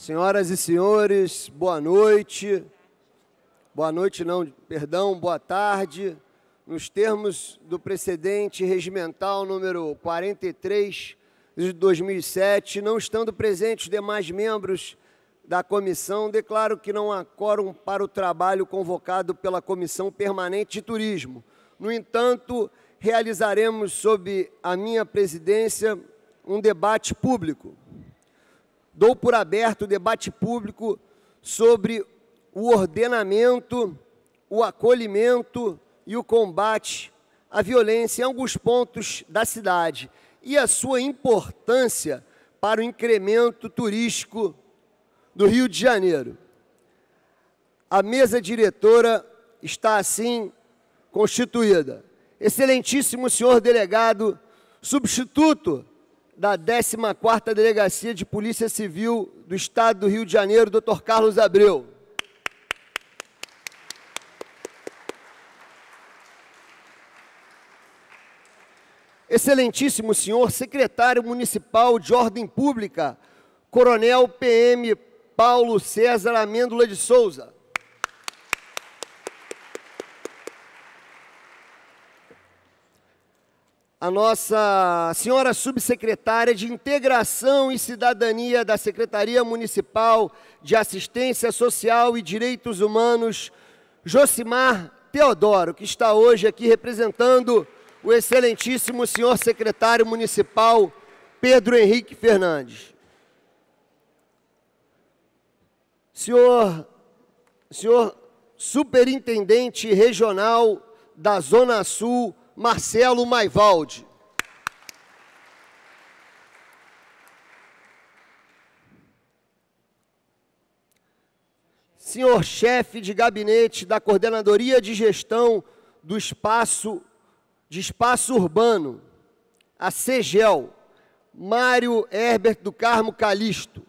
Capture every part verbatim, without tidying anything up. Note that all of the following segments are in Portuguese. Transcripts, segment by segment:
Senhoras e senhores, boa noite. Boa noite não, perdão, boa tarde. Nos termos do precedente regimental número quarenta e três de dois mil e sete, não estando presentes os demais membros da comissão, declaro que não há quórum para o trabalho convocado pela Comissão Permanente de Turismo. No entanto, realizaremos, sob a minha presidência, um debate público. Dou por aberto o debate público sobre o ordenamento, o acolhimento e o combate à violência em alguns pontos da cidade e a sua importância para o incremento turístico do Rio de Janeiro. A mesa diretora está assim constituída. Excelentíssimo senhor delegado, substituto da décima quarta Delegacia de Polícia Civil do Estado do Rio de Janeiro, doutor Carlos Abreu. Excelentíssimo senhor secretário municipal de Ordem Pública, Coronel P M Paulo César Amêndola de Souza. A nossa senhora subsecretária de Integração e Cidadania da Secretaria Municipal de Assistência Social e Direitos Humanos, Josimar Teodoro, que está hoje aqui representando o excelentíssimo senhor secretário municipal, Pedro Henrique Fernandes. Senhor, senhor superintendente regional da Zona Sul, Marcelo Maivaldi. Senhor chefe de gabinete da Coordenadoria de Gestão do Espaço, de Espaço Urbano, a CEGEL, Mário Herbert do Carmo Calixto.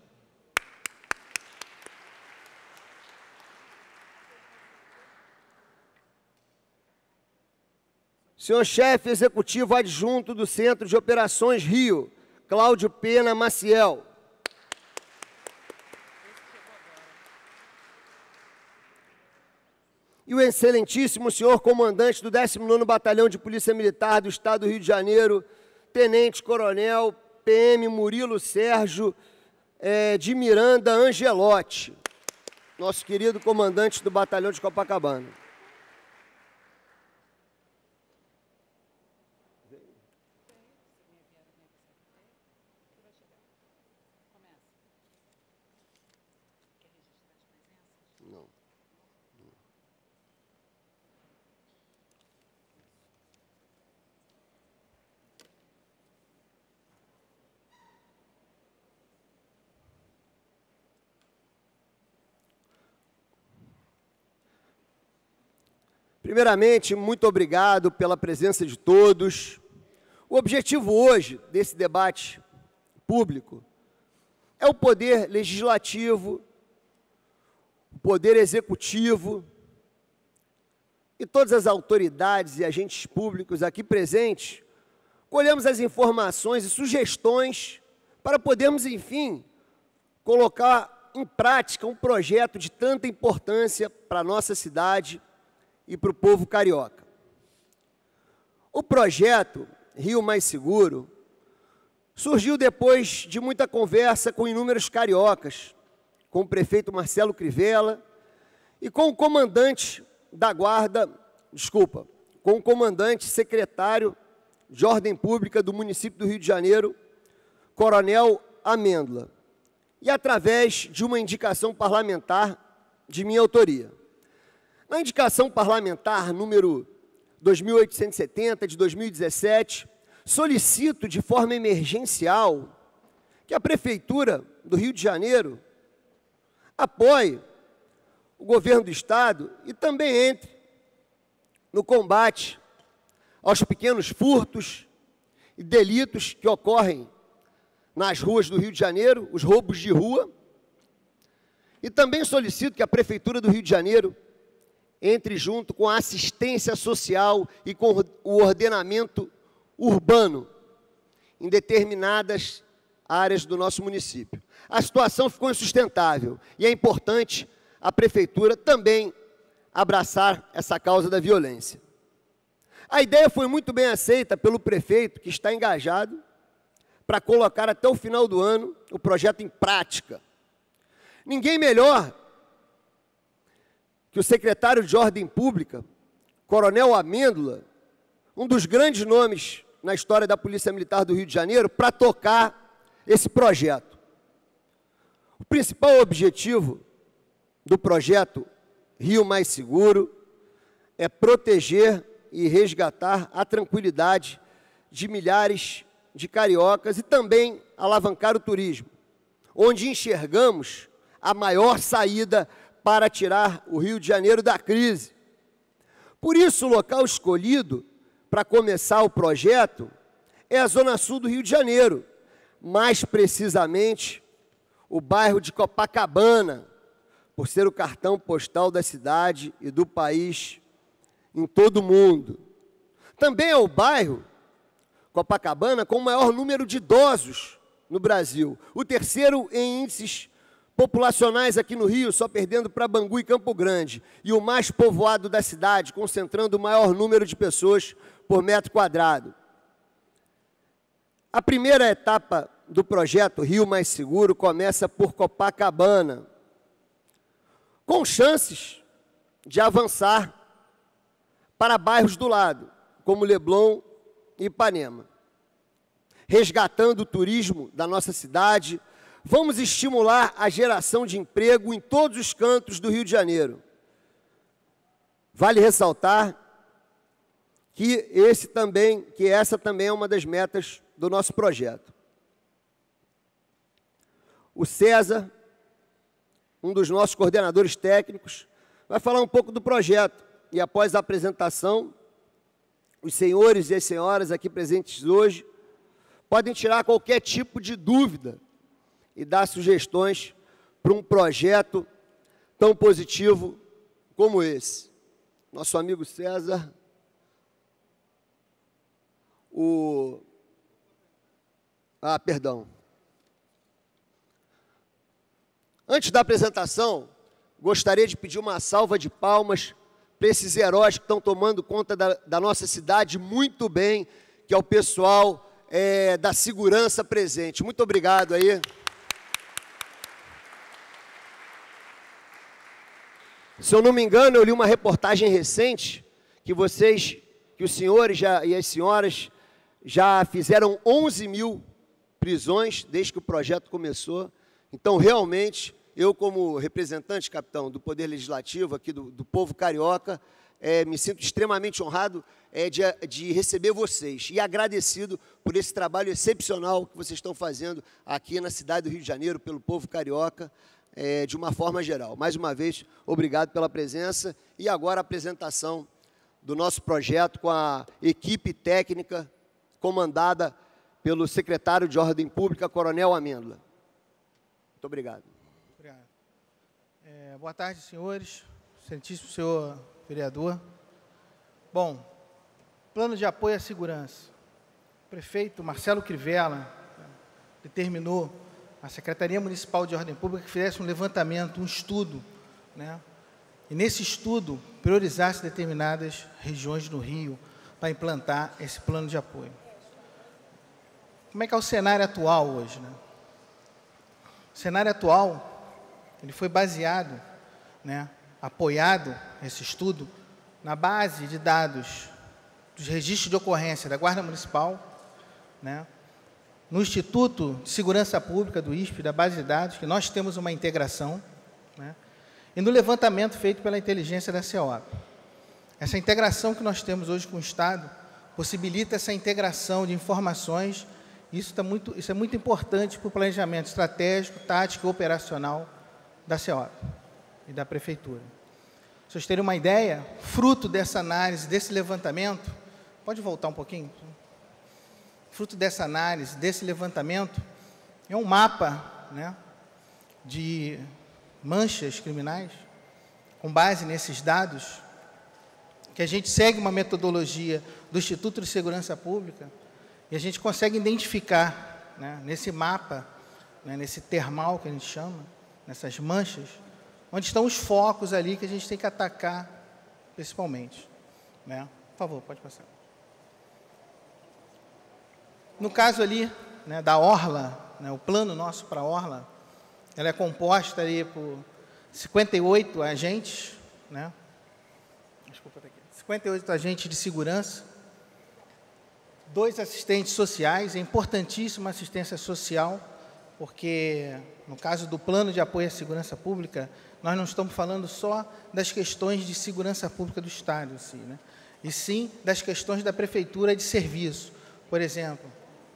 Senhor chefe executivo adjunto do Centro de Operações Rio, Cláudio Pena Maciel. E o excelentíssimo senhor comandante do décimo nono Batalhão de Polícia Militar do Estado do Rio de Janeiro, Tenente Coronel P M Murilo Sérgio é, de Miranda Angelotti, nosso querido comandante do Batalhão de Copacabana. Primeiramente, muito obrigado pela presença de todos. O objetivo hoje desse debate público é o poder legislativo, o poder executivo e todas as autoridades e agentes públicos aqui presentes, colhemos as informações e sugestões para podermos, enfim, colocar em prática um projeto de tanta importância para a nossa cidade e para o povo carioca. O projeto Rio Mais Seguro surgiu depois de muita conversa com inúmeros cariocas, com o prefeito Marcelo Crivella e com o comandante da guarda, desculpa, com o comandante secretário de Ordem Pública do município do Rio de Janeiro, Coronel Amêndola, e através de uma indicação parlamentar de minha autoria. Na indicação parlamentar número dois mil oitocentos e setenta, de dois mil e dezessete, solicito de forma emergencial que a Prefeitura do Rio de Janeiro apoie o governo do Estado e também entre no combate aos pequenos furtos e delitos que ocorrem nas ruas do Rio de Janeiro, os roubos de rua, e também solicito que a Prefeitura do Rio de Janeiro entre junto com a assistência social e com o ordenamento urbano em determinadas áreas do nosso município. A situação ficou insustentável e é importante a prefeitura também abraçar essa causa da violência. A ideia foi muito bem aceita pelo prefeito, que está engajado para colocar até o final do ano o projeto em prática. Ninguém melhor que o secretário de Ordem Pública, Coronel Amêndola, um dos grandes nomes na história da Polícia Militar do Rio de Janeiro, para tocar esse projeto. O principal objetivo do projeto Rio Mais Seguro é proteger e resgatar a tranquilidade de milhares de cariocas e também alavancar o turismo, onde enxergamos a maior saída para tirar o Rio de Janeiro da crise. Por isso, o local escolhido para começar o projeto é a Zona Sul do Rio de Janeiro, mais precisamente o bairro de Copacabana, por ser o cartão postal da cidade e do país em todo o mundo. Também é o bairro, Copacabana, com o maior número de idosos no Brasil, o terceiro em índices populacionais aqui no Rio, só perdendo para Bangu e Campo Grande, e o mais povoado da cidade, concentrando o maior número de pessoas por metro quadrado. A primeira etapa do projeto Rio Mais Seguro começa por Copacabana, com chances de avançar para bairros do lado, como Leblon e Ipanema. Resgatando o turismo da nossa cidade, vamos estimular a geração de emprego em todos os cantos do Rio de Janeiro. Vale ressaltar que, esse também, que essa também é uma das metas do nosso projeto. O César, um dos nossos coordenadores técnicos, vai falar um pouco do projeto. E após a apresentação, os senhores e as senhoras aqui presentes hoje podem tirar qualquer tipo de dúvida e dar sugestões para um projeto tão positivo como esse. Nosso amigo César, o... Ah, perdão. Antes da apresentação, gostaria de pedir uma salva de palmas para esses heróis que estão tomando conta da, da nossa cidade muito bem, que é o pessoal é, da segurança presente. Muito obrigado aí. Se eu não me engano, eu li uma reportagem recente que vocês, que os senhores já, e as senhoras já fizeram onze mil prisões desde que o projeto começou. Então, realmente, eu como representante, capitão, do Poder Legislativo aqui do, do povo carioca, é, me sinto extremamente honrado é, de, de receber vocês e agradecido por esse trabalho excepcional que vocês estão fazendo aqui na cidade do Rio de Janeiro, pelo povo carioca, é, de uma forma geral. Mais uma vez, obrigado pela presença e agora a apresentação do nosso projeto com a equipe técnica comandada pelo secretário de Ordem Pública, Coronel Amêndola. Muito obrigado. Obrigado. É, boa tarde, senhores, excelentíssimo senhor vereador. Bom, plano de apoio à segurança. O prefeito Marcelo Crivella determinou à Secretaria Municipal de Ordem Pública que fizesse um levantamento, um estudo, né? E nesse estudo priorizasse determinadas regiões no Rio para implantar esse plano de apoio. Como é que é o cenário atual hoje, né? O cenário atual, ele foi baseado, né, apoiado, esse estudo, na base de dados dos registros de ocorrência da Guarda Municipal, né, no Instituto de Segurança Pública do I S P, da base de dados, que nós temos uma integração, né, e no levantamento feito pela inteligência da C E O P. Essa integração que nós temos hoje com o Estado possibilita essa integração de informações. Isso, tá muito, isso é muito importante para o planejamento estratégico, tático e operacional da C E O P e da Prefeitura. Se vocês terem uma ideia, fruto dessa análise, desse levantamento, pode voltar um pouquinho? Fruto dessa análise, desse levantamento, é um mapa, né, de manchas criminais, com base nesses dados, que a gente segue uma metodologia do Instituto de Segurança Pública, e a gente consegue identificar né, nesse mapa, né, nesse termal que a gente chama, nessas manchas, onde estão os focos ali que a gente tem que atacar principalmente. Né? Por favor, pode passar. No caso ali, né, da orla, né, o plano nosso para a orla, ela é composta ali por cinquenta e oito agentes, né? Desculpa, tá aqui. cinquenta e oito agentes de segurança, dois assistentes sociais, é importantíssima a assistência social, porque no caso do plano de apoio à segurança pública, nós não estamos falando só das questões de segurança pública do Estado, assim, né? E sim das questões da prefeitura de serviço. Por exemplo,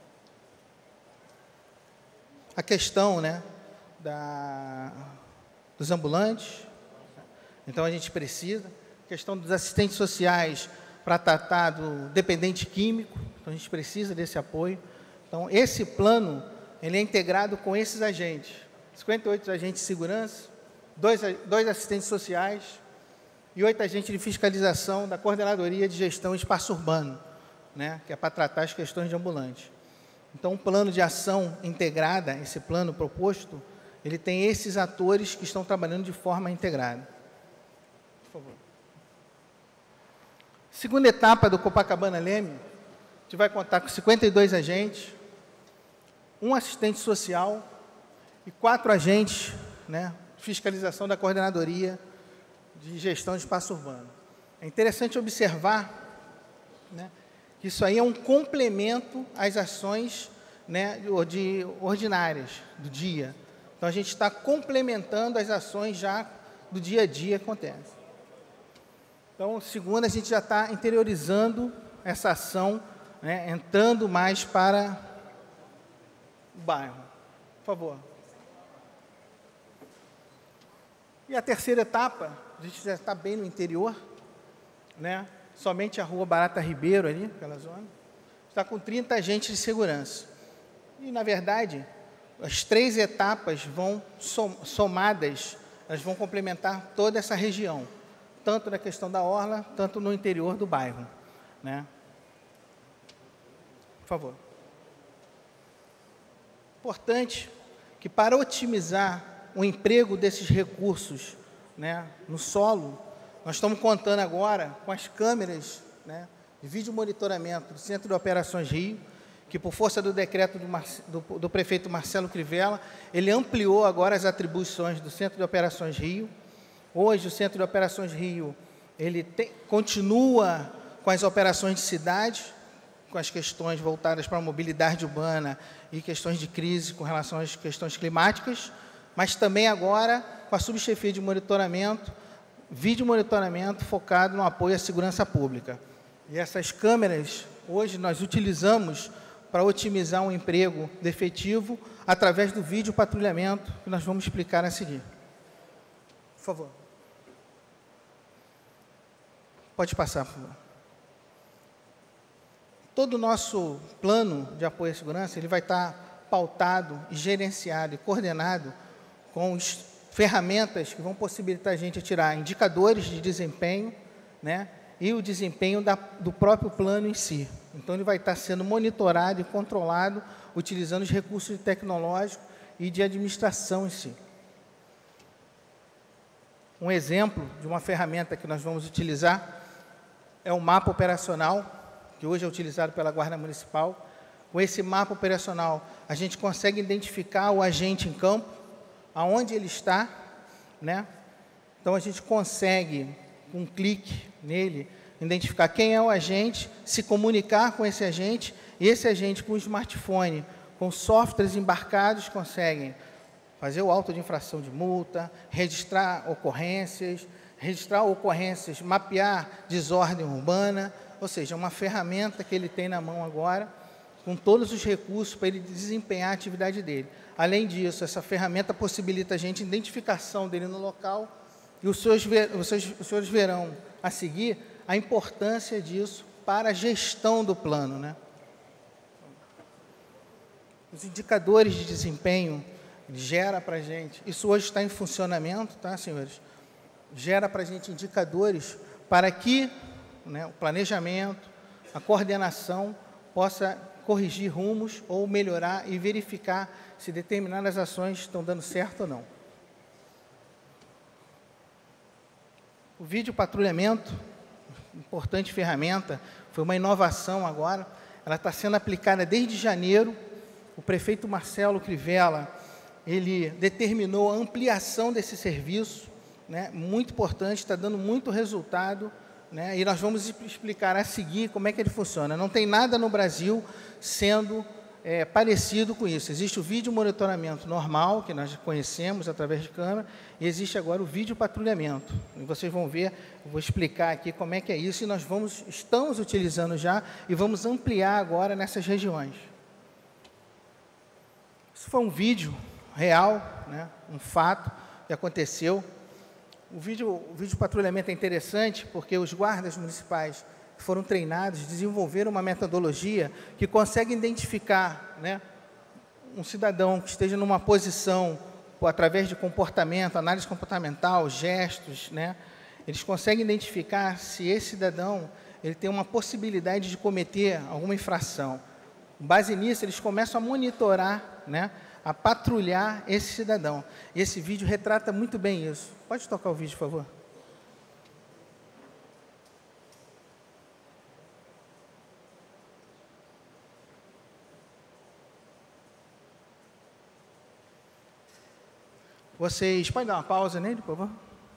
a questão, né, da, dos ambulantes, então a gente precisa, a questão dos assistentes sociais para tratar do dependente químico, então a gente precisa desse apoio. Então, esse plano, ele é integrado com esses agentes, cinquenta e oito agentes de segurança, dois, dois assistentes sociais e oito agentes de fiscalização da Coordenadoria de Gestão e Espaço Urbano, né, que é para tratar as questões de ambulantes. Então, o plano de ação integrada, esse plano proposto, ele tem esses atores que estão trabalhando de forma integrada. Por favor. Segunda etapa do Copacabana Leme, a gente vai contar com cinquenta e dois agentes, um assistente social e quatro agentes, né, de fiscalização da Coordenadoria de Gestão de Espaço Urbano. É interessante observar, né, que isso aí é um complemento às ações, né, de ordinárias do dia. Então, a gente está complementando as ações já do dia a dia que acontece. Então, segundo, a gente já está interiorizando essa ação, né, entrando mais para o bairro. Por favor. E a terceira etapa, a gente já está bem no interior, né? Somente a rua Barata Ribeiro ali, aquela zona, está com trinta agentes de segurança. E, na verdade, as três etapas vão somadas, elas vão complementar toda essa região, tanto na questão da orla, tanto no interior do bairro, né? Por favor. Importante que, para otimizar o emprego desses recursos, né, no solo, nós estamos contando agora com as câmeras, né, de vídeo monitoramento do Centro de Operações Rio, que, por força do decreto do, Mar, do, do prefeito Marcelo Crivella, ele ampliou agora as atribuições do Centro de Operações Rio. Hoje, o Centro de Operações Rio, ele tem, continua com as operações de cidade, com as questões voltadas para a mobilidade urbana e questões de crise com relação às questões climáticas, mas também agora com a subchefia de monitoramento, vídeo monitoramento focado no apoio à segurança pública. E essas câmeras, hoje, nós utilizamos para otimizar um emprego de efetivo através do vídeo patrulhamento, que nós vamos explicar a seguir. Por favor. Pode passar, por favor. Todo o nosso plano de apoio à segurança, ele vai estar pautado, gerenciado e coordenado com as ferramentas que vão possibilitar a gente tirar indicadores de desempenho, né, e o desempenho da, do próprio plano em si. Então, ele vai estar sendo monitorado e controlado utilizando os recursos tecnológicos e de administração em si. Um exemplo de uma ferramenta que nós vamos utilizar é o mapa operacional, que hoje é utilizado pela Guarda Municipal. Com esse mapa operacional, a gente consegue identificar o agente em campo, aonde ele está, né? Então, a gente consegue, com um clique nele, identificar quem é o agente, se comunicar com esse agente, e esse agente, com o smartphone, com softwares embarcados, conseguem fazer o auto de infração de multa, registrar ocorrências, registrar ocorrências, mapear desordem urbana, ou seja, uma ferramenta que ele tem na mão agora, com todos os recursos para ele desempenhar a atividade dele. Além disso, essa ferramenta possibilita a gente a identificação dele no local, e os senhores, os senhores, os senhores verão a seguir a importância disso para a gestão do plano, né? Os indicadores de desempenho gera para a gente, isso hoje está em funcionamento, tá, senhores? Gera para a gente indicadores para que, né, o planejamento, a coordenação possa corrigir rumos ou melhorar e verificar se determinadas ações estão dando certo ou não. O vídeo patrulhamento, importante ferramenta, foi uma inovação agora, ela está sendo aplicada desde janeiro. O prefeito Marcelo Crivella, ele determinou a ampliação desse serviço, né, muito importante, está dando muito resultado, né, e nós vamos explicar a seguir como é que ele funciona. Não tem nada no Brasil sendo é, parecido com isso. Existe o vídeo monitoramento normal, que nós conhecemos através de câmera, e existe agora o vídeo patrulhamento. E vocês vão ver, eu vou explicar aqui como é que é isso, e nós vamos, estamos utilizando já, e vamos ampliar agora nessas regiões. Isso foi um vídeo real, né, um fato que aconteceu. O vídeo, o vídeo patrulhamento é interessante porque os guardas municipais foram treinados, desenvolveram uma metodologia que consegue identificar, né, um cidadão que esteja numa posição, através de comportamento, análise comportamental, gestos, né, eles conseguem identificar se esse cidadão ele tem uma possibilidade de cometer alguma infração. Com base nisso, eles começam a monitorar, né, a patrulhar esse cidadão. E esse vídeo retrata muito bem isso. Pode tocar o vídeo, por favor? Vocês podem dar uma pausa nele, por favor?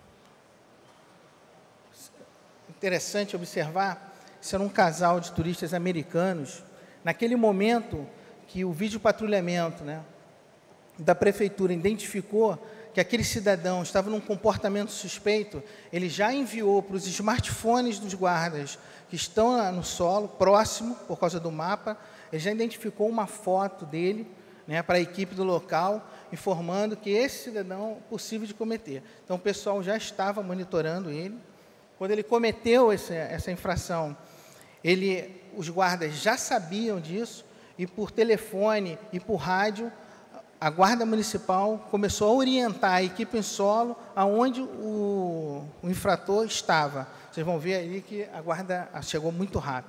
Interessante observar, isso era um casal de turistas americanos. Naquele momento que o vídeo patrulhamento, né, da prefeitura identificou que aquele cidadão estava num comportamento suspeito, ele já enviou para os smartphones dos guardas que estão no solo, próximo, por causa do mapa, ele já identificou uma foto dele, né, para a equipe do local, informando que esse cidadão é possível de cometer. Então, o pessoal já estava monitorando ele. Quando ele cometeu essa, essa infração, ele, os guardas já sabiam disso, e por telefone e por rádio, a Guarda Municipal começou a orientar a equipe em solo aonde o, o infrator estava. Vocês vão ver aí que a Guarda chegou muito rápido.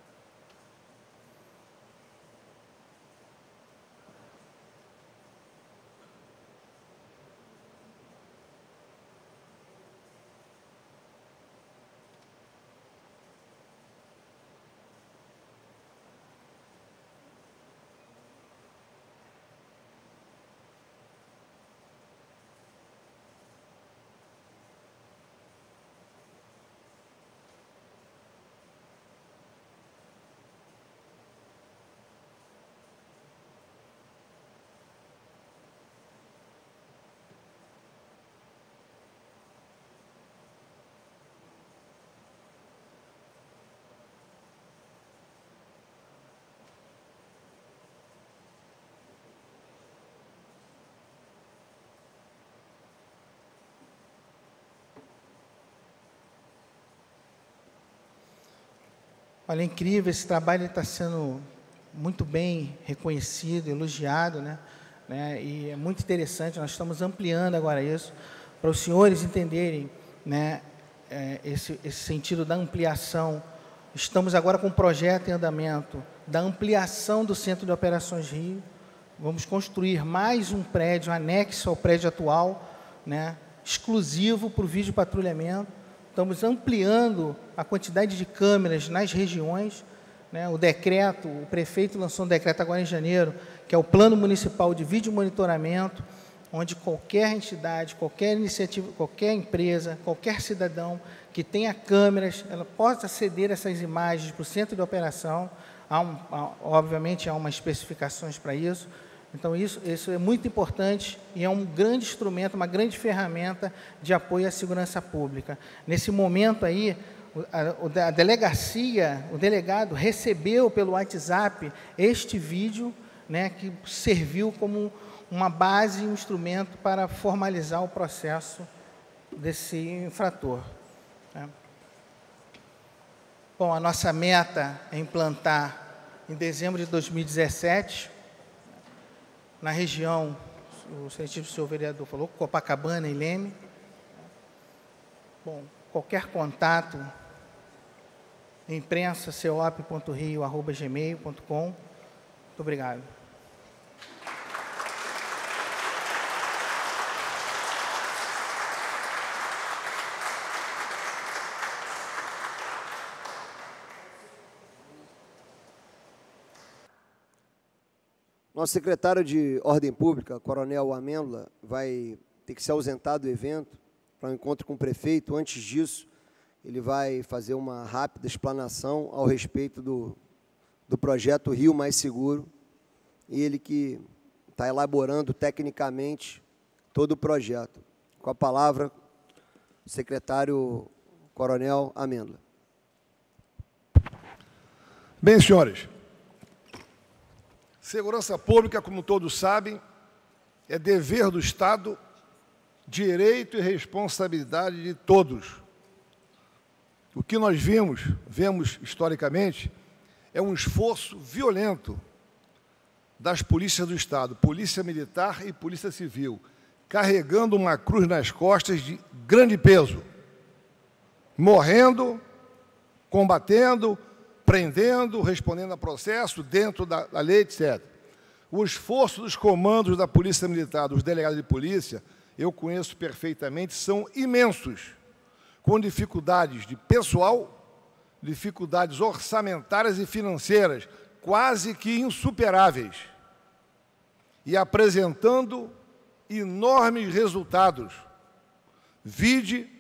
Olha, é incrível, esse trabalho está sendo muito bem reconhecido, elogiado, né? né? E é muito interessante, nós estamos ampliando agora isso, para os senhores entenderem, né, é, esse, esse sentido da ampliação. Estamos agora com um projeto em andamento da ampliação do Centro de Operações Rio. Vamos construir mais um prédio anexo ao prédio atual, né, exclusivo para o vídeo patrulhamento. Estamos ampliando a quantidade de câmeras nas regiões, né? O decreto, o prefeito lançou um decreto agora em janeiro, que é o Plano Municipal de Vídeo Monitoramento, onde qualquer entidade, qualquer iniciativa, qualquer empresa, qualquer cidadão que tenha câmeras, ela possa aceder a essas imagens para o centro de operação. Há um, há, obviamente, há umas especificações para isso. Então, isso, isso é muito importante e é um grande instrumento, uma grande ferramenta de apoio à segurança pública. Nesse momento aí, a, a delegacia, o delegado recebeu pelo WhatsApp este vídeo, né, que serviu como uma base e um instrumento para formalizar o processo desse infrator. Né? Bom, a nossa meta é implantar em dezembro de dois mil e dezessete, na região, o excelentíssimo senhor vereador falou, Copacabana e Leme. Bom, qualquer contato, imprensa, cop ponto rio arroba gmail ponto com, Muito obrigado. Nosso secretário de Ordem Pública, Coronel Amêndola, vai ter que se ausentar do evento para um encontro com o prefeito. Antes disso, ele vai fazer uma rápida explanação ao respeito do, do projeto Rio Mais Seguro, e ele que está elaborando tecnicamente todo o projeto. Com a palavra, o secretário Coronel Amêndola. Bem, senhores, segurança pública, como todos sabem, é dever do Estado, direito e responsabilidade de todos. O que nós vimos, vemos historicamente, é um esforço violento das polícias do Estado, Polícia Militar e Polícia Civil, carregando uma cruz nas costas de grande peso, morrendo, combatendo, prendendo, respondendo a processo dentro da, da lei, etcétera. O esforço dos comandos da Polícia Militar, dos delegados de polícia, eu conheço perfeitamente, são imensos, com dificuldades de pessoal, dificuldades orçamentárias e financeiras, quase que insuperáveis, e apresentando enormes resultados. Vide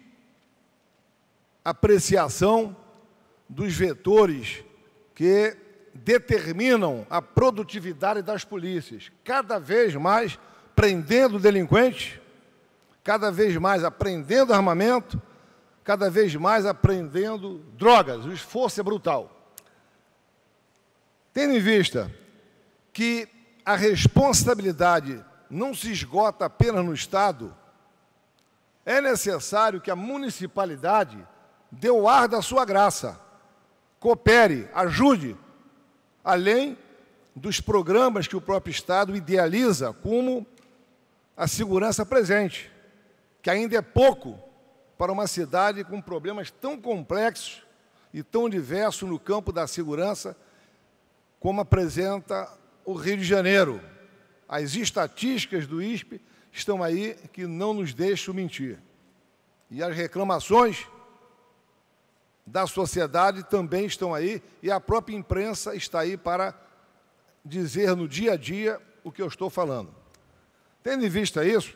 apreciação dos vetores que determinam a produtividade das polícias, cada vez mais prendendo delinquentes, cada vez mais apreendendo armamento, cada vez mais apreendendo drogas. O esforço é brutal. Tendo em vista que a responsabilidade não se esgota apenas no Estado, é necessário que a municipalidade dê o ar da sua graça, coopere, ajude, além dos programas que o próprio Estado idealiza, como a segurança presente, que ainda é pouco para uma cidade com problemas tão complexos e tão diversos no campo da segurança, como apresenta o Rio de Janeiro. As estatísticas do I S P estão aí que não nos deixam mentir. E as reclamações da sociedade também estão aí, e a própria imprensa está aí para dizer no dia a dia o que eu estou falando. Tendo em vista isso,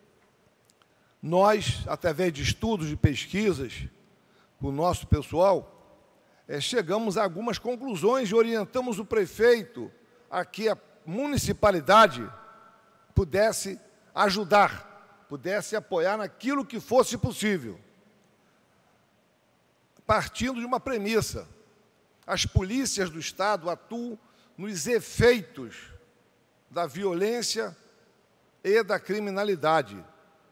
nós, através de estudos e pesquisas com o nosso pessoal, é, chegamos a algumas conclusões e orientamos o prefeito a que a municipalidade pudesse ajudar, pudesse apoiar naquilo que fosse possível. Partindo de uma premissa: as polícias do Estado atuam nos efeitos da violência e da criminalidade.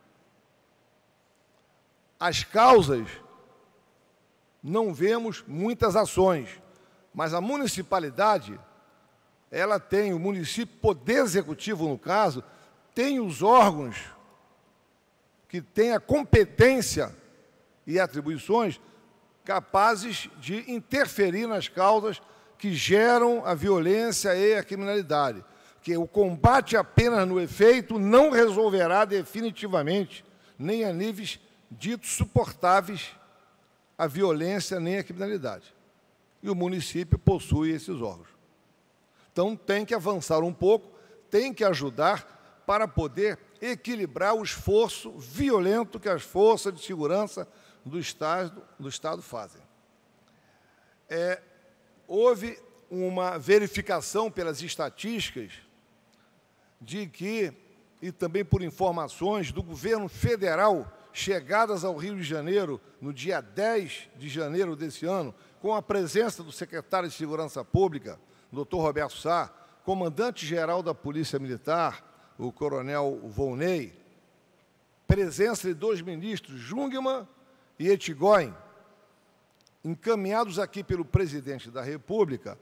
As causas, não vemos muitas ações, mas a municipalidade, ela tem, o município, poder executivo no caso, tem os órgãos que têm a competência e atribuições capazes de interferir nas causas que geram a violência e a criminalidade. Que o combate apenas no efeito não resolverá definitivamente, nem a níveis ditos suportáveis, a violência nem a criminalidade. E o município possui esses órgãos. Então, tem que avançar um pouco, tem que ajudar para poder equilibrar o esforço violento que as forças de segurança do Estado, do Estado fazem. É, houve uma verificação pelas estatísticas de que, e também por informações do governo federal, chegadas ao Rio de Janeiro no dia dez de janeiro desse ano, com a presença do secretário de Segurança Pública, doutor Roberto Sá, comandante-geral da Polícia Militar, o coronel Volney, presença de dois ministros, Jungmann e Etchegóin, encaminhados aqui pelo presidente da República,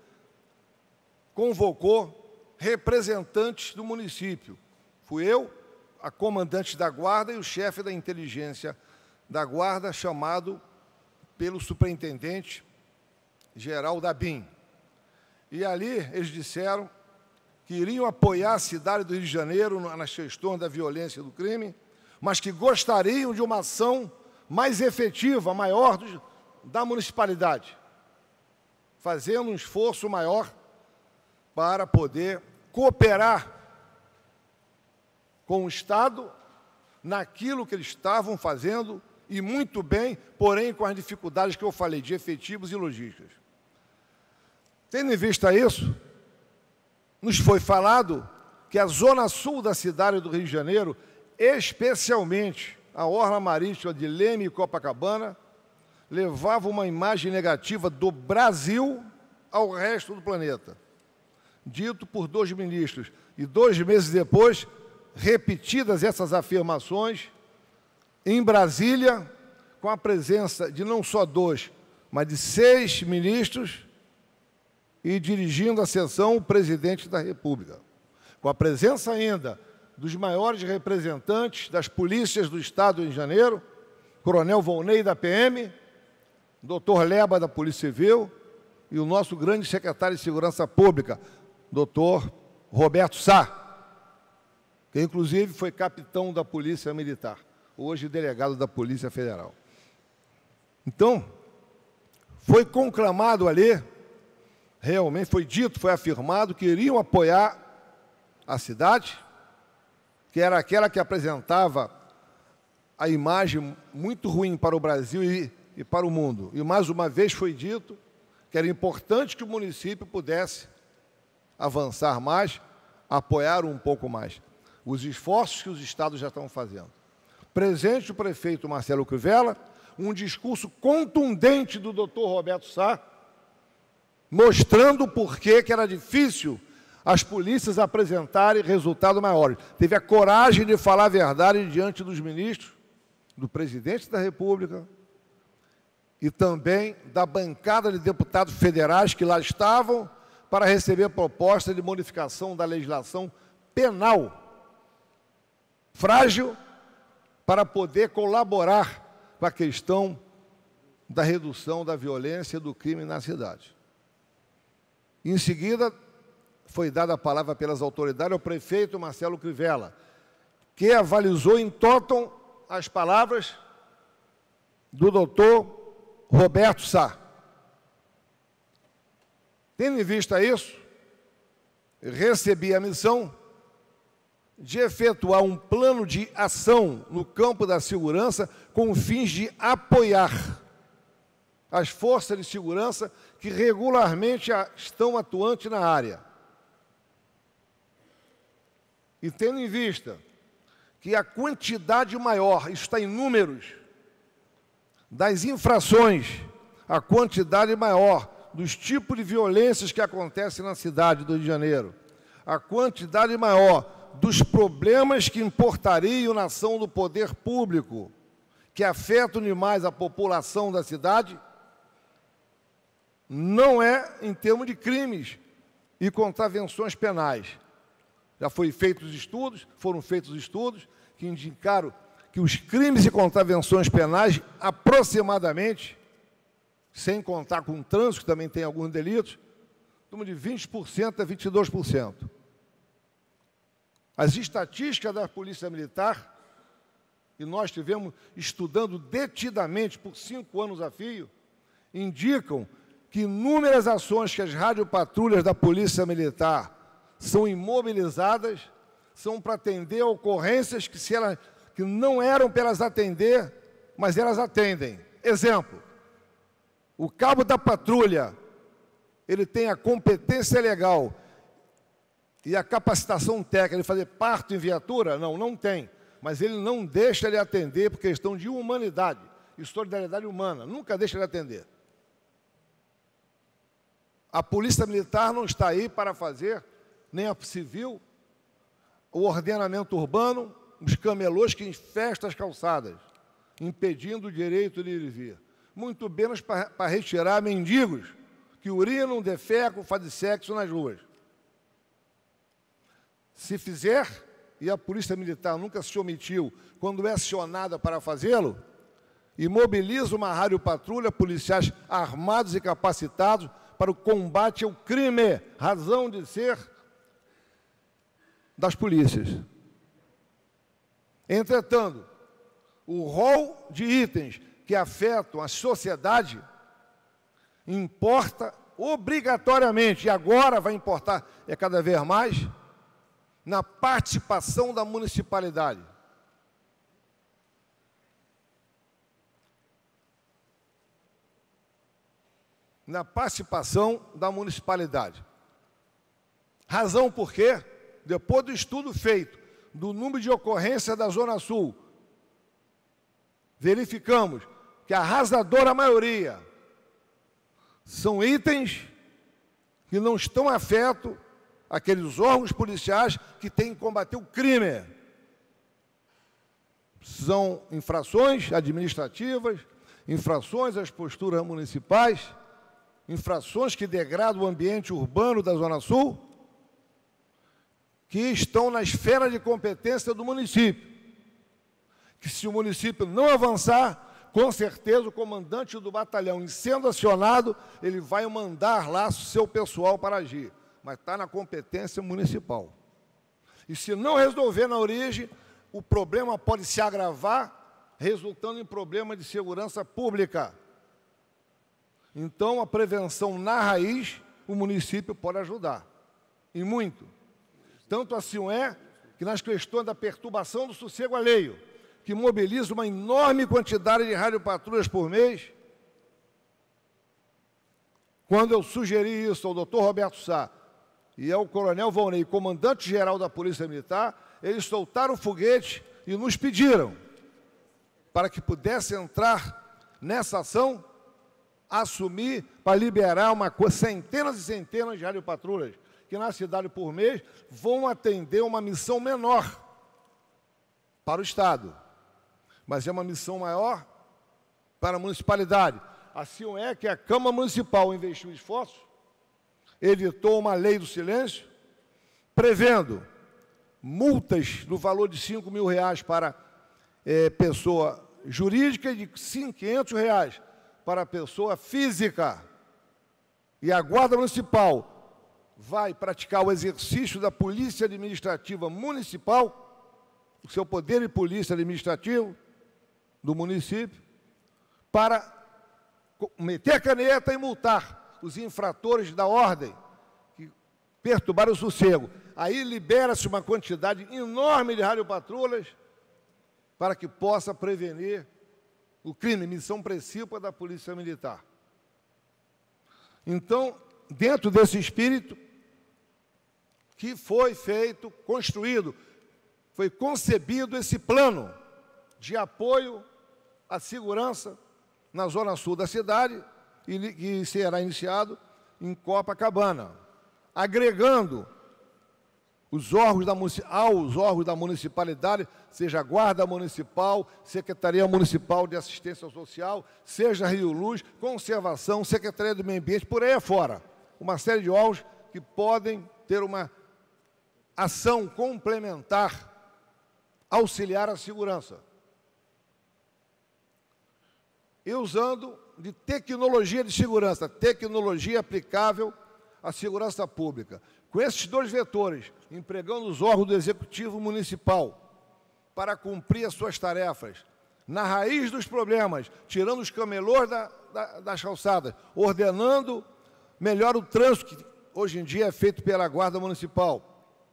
convocou representantes do município. Fui eu, a comandante da guarda e o chefe da inteligência da guarda, chamado pelo superintendente geral da B I M. E ali eles disseram que iriam apoiar a cidade do Rio de Janeiro nas questões da violência e do crime, mas que gostariam de uma ação mais efetiva, maior do, da municipalidade, fazendo um esforço maior para poder cooperar com o Estado naquilo que eles estavam fazendo, e muito bem, porém com as dificuldades que eu falei, de efetivos e logísticas. Tendo em vista isso, nos foi falado que a zona sul da cidade do Rio de Janeiro, especialmente a orla marítima de Leme e Copacabana, levava uma imagem negativa do Brasil ao resto do planeta. Dito por dois ministros. E dois meses depois, repetidas essas afirmações, em Brasília, com a presença de não só dois, mas de seis ministros, e dirigindo a sessão o presidente da República. Com a presença ainda dos maiores representantes das polícias do Estado do Rio de Janeiro, Coronel Volney da P M, doutor Leba da Polícia Civil e o nosso grande secretário de Segurança Pública, doutor Roberto Sá, que inclusive foi capitão da Polícia Militar, hoje delegado da Polícia Federal. Então, foi conclamado ali, realmente foi dito, foi afirmado que iriam apoiar a cidade, que era aquela que apresentava a imagem muito ruim para o Brasil e, e para o mundo. E mais uma vez foi dito que era importante que o município pudesse avançar mais, apoiar um pouco mais os esforços que os estados já estão fazendo. Presente o prefeito Marcelo Crivella, um discurso contundente do doutor Roberto Sá, mostrando por que era difícil as polícias apresentarem resultados maiores. Teve a coragem de falar a verdade diante dos ministros, do presidente da República e também da bancada de deputados federais que lá estavam para receber proposta de modificação da legislação penal frágil para poder colaborar com a questão da redução da violência e do crime na cidade. Em seguida, foi dada a palavra pelas autoridades ao prefeito Marcelo Crivella, que avalizou em totum as palavras do doutor Roberto Sá. Tendo em vista isso, recebi a missão de efetuar um plano de ação no campo da segurança com fins de apoiar as forças de segurança que regularmente estão atuantes na área. E tendo em vista que a quantidade maior, isso está em números, das infrações, a quantidade maior dos tipos de violências que acontecem na cidade do Rio de Janeiro, a quantidade maior dos problemas que importariam na ação do poder público, que afetam demais a população da cidade, não é em termos de crimes e contravenções penais. Já foi feitos estudos, foram feitos estudos que indicaram que os crimes e contravenções penais, aproximadamente, sem contar com o trânsito, que também tem alguns delitos, de vinte por cento a vinte e dois por cento. As estatísticas da Polícia Militar, que nós tivemos estudando detidamente por cinco anos a fio, indicam que inúmeras ações que as radiopatrulhas da Polícia Militar são imobilizadas, são para atender ocorrências que, se elas, que não eram para elas atender, mas elas atendem. Exemplo, o cabo da patrulha, ele tem a competência legal e a capacitação técnica de fazer parto em viatura? Não, não tem. Mas ele não deixa de atender por questão de humanidade e solidariedade humana. Nunca deixa de atender. A Polícia Militar não está aí para fazer, nem a civil, o ordenamento urbano, os camelôs que infestam as calçadas, impedindo o direito de ir e vir. Muito menos para, para retirar mendigos que urinam, defecam, fazem sexo nas ruas. Se fizer, e a Polícia Militar nunca se omitiu, quando é acionada para fazê-lo, imobiliza uma radiopatrulha, policiais armados e capacitados para o combate ao crime, razão de ser das polícias. Entretanto, o rol de itens que afetam a sociedade importa obrigatoriamente, e agora vai importar é cada vez mais, na participação da municipalidade. Na participação da municipalidade. Razão por quê? Depois do estudo feito do número de ocorrências da Zona Sul, verificamos que a arrasadora maioria são itens que não estão afetos àqueles órgãos policiais que têm que combater o crime. São infrações administrativas, infrações às posturas municipais, infrações que degradam o ambiente urbano da Zona Sul, que estão na esfera de competência do município. Que se o município não avançar, com certeza o comandante do batalhão, em sendo acionado, ele vai mandar lá seu pessoal para agir, mas está na competência municipal. E se não resolver na origem, o problema pode se agravar, resultando em problema de segurança pública. Então, a prevenção na raiz, o município pode ajudar, e muito. Tanto assim é que nas questões da perturbação do sossego alheio, que mobiliza uma enorme quantidade de radiopatrulhas por mês, quando eu sugeri isso ao doutor Roberto Sá e ao coronel Volney, comandante-geral da Polícia Militar, eles soltaram foguete e nos pediram para que pudesse entrar nessa ação, assumir para liberar uma centenas e centenas de radiopatrulhas, que na cidade por mês vão atender uma missão menor para o Estado, mas é uma missão maior para a municipalidade. Assim é que a Câmara Municipal investiu esforços, editou uma lei do silêncio, prevendo multas no valor de cinco mil reais para é, pessoa jurídica e de quinhentos reais para a pessoa física. E a Guarda Municipal vai praticar o exercício da Polícia Administrativa Municipal, o seu poder de polícia administrativo do município, para meter a caneta e multar os infratores da ordem que perturbaram o sossego. Aí libera-se uma quantidade enorme de radiopatrulhas para que possa prevenir o crime, missão principal da Polícia Militar. Então, dentro desse espírito que foi feito, construído, foi concebido esse plano de apoio à segurança na zona sul da cidade e que será iniciado em Copacabana, agregando os órgãos da, aos órgãos da municipalidade, seja a Guarda Municipal, Secretaria Municipal de Assistência Social, seja Rio Luz, Conservação, Secretaria do Meio Ambiente, por aí afora. Uma série de órgãos que podem ter uma ação complementar, auxiliar a segurança. E usando de tecnologia de segurança, tecnologia aplicável à segurança pública. Com esses dois vetores, empregando os órgãos do Executivo Municipal para cumprir as suas tarefas, na raiz dos problemas, tirando os camelôs da, da, das calçadas, ordenando melhor o trânsito, que hoje em dia é feito pela Guarda Municipal.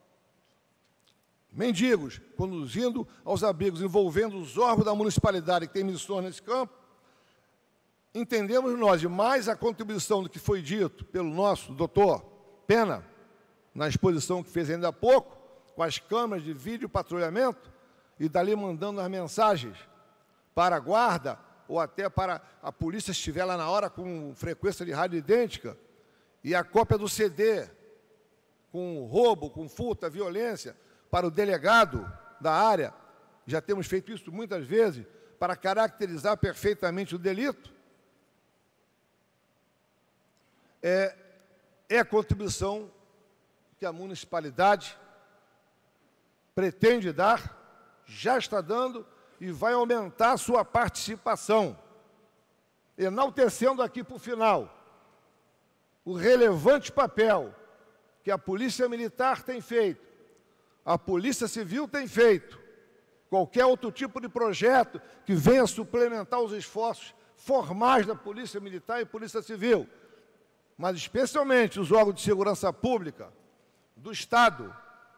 Mendigos, conduzindo aos abrigos, envolvendo os órgãos da municipalidade que têm missões nesse campo. Entendemos nós, e mais a contribuição do que foi dito pelo nosso doutor Pena, na exposição que fez ainda há pouco, com as câmeras de vídeo patrulhamento, e dali mandando as mensagens para a guarda, ou até para a polícia, se estiver lá na hora, com frequência de rádio idêntica, e a cópia do C D, com roubo, com furto, violência, para o delegado da área, já temos feito isso muitas vezes, para caracterizar perfeitamente o delito, é, é a contribuição que a municipalidade pretende dar, já está dando e vai aumentar a sua participação, enaltecendo aqui para o final o relevante papel que a Polícia Militar tem feito a Polícia Civil tem feito, qualquer outro tipo de projeto que venha suplementar os esforços formais da Polícia Militar e Polícia Civil, mas especialmente os órgãos de segurança pública do Estado,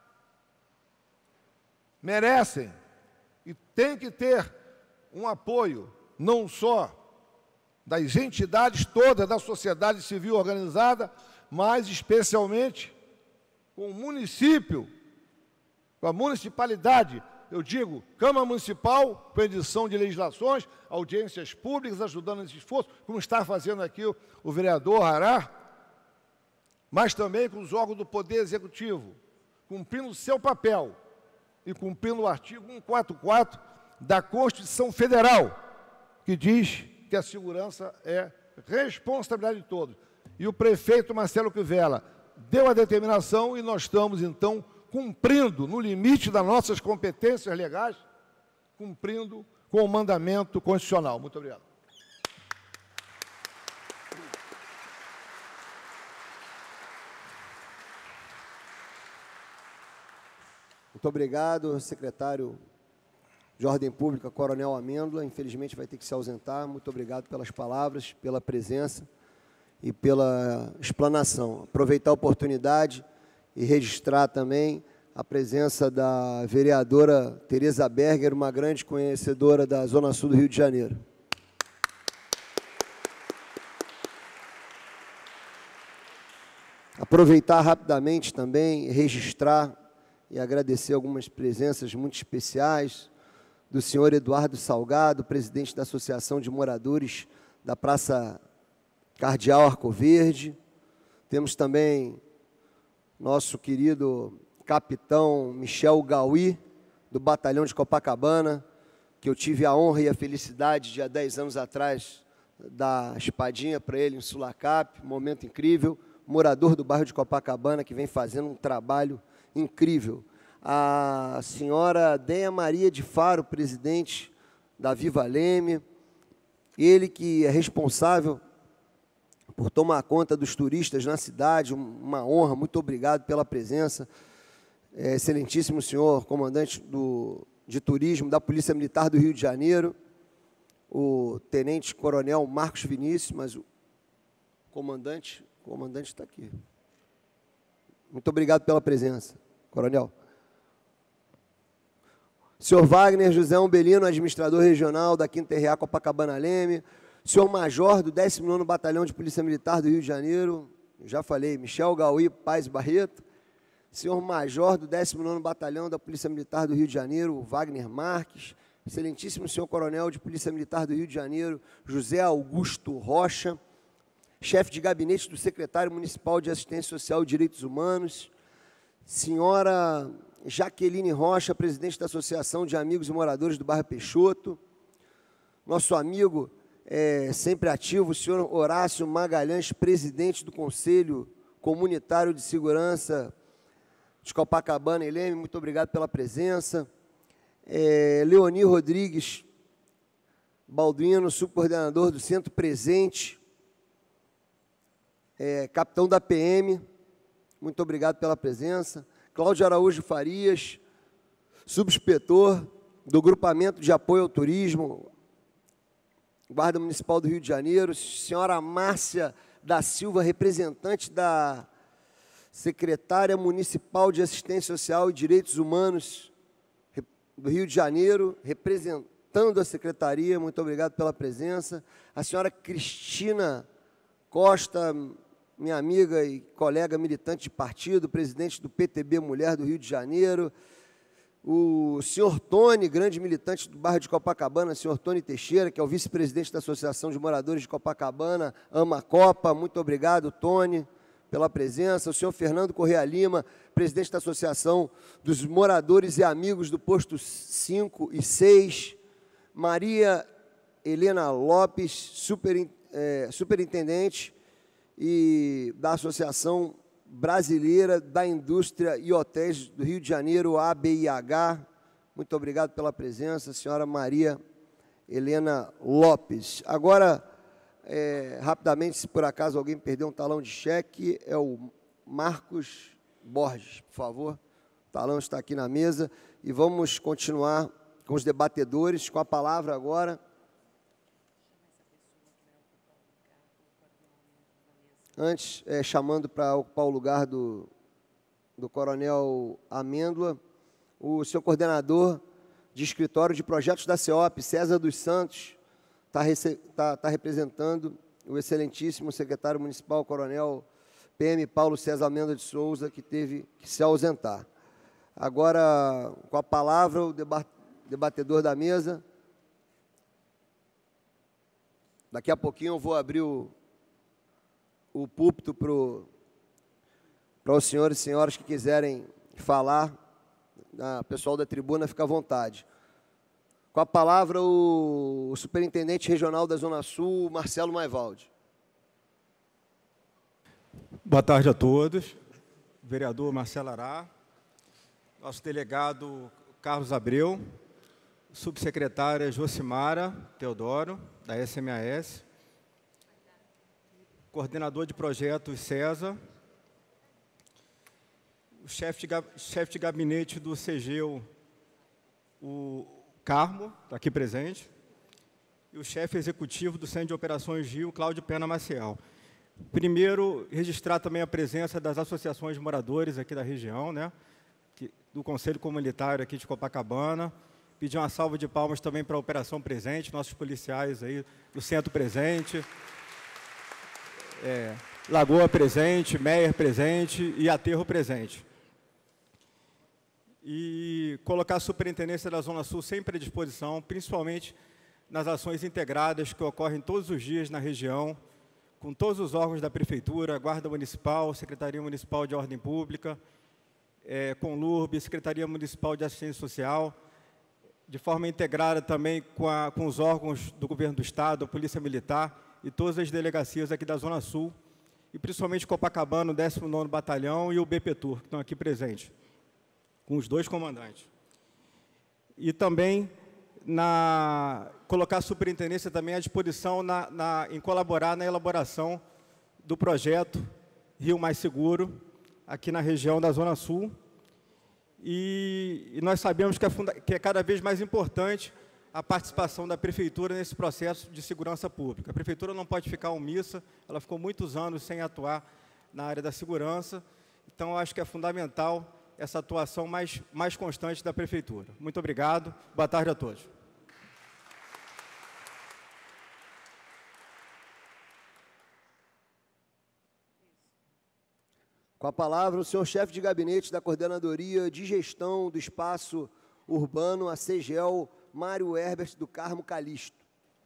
merecem e têm que ter um apoio, não só das entidades todas da sociedade civil organizada, mas especialmente com o município, com a municipalidade, eu digo, Câmara Municipal, com edição de legislações, audiências públicas, ajudando nesse esforço, como está fazendo aqui o, o vereador Ará, mas também com os órgãos do Poder Executivo, cumprindo o seu papel e cumprindo o artigo cento e quarenta e quatro da Constituição Federal, que diz que a segurança é responsabilidade de todos. E o prefeito Marcelo Crivella deu a determinação e nós estamos, então, cumprindo, no limite das nossas competências legais, cumprindo com o mandamento constitucional. Muito obrigado. Muito obrigado, secretário de Ordem Pública, Coronel Amêndola. Infelizmente vai ter que se ausentar. Muito obrigado pelas palavras, pela presença e pela explanação. Aproveitar a oportunidade e registrar também a presença da vereadora Tereza Berger, uma grande conhecedora da Zona Sul do Rio de Janeiro. Aproveitar rapidamente também, registrar e agradecer algumas presenças muito especiais do senhor Eduardo Salgado, presidente da Associação de Moradores da Praça Cardeal Arco Verde. Temos também nosso querido capitão Michel Gaui, do Batalhão de Copacabana, que eu tive a honra e a felicidade de, há dez anos atrás, dar espadinha para ele em Sulacap, momento incrível, morador do bairro de Copacabana, que vem fazendo um trabalho incrível. A senhora Deia Maria de Faro, presidente da Viva Leme, ele que é responsável por tomar conta dos turistas na cidade, uma honra, muito obrigado pela presença. É, excelentíssimo senhor comandante do, de turismo da Polícia Militar do Rio de Janeiro, o tenente-coronel Marcos Vinícius, mas o comandante, o comandante está aqui. Muito obrigado pela presença, coronel. Senhor Wagner José Umbelino, administrador regional da quinta R A Copacabana Leme, senhor Major do décimo nono Batalhão de Polícia Militar do Rio de Janeiro, já falei, Michel Gaui Paz Barreto, senhor Major do décimo nono Batalhão da Polícia Militar do Rio de Janeiro, Wagner Marques, excelentíssimo senhor Coronel de Polícia Militar do Rio de Janeiro, José Augusto Rocha, chefe de gabinete do secretário municipal de Assistência Social e Direitos Humanos, senhora Jaqueline Rocha, presidente da Associação de Amigos e Moradores do Bairro Peixoto, nosso amigo é, sempre ativo, o senhor Horácio Magalhães, presidente do Conselho Comunitário de Segurança de Copacabana e Leme, muito obrigado pela presença. É, Leoni Rodrigues Balduino, subcoordenador do Centro Presente, é, capitão da P M, muito obrigado pela presença. Cláudio Araújo Farias, subinspetor do Grupamento de Apoio ao Turismo, Guarda Municipal do Rio de Janeiro, senhora Márcia da Silva, representante da secretária municipal de Assistência Social e Direitos Humanos do Rio de Janeiro, representando a secretaria, muito obrigado pela presença. A senhora Cristina Costa, minha amiga e colega militante de partido, presidente do P T B Mulher do Rio de Janeiro. O senhor Tony, grande militante do bairro de Copacabana, senhor Tony Teixeira, que é o vice-presidente da Associação de Moradores de Copacabana, Ama Copa, muito obrigado, Tony, pela presença. O senhor Fernando Correia Lima, presidente da Associação dos Moradores e Amigos do Posto cinco e seis. Maria Helena Lopes, super, é, superintendente e da Associação Brasileira da Indústria e Hotéis do Rio de Janeiro, A B I H. Muito obrigado pela presença, senhora Maria Helena Lopes. Agora, é, rapidamente, se por acaso alguém perdeu um talão de cheque, é o Marcos Borges, por favor. talão está aqui na mesa, e vamos continuar com os debatedores, com a palavra agora. Antes, é, chamando para ocupar o lugar do, do coronel Amêndola, o seu coordenador de escritório de projetos da CEOP, César dos Santos, está tá, tá representando o excelentíssimo secretário municipal, coronel P M Paulo César Amêndola de Souza, que teve que se ausentar. Agora, com a palavra, o debatedor da mesa. Daqui a pouquinho eu vou abrir o, o púlpito para os senhores e senhoras que quiserem falar. O pessoal da tribuna, fica à vontade. Com a palavra, o, o superintendente regional da Zona Sul, Marcelo Maivaldi. Boa tarde a todos. Vereador Marcelo Ará, nosso delegado Carlos Abreu, subsecretária Josimara Teodoro, da S M A S, coordenador de projetos César, o chefe de, chefe de gabinete do CEGEU, o Carmo, está aqui presente, e o chefe executivo do Centro de Operações Rio, Cláudio Pena Maciel. Primeiro, registrar também a presença das associações de moradores aqui da região, né, que, do Conselho Comunitário aqui de Copacabana. Pedir uma salva de palmas também para a Operação Presente, nossos policiais aí do Centro Presente, é, Lagoa Presente, Meier Presente e Aterro Presente. E colocar a Superintendência da Zona Sul sempre à disposição, principalmente nas ações integradas que ocorrem todos os dias na região, com todos os órgãos da Prefeitura, Guarda Municipal, Secretaria Municipal de Ordem Pública, é, Conlurb, Secretaria Municipal de Assistência Social, de forma integrada também com, a, com os órgãos do Governo do Estado, a Polícia Militar e todas as delegacias aqui da Zona Sul, e principalmente Copacabana, o décimo nono Batalhão e o B P Tur, que estão aqui presentes, com os dois comandantes. E também na, colocar a superintendência também à disposição na, na, em colaborar na elaboração do projeto Rio Mais Seguro, aqui na região da Zona Sul. E, e nós sabemos que é, funda, que é cada vez mais importante a participação da Prefeitura nesse processo de segurança pública. A Prefeitura não pode ficar omissa, ela ficou muitos anos sem atuar na área da segurança, então eu acho que é fundamental essa atuação mais, mais constante da Prefeitura. Muito obrigado, boa tarde a todos. Com a palavra, o senhor chefe de gabinete da Coordenadoria de Gestão do Espaço Urbano, a CEGEL, Mário Herbert do Carmo Calixto.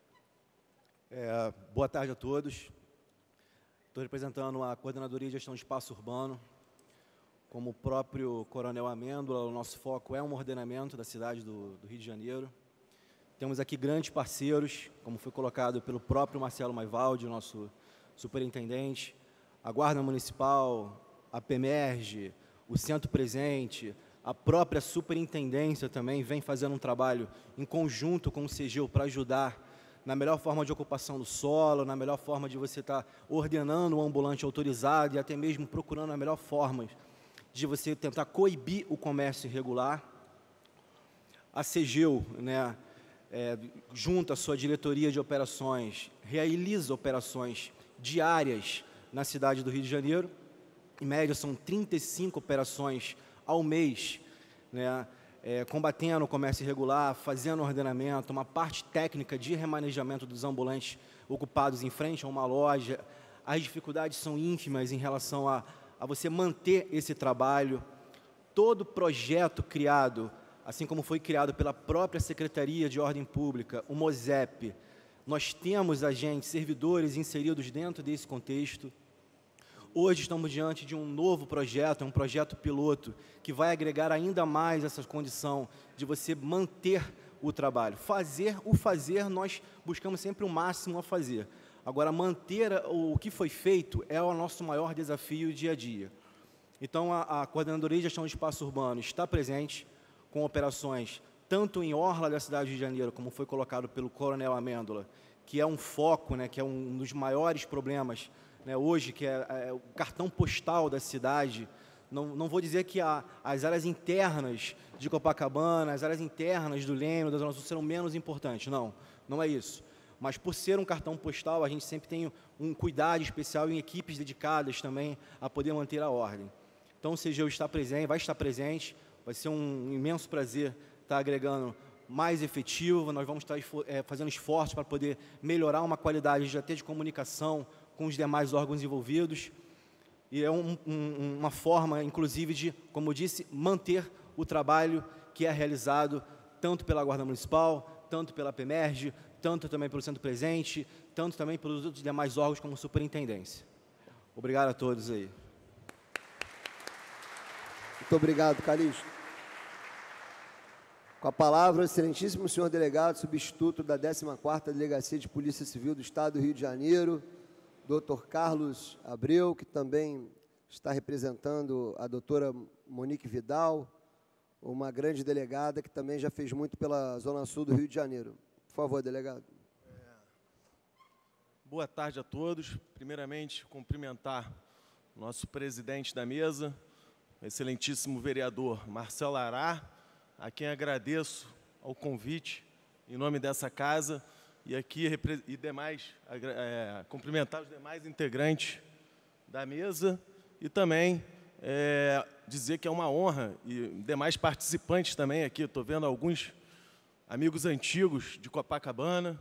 É, boa tarde a todos. Estou representando a Coordenadoria de Gestão do Espaço Urbano. Como o próprio coronel Amêndola, o nosso foco é um ordenamento da cidade do, do Rio de Janeiro. Temos aqui grandes parceiros, como foi colocado pelo próprio Marcelo Maivaldi, o nosso superintendente, a Guarda Municipal, a PEMERGE, o Centro Presente, a própria superintendência também vem fazendo um trabalho em conjunto com o CEGEU para ajudar na melhor forma de ocupação do solo, na melhor forma de você estar ordenando o ambulante autorizado e até mesmo procurando a melhor forma de você tentar coibir o comércio irregular. A CEGEU, né, é, junto à sua diretoria de operações, realiza operações diárias na cidade do Rio de Janeiro. Em média, são trinta e cinco operações ao mês, né, é, combatendo o comércio irregular, fazendo ordenamento, uma parte técnica de remanejamento dos ambulantes ocupados em frente a uma loja. As dificuldades são ínfimas em relação a, a você manter esse trabalho. Todo projeto criado, assim como foi criado pela própria Secretaria de Ordem Pública, o MOSEP, nós temos agentes, servidores inseridos dentro desse contexto. Hoje estamos diante de um novo projeto, um projeto piloto, que vai agregar ainda mais essa condição de você manter o trabalho. Fazer, o fazer, nós buscamos sempre o máximo a fazer. Agora, manter o que foi feito é o nosso maior desafio dia a dia. Então, a, a Coordenadoria de Gestão do Espaço Urbano está presente com operações tanto em orla da cidade de Janeiro, como foi colocado pelo coronel Amêndola, que é um foco, né, que é um dos maiores problemas, né, hoje, que é, é o cartão postal da cidade, Não, não vou dizer que a, as áreas internas de Copacabana, as áreas internas do Leme, da Zona Sul, serão menos importantes. Não, não é isso. Mas, por ser um cartão postal, a gente sempre tem um cuidado especial em equipes dedicadas também a poder manter a ordem. Então, o C G U está presente, vai estar presente, vai ser um imenso prazer estar agregando mais efetivo, nós vamos estar é, fazendo esforços para poder melhorar uma qualidade já até de comunicação com os demais órgãos envolvidos. E é um, um, uma forma, inclusive, de, como eu disse, manter o trabalho que é realizado tanto pela Guarda Municipal, tanto pela PEMERGE, tanto também pelo Centro Presente, tanto também pelos outros demais órgãos como Superintendência. Obrigado a todos aí. Muito obrigado, Calixto. Com a palavra, o excelentíssimo senhor delegado, substituto da décima quarta Delegacia de Polícia Civil do Estado do Rio de Janeiro, doutor Carlos Abreu, que também está representando a doutora Monique Vidal, uma grande delegada que também já fez muito pela Zona Sul do Rio de Janeiro. Por favor, delegado. É. Boa tarde a todos. Primeiramente, cumprimentar o nosso presidente da mesa, o excelentíssimo vereador Marcelo Ará, a quem agradeço ao convite em nome dessa casa e aqui e demais, é, cumprimentar os demais integrantes da mesa e também é, dizer que é uma honra e demais participantes também aqui. Estou vendo alguns amigos antigos de Copacabana,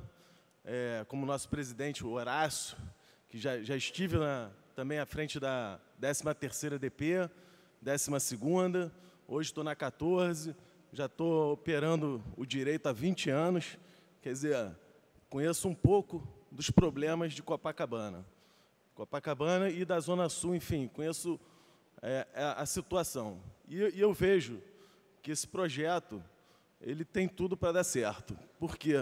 é, como o nosso presidente Horácio, que já, já estive na, também à frente da décima terceira D P, décima segunda, hoje estou na quatorze, já estou operando o direito há vinte anos, quer dizer, conheço um pouco dos problemas de Copacabana. Copacabana e da Zona Sul, enfim, conheço é, a situação. E, e eu vejo que esse projeto ele tem tudo para dar certo. Por quê?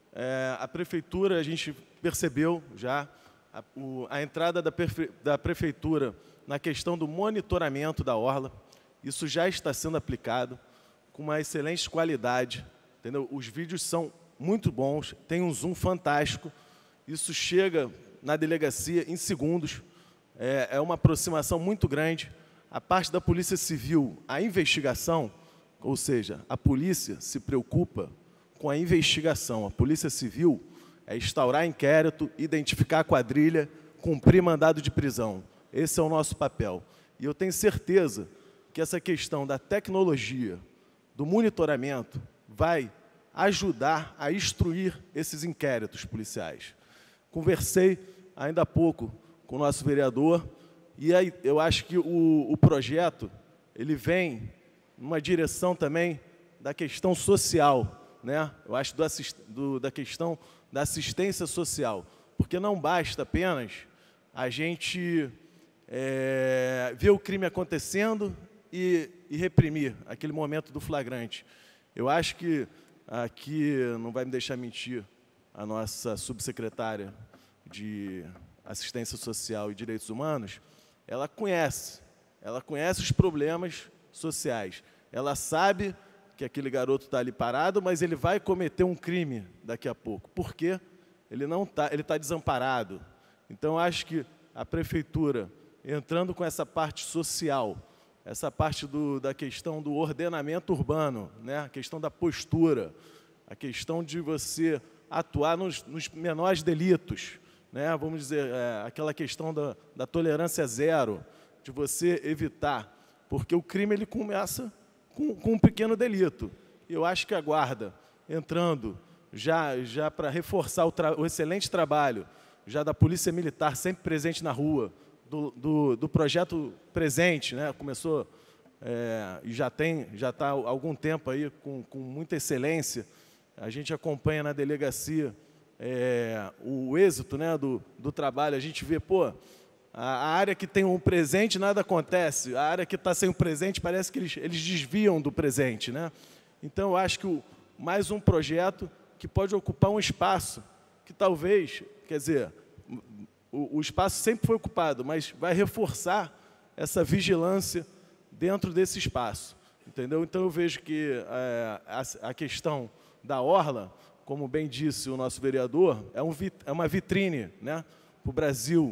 É, a Prefeitura, a gente percebeu já a, o, a entrada da, prefe, da Prefeitura na questão do monitoramento da orla. Isso já está sendo aplicado com uma excelente qualidade. Entendeu? Os vídeos são muito bons, tem um zoom fantástico. Isso chega na delegacia em segundos. É, é uma aproximação muito grande. A parte da Polícia Civil, a investigação, ou seja, a polícia se preocupa com a investigação. A Polícia Civil é instaurar inquérito, identificar a quadrilha, cumprir mandado de prisão. Esse é o nosso papel. E eu tenho certeza que essa questão da tecnologia, do monitoramento, vai ajudar a instruir esses inquéritos policiais. Conversei ainda há pouco com o nosso vereador e aí eu acho que o, o projeto ele vem numa direção também da questão social, né? Eu acho do assist, do, da questão da assistência social, porque não basta apenas a gente é, ver o crime acontecendo e, e reprimir aquele momento do flagrante. Eu acho que aqui, não vai me deixar mentir, a nossa subsecretária de Assistência Social e Direitos Humanos, ela conhece, ela conhece os problemas sociais. Ela sabe que aquele garoto está ali parado, mas ele vai cometer um crime daqui a pouco. Por quê? Ele não tá, ele está desamparado. Então, acho que a Prefeitura, entrando com essa parte social, essa parte do, da questão do ordenamento urbano, né? A questão da postura, a questão de você atuar nos, nos menores delitos, né? Vamos dizer, é, aquela questão da, da tolerância zero, de você evitar, porque o crime ele começa com, com um pequeno delito. E eu acho que a Guarda, entrando já, já para reforçar o, o excelente trabalho já da Polícia Militar, sempre presente na rua, do, do, do projeto presente, né? Começou é, e já tem, já está há algum tempo aí com, com muita excelência. A gente acompanha na delegacia é, o êxito, né, do, do trabalho. A gente vê, pô, a, a área que tem um presente, nada acontece. A área que está sem o presente, parece que eles, eles desviam do presente, né? Então, eu acho que o, mais um projeto que pode ocupar um espaço que talvez, quer dizer, o, o espaço sempre foi ocupado, mas vai reforçar essa vigilância dentro desse espaço, entendeu? Então, eu vejo que é, a, a questão da orla, como bem disse o nosso vereador, é, um, é uma vitrine, né, para o Brasil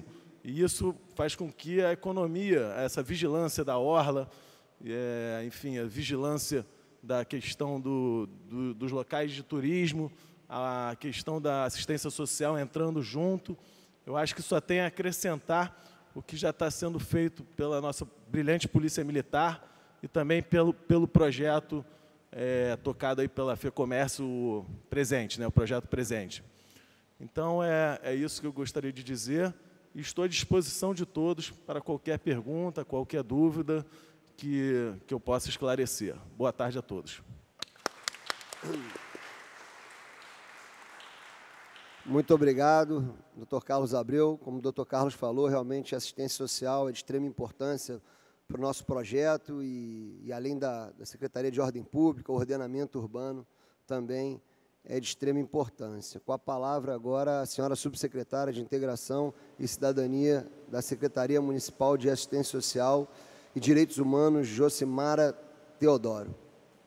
e isso faz com que a economia, essa vigilância da orla, é, enfim, a vigilância da questão do, do, dos locais de turismo, a questão da assistência social entrando junto, eu acho que só tem a acrescentar o que já está sendo feito pela nossa brilhante Polícia Militar e também pelo, pelo projeto é, tocado aí pela FEComércio Presente, né, o projeto Presente. Então, é, é isso que eu gostaria de dizer. E estou à disposição de todos para qualquer pergunta, qualquer dúvida que, que eu possa esclarecer. Boa tarde a todos. Muito obrigado, doutor Carlos Abreu. Como o doutor Carlos falou, realmente a assistência social é de extrema importância para o nosso projeto e, e além da, da Secretaria de Ordem Pública, o ordenamento urbano também é de extrema importância. Com a palavra agora a senhora subsecretária de Integração e Cidadania da Secretaria Municipal de Assistência Social e Direitos Humanos, Josimara Teodoro.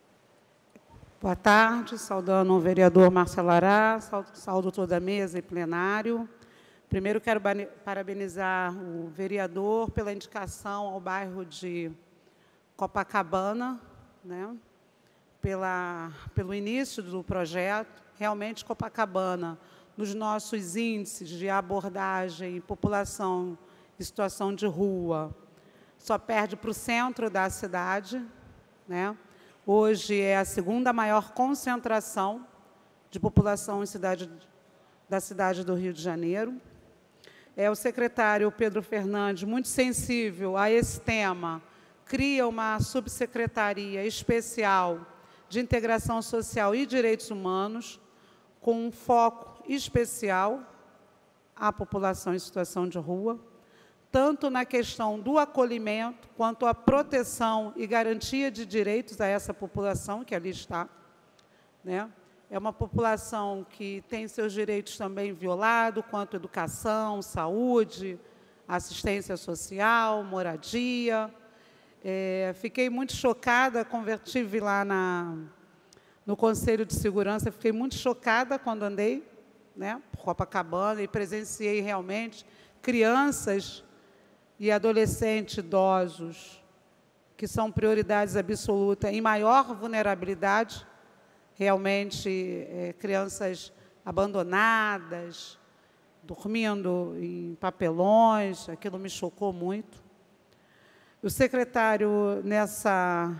Boa tarde, saudando o vereador Marcelo Ará, saudo toda a mesa e plenário. Primeiro, quero parabenizar o vereador pela indicação ao bairro de Copacabana, né, pela, pelo início do projeto. Realmente, Copacabana, nos nossos índices de abordagem em população em situação de rua, só perde para o centro da cidade, né? Hoje é a segunda maior concentração de população em cidade, da cidade do Rio de Janeiro. É, o secretário Pedro Fernandes, muito sensível a esse tema, cria uma subsecretaria especial de Integração Social e Direitos Humanos, com um foco especial à população em situação de rua, tanto na questão do acolhimento, quanto a proteção e garantia de direitos a essa população que ali está, né? É uma população que tem seus direitos também violados, quanto educação, saúde, assistência social, moradia. É, fiquei muito chocada, estive lá na, no Conselho de Segurança, fiquei muito chocada quando andei, né, por Copacabana e presenciei realmente crianças e adolescentes idosos, que são prioridades absolutas, em maior vulnerabilidade, realmente é, crianças abandonadas, dormindo em papelões, aquilo me chocou muito. O secretário, nessa,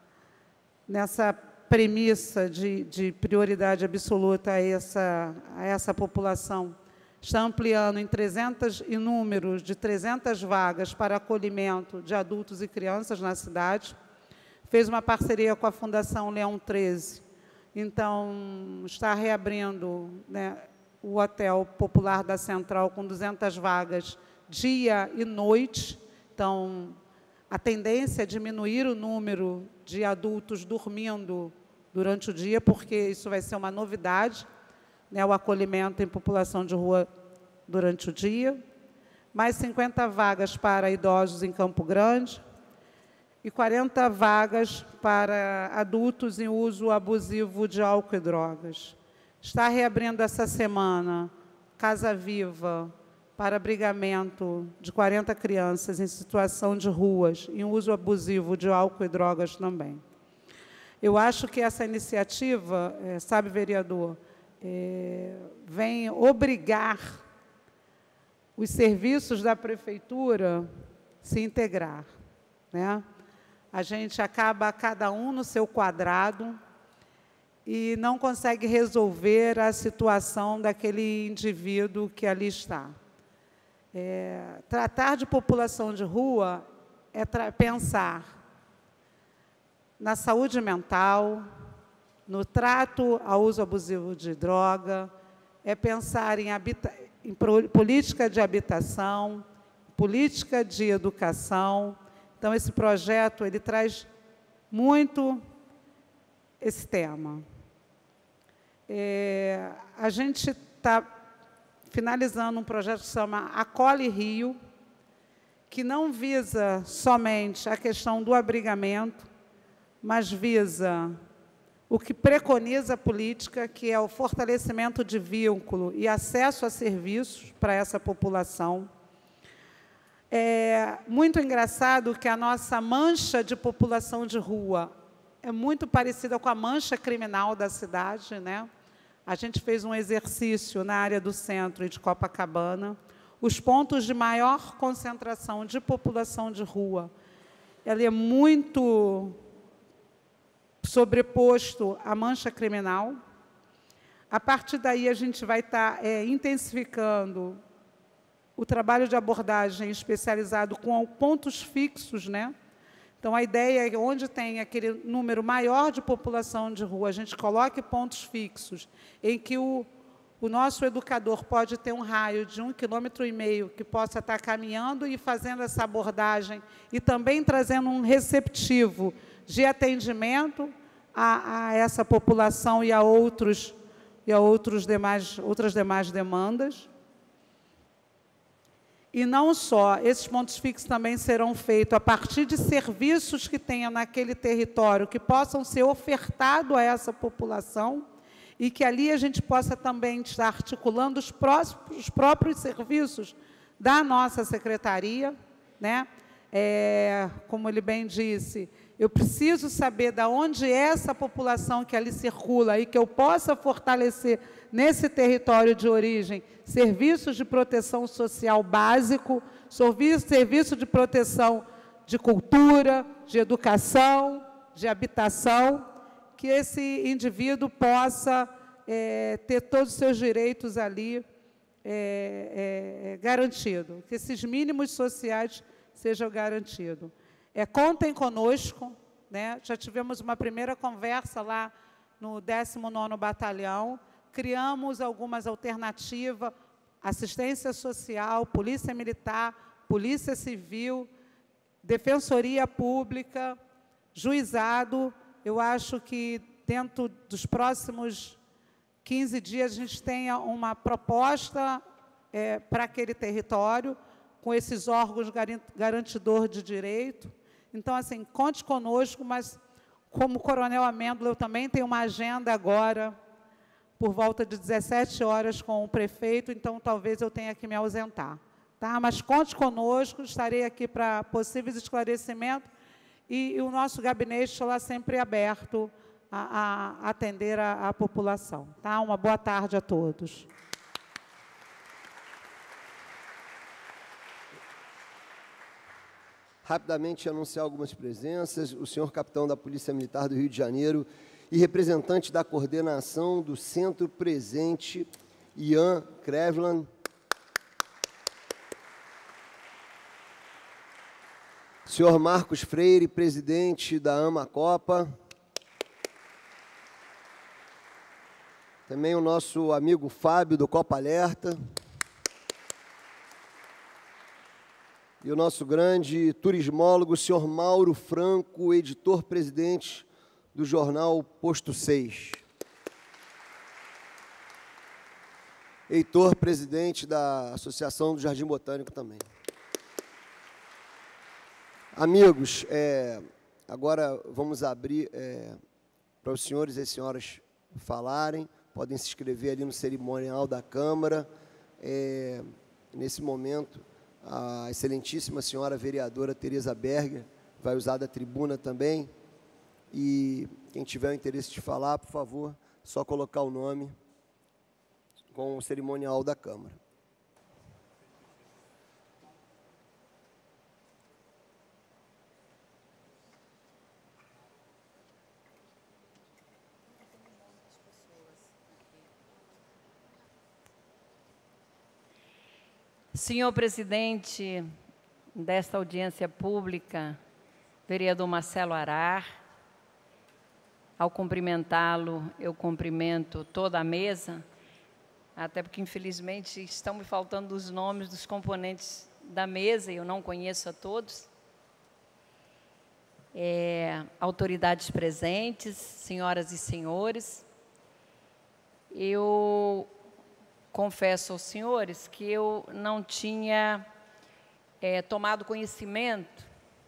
nessa premissa de, de prioridade absoluta a essa, a essa população, está ampliando em trezentos em números de trezentas vagas para acolhimento de adultos e crianças na cidade. Fez uma parceria com a Fundação Leão treze. Então, está reabrindo, né, o Hotel Popular da Central com duzentas vagas dia e noite. Então, a tendência é diminuir o número de adultos dormindo durante o dia, porque isso vai ser uma novidade, né, o acolhimento em população de rua durante o dia, mais cinquenta vagas para idosos em Campo Grande e quarenta vagas para adultos em uso abusivo de álcool e drogas. Está reabrindo essa semana Casa Viva para abrigamento de quarenta crianças em situação de ruas em uso abusivo de álcool e drogas também. Eu acho que essa iniciativa, é, sabe, vereador, É, vem obrigar os serviços da prefeitura a se integrar, né? A gente acaba cada um no seu quadrado e não consegue resolver a situação daquele indivíduo que ali está. É, tratar de população de rua é pensar na saúde mental, no trato ao uso abusivo de droga, é pensar em, habita em política de habitação, política de educação. Então, esse projeto ele traz muito esse tema. É, a gente está finalizando um projeto que se chama Acolhe Rio, que não visa somente a questão do abrigamento, mas visa o que preconiza a política, que é o fortalecimento de vínculo e acesso a serviços para essa população. É muito engraçado que a nossa mancha de população de rua é muito parecida com a mancha criminal da cidade, né? A gente fez um exercício na área do centro e de Copacabana. Os pontos de maior concentração de população de rua, ela é muito sobreposto à mancha criminal. A partir daí, a gente vai estar é, intensificando o trabalho de abordagem especializado com pontos fixos, né? Então, a ideia é que onde tem aquele número maior de população de rua, a gente coloque pontos fixos, em que o, o nosso educador pode ter um raio de um quilômetro e meio, que possa estar caminhando e fazendo essa abordagem, e também trazendo um receptivo de atendimento a, a essa população e a, outros, e a outros demais, outras demais demandas. E não só, esses pontos fixos também serão feitos a partir de serviços que tenham naquele território, que possam ser ofertados a essa população, e que ali a gente possa também estar articulando os, próximos, os próprios serviços da nossa secretaria, né? É, como ele bem disse, eu preciso saber de onde é essa população que ali circula e que eu possa fortalecer nesse território de origem serviços de proteção social básico, serviço, serviço de proteção de cultura, de educação, de habitação, que esse indivíduo possa é, ter todos os seus direitos ali é, é, garantidos, que esses mínimos sociais sejam garantidos. É, contem conosco, né? Já tivemos uma primeira conversa lá no décimo nono Batalhão, criamos algumas alternativas, assistência social, polícia militar, polícia civil, defensoria pública, juizado. Eu acho que dentro dos próximos quinze dias a gente tenha uma proposta é, para aquele território, com esses órgãos garantidor de direito. Então, assim, conte conosco, mas como Coronel Amêndola, eu também tenho uma agenda agora, por volta de dezessete horas com o prefeito, então talvez eu tenha que me ausentar. Tá? Mas conte conosco, estarei aqui para possíveis esclarecimentos, e, e o nosso gabinete está sempre aberto a, a atender a, a população. Tá? Uma boa tarde a todos. Rapidamente anunciar algumas presenças. O senhor capitão da Polícia Militar do Rio de Janeiro e representante da coordenação do Centro Presente, Ian Krevlan. Senhor Marcos Freire, presidente da AMACOPA. Também o nosso amigo Fábio, do Copa Alerta. E o nosso grande turismólogo, senhor Mauro Franco, editor-presidente do jornal Posto seis. Heitor, presidente da Associação do Jardim Botânico também. Amigos, é, agora vamos abrir é, para os senhores e as senhoras falarem. Podem se inscrever ali no cerimonial da Câmara. É, nesse momento, a excelentíssima senhora vereadora Tereza Berger vai usar da tribuna também. E quem tiver o interesse de falar, por favor, só colocar o nome com o cerimonial da Câmara. Senhor presidente desta audiência pública, vereador Marcelo Arar, ao cumprimentá-lo, eu cumprimento toda a mesa, até porque, infelizmente, estão me faltando os nomes dos componentes da mesa, e eu não conheço a todos. É, autoridades presentes, senhoras e senhores, eu confesso aos senhores que eu não tinha é, tomado conhecimento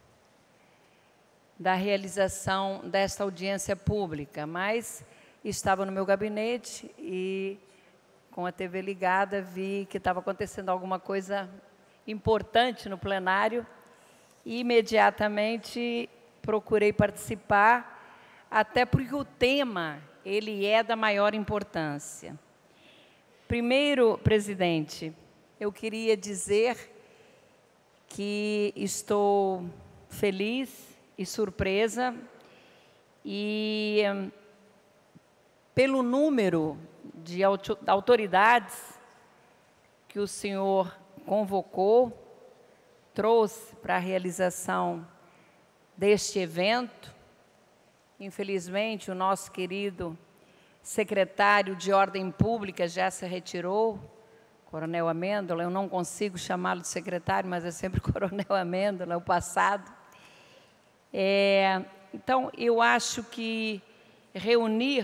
da realização desta audiência pública, mas estava no meu gabinete e, com a T V ligada, vi que estava acontecendo alguma coisa importante no plenário e imediatamente procurei participar, até porque o tema ele é da maior importância. Primeiro, presidente, eu queria dizer que estou feliz e surpresa e pelo número de autoridades que o senhor convocou, trouxe para a realização deste evento. Infelizmente, o nosso querido secretário de Ordem Pública já se retirou, Coronel Amêndola. Eu não consigo chamá-lo de secretário, mas é sempre Coronel Amêndola, o passado. É, então, eu acho que reunir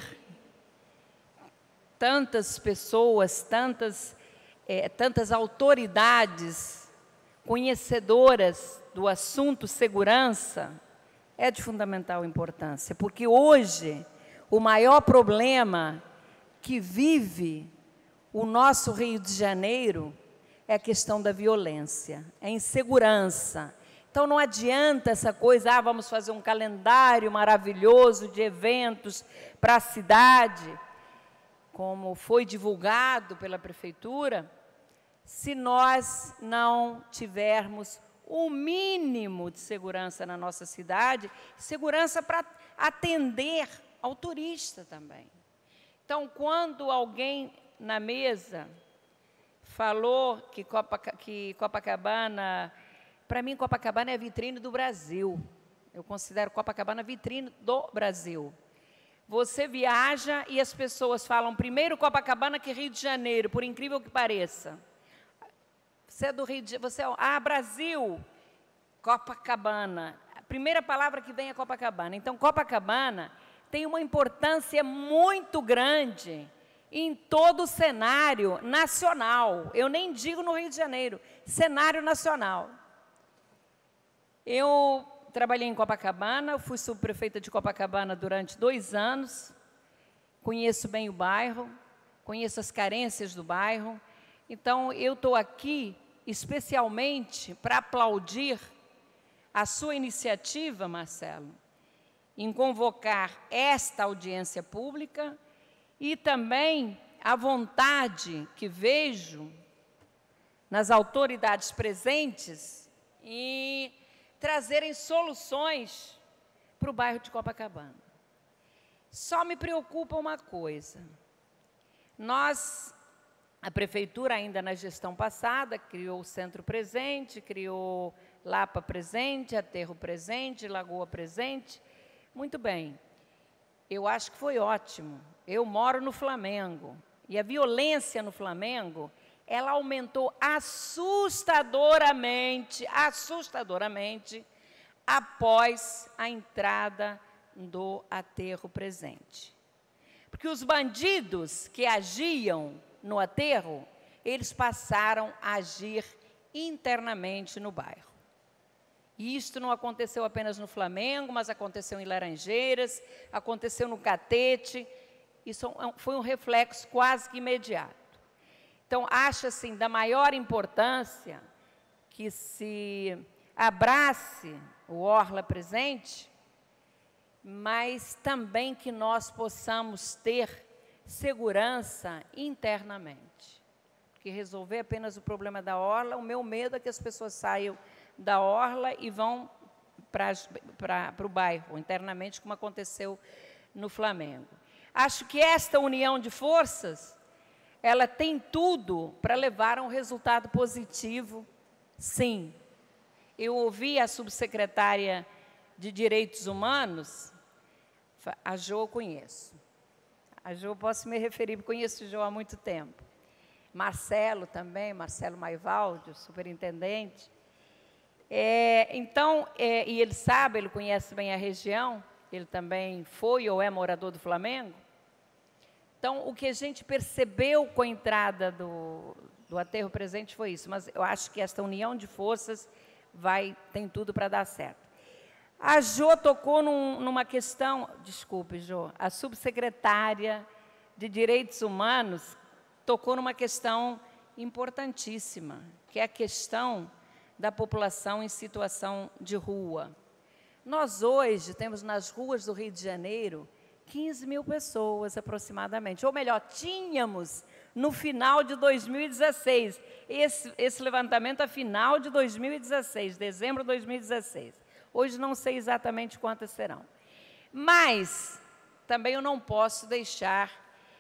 tantas pessoas, tantas, é, tantas autoridades conhecedoras do assunto segurança é de fundamental importância, porque hoje o maior problema que vive o nosso Rio de Janeiro é a questão da violência, é a insegurança. Então, não adianta essa coisa, ah, vamos fazer um calendário maravilhoso de eventos para a cidade, como foi divulgado pela Prefeitura, se nós não tivermos o mínimo de segurança na nossa cidade, segurança para atender ao turista também. Então, quando alguém na mesa falou que, Copa, que Copacabana, para mim, Copacabana é a vitrine do Brasil. Eu considero Copacabana a vitrine do Brasil. Você viaja e as pessoas falam primeiro Copacabana que Rio de Janeiro, por incrível que pareça. Você é do Rio de Janeiro, você é, ah, Brasil, Copacabana. A primeira palavra que vem é Copacabana. Então, Copacabana tem uma importância muito grande em todo o cenário nacional. Eu nem digo no Rio de Janeiro, cenário nacional. Eu trabalhei em Copacabana, fui subprefeita de Copacabana durante dois anos, conheço bem o bairro, conheço as carências do bairro. Então, eu estou aqui especialmente para aplaudir a sua iniciativa, Marcelo, em convocar esta audiência pública e também a vontade que vejo nas autoridades presentes em trazerem soluções para o bairro de Copacabana. Só me preocupa uma coisa. Nós, a Prefeitura, ainda na gestão passada, criou o Centro Presente, criou Lapa Presente, Aterro Presente, Lagoa Presente. Muito bem. Eu acho que foi ótimo. Eu moro no Flamengo. E a violência no Flamengo, ela aumentou assustadoramente, assustadoramente, após a entrada do Aterro Presente. Porque os bandidos que agiam no aterro, eles passaram a agir internamente no bairro. E isto não aconteceu apenas no Flamengo, mas aconteceu em Laranjeiras, aconteceu no Catete. Isso foi um reflexo quase que imediato. Então, acho assim, da maior importância que se abrace o Orla Presente, mas também que nós possamos ter segurança internamente. Porque resolver apenas o problema da Orla, o meu medo é que as pessoas saiam da Orla e vão para o bairro, internamente, como aconteceu no Flamengo. Acho que esta união de forças, ela tem tudo para levar a um resultado positivo, sim. Eu ouvi a subsecretária de Direitos Humanos, a Jo eu conheço. A Jo eu posso me referir, conheço a Jo há muito tempo. Marcelo também, Marcelo Maivaldi, o superintendente. É, então, é, e ele sabe, ele conhece bem a região, ele também foi ou é morador do Flamengo. Então, o que a gente percebeu com a entrada do, do Aterro Presente foi isso, mas eu acho que esta união de forças vai, tem tudo para dar certo. A Jo tocou num, numa questão, desculpe, Jo, a subsecretária de Direitos Humanos tocou numa questão importantíssima, que é a questão da população em situação de rua. Nós hoje temos nas ruas do Rio de Janeiro quinze mil pessoas aproximadamente, ou melhor, tínhamos no final de dois mil e dezesseis, esse, esse levantamento é final de dois mil e dezesseis, dezembro de dois mil e dezesseis. Hoje não sei exatamente quantas serão. Mas também eu não posso deixar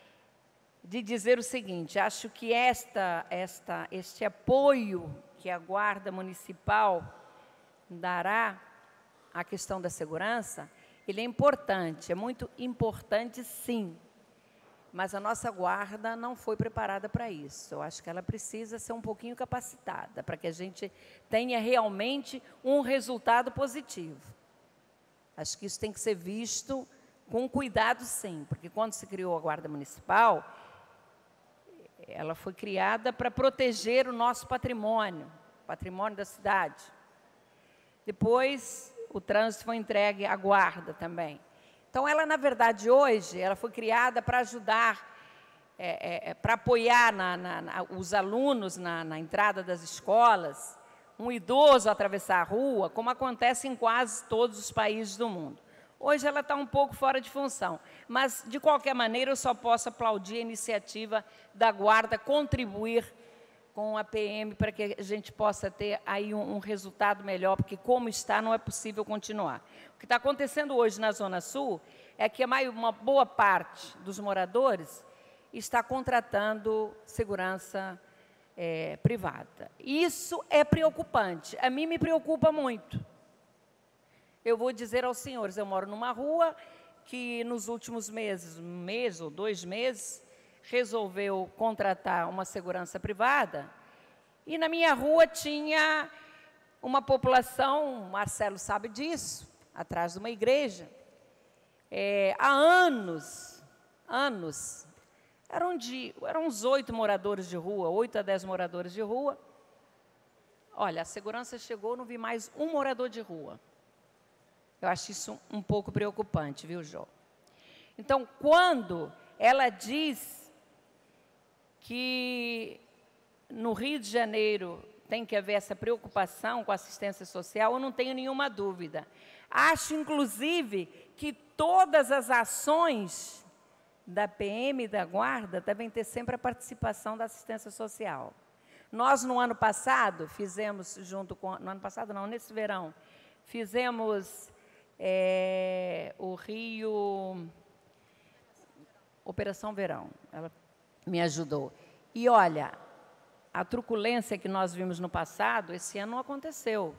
de dizer o seguinte, acho que esta, esta, este apoio que a Guarda Municipal dará à questão da segurança, ele é importante, é muito importante sim, mas a nossa Guarda não foi preparada para isso. Eu acho que ela precisa ser um pouquinho capacitada, para que a gente tenha realmente um resultado positivo. Acho que isso tem que ser visto com cuidado sim, porque quando se criou a Guarda Municipal, ela foi criada para proteger o nosso patrimônio, patrimônio da cidade. Depois, o trânsito foi entregue à guarda também. Então, ela, na verdade, hoje, ela foi criada para ajudar, é, é, para apoiar na, na, na, os alunos na, na entrada das escolas, um idoso atravessar a rua, como acontece em quase todos os países do mundo. Hoje ela está um pouco fora de função, mas, de qualquer maneira, eu só posso aplaudir a iniciativa da Guarda contribuir com a P M para que a gente possa ter aí um, um resultado melhor, porque como está, não é possível continuar. O que está acontecendo hoje na Zona Sul é que uma boa parte dos moradores está contratando segurança é, privada. Isso é preocupante, a mim me preocupa muito. Eu vou dizer aos senhores, eu moro numa rua que nos últimos meses, um mês ou dois meses, resolveu contratar uma segurança privada, e na minha rua tinha uma população, o Marcelo sabe disso, atrás de uma igreja, é, há anos, anos, eram, de, eram uns oito moradores de rua, oito a dez moradores de rua. Olha, a segurança chegou, não vi mais um morador de rua. Eu acho isso um pouco preocupante, viu, Jô? Então, quando ela diz que no Rio de Janeiro tem que haver essa preocupação com a assistência social, eu não tenho nenhuma dúvida. Acho, inclusive, que todas as ações da P M e da Guarda devem ter sempre a participação da assistência social. Nós, no ano passado, fizemos, junto com... No ano passado, não, nesse verão, fizemos é, o Rio... Operação Verão. Ela me ajudou. E, olha, a truculência que nós vimos no passado, esse ano não aconteceu.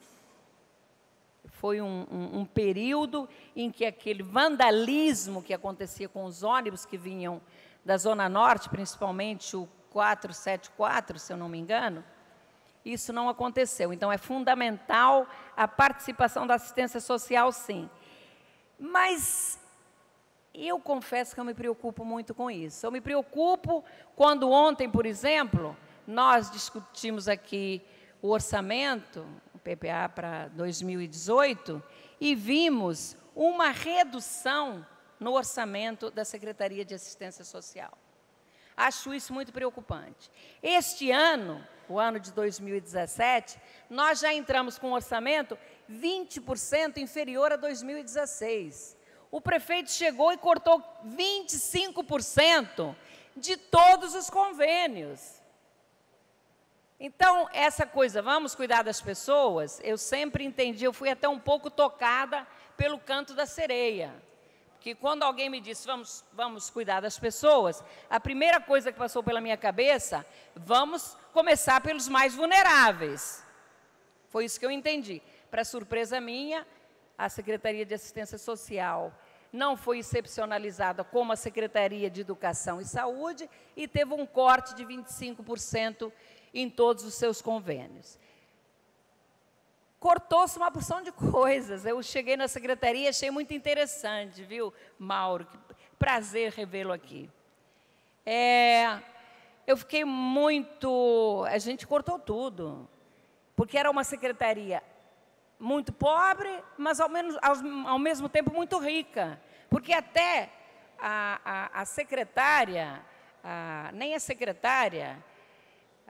Foi um, um, um período em que aquele vandalismo que acontecia com os ônibus que vinham da Zona Norte, principalmente o quatrocentos e setenta e quatro, se eu não me engano, isso não aconteceu. Então, é fundamental a participação da assistência social, sim. Mas eu confesso que eu me preocupo muito com isso. Eu me preocupo quando ontem, por exemplo, nós discutimos aqui o orçamento, o P P A para dois mil e dezoito, e vimos uma redução no orçamento da Secretaria de Assistência Social. Acho isso muito preocupante. Este ano, o ano de dois mil e dezessete, nós já entramos com um orçamento vinte por cento inferior a dois mil e dezesseis. O prefeito chegou e cortou vinte e cinco por cento de todos os convênios. Então, essa coisa, vamos cuidar das pessoas, eu sempre entendi, eu fui até um pouco tocada pelo canto da sereia. Que quando alguém me disse, vamos, vamos cuidar das pessoas, a primeira coisa que passou pela minha cabeça, vamos começar pelos mais vulneráveis. Foi isso que eu entendi. Para surpresa minha, a Secretaria de Assistência Social não foi excepcionalizada como a Secretaria de Educação e Saúde e teve um corte de vinte e cinco por cento em todos os seus convênios. Cortou-se uma porção de coisas. Eu cheguei na secretaria e achei muito interessante, viu, Mauro? Que prazer revê-lo aqui. É, eu fiquei muito... A gente cortou tudo, porque era uma secretaria muito pobre, mas ao, menos, ao, ao mesmo tempo muito rica, porque até a, a, a secretária, a, nem a secretária,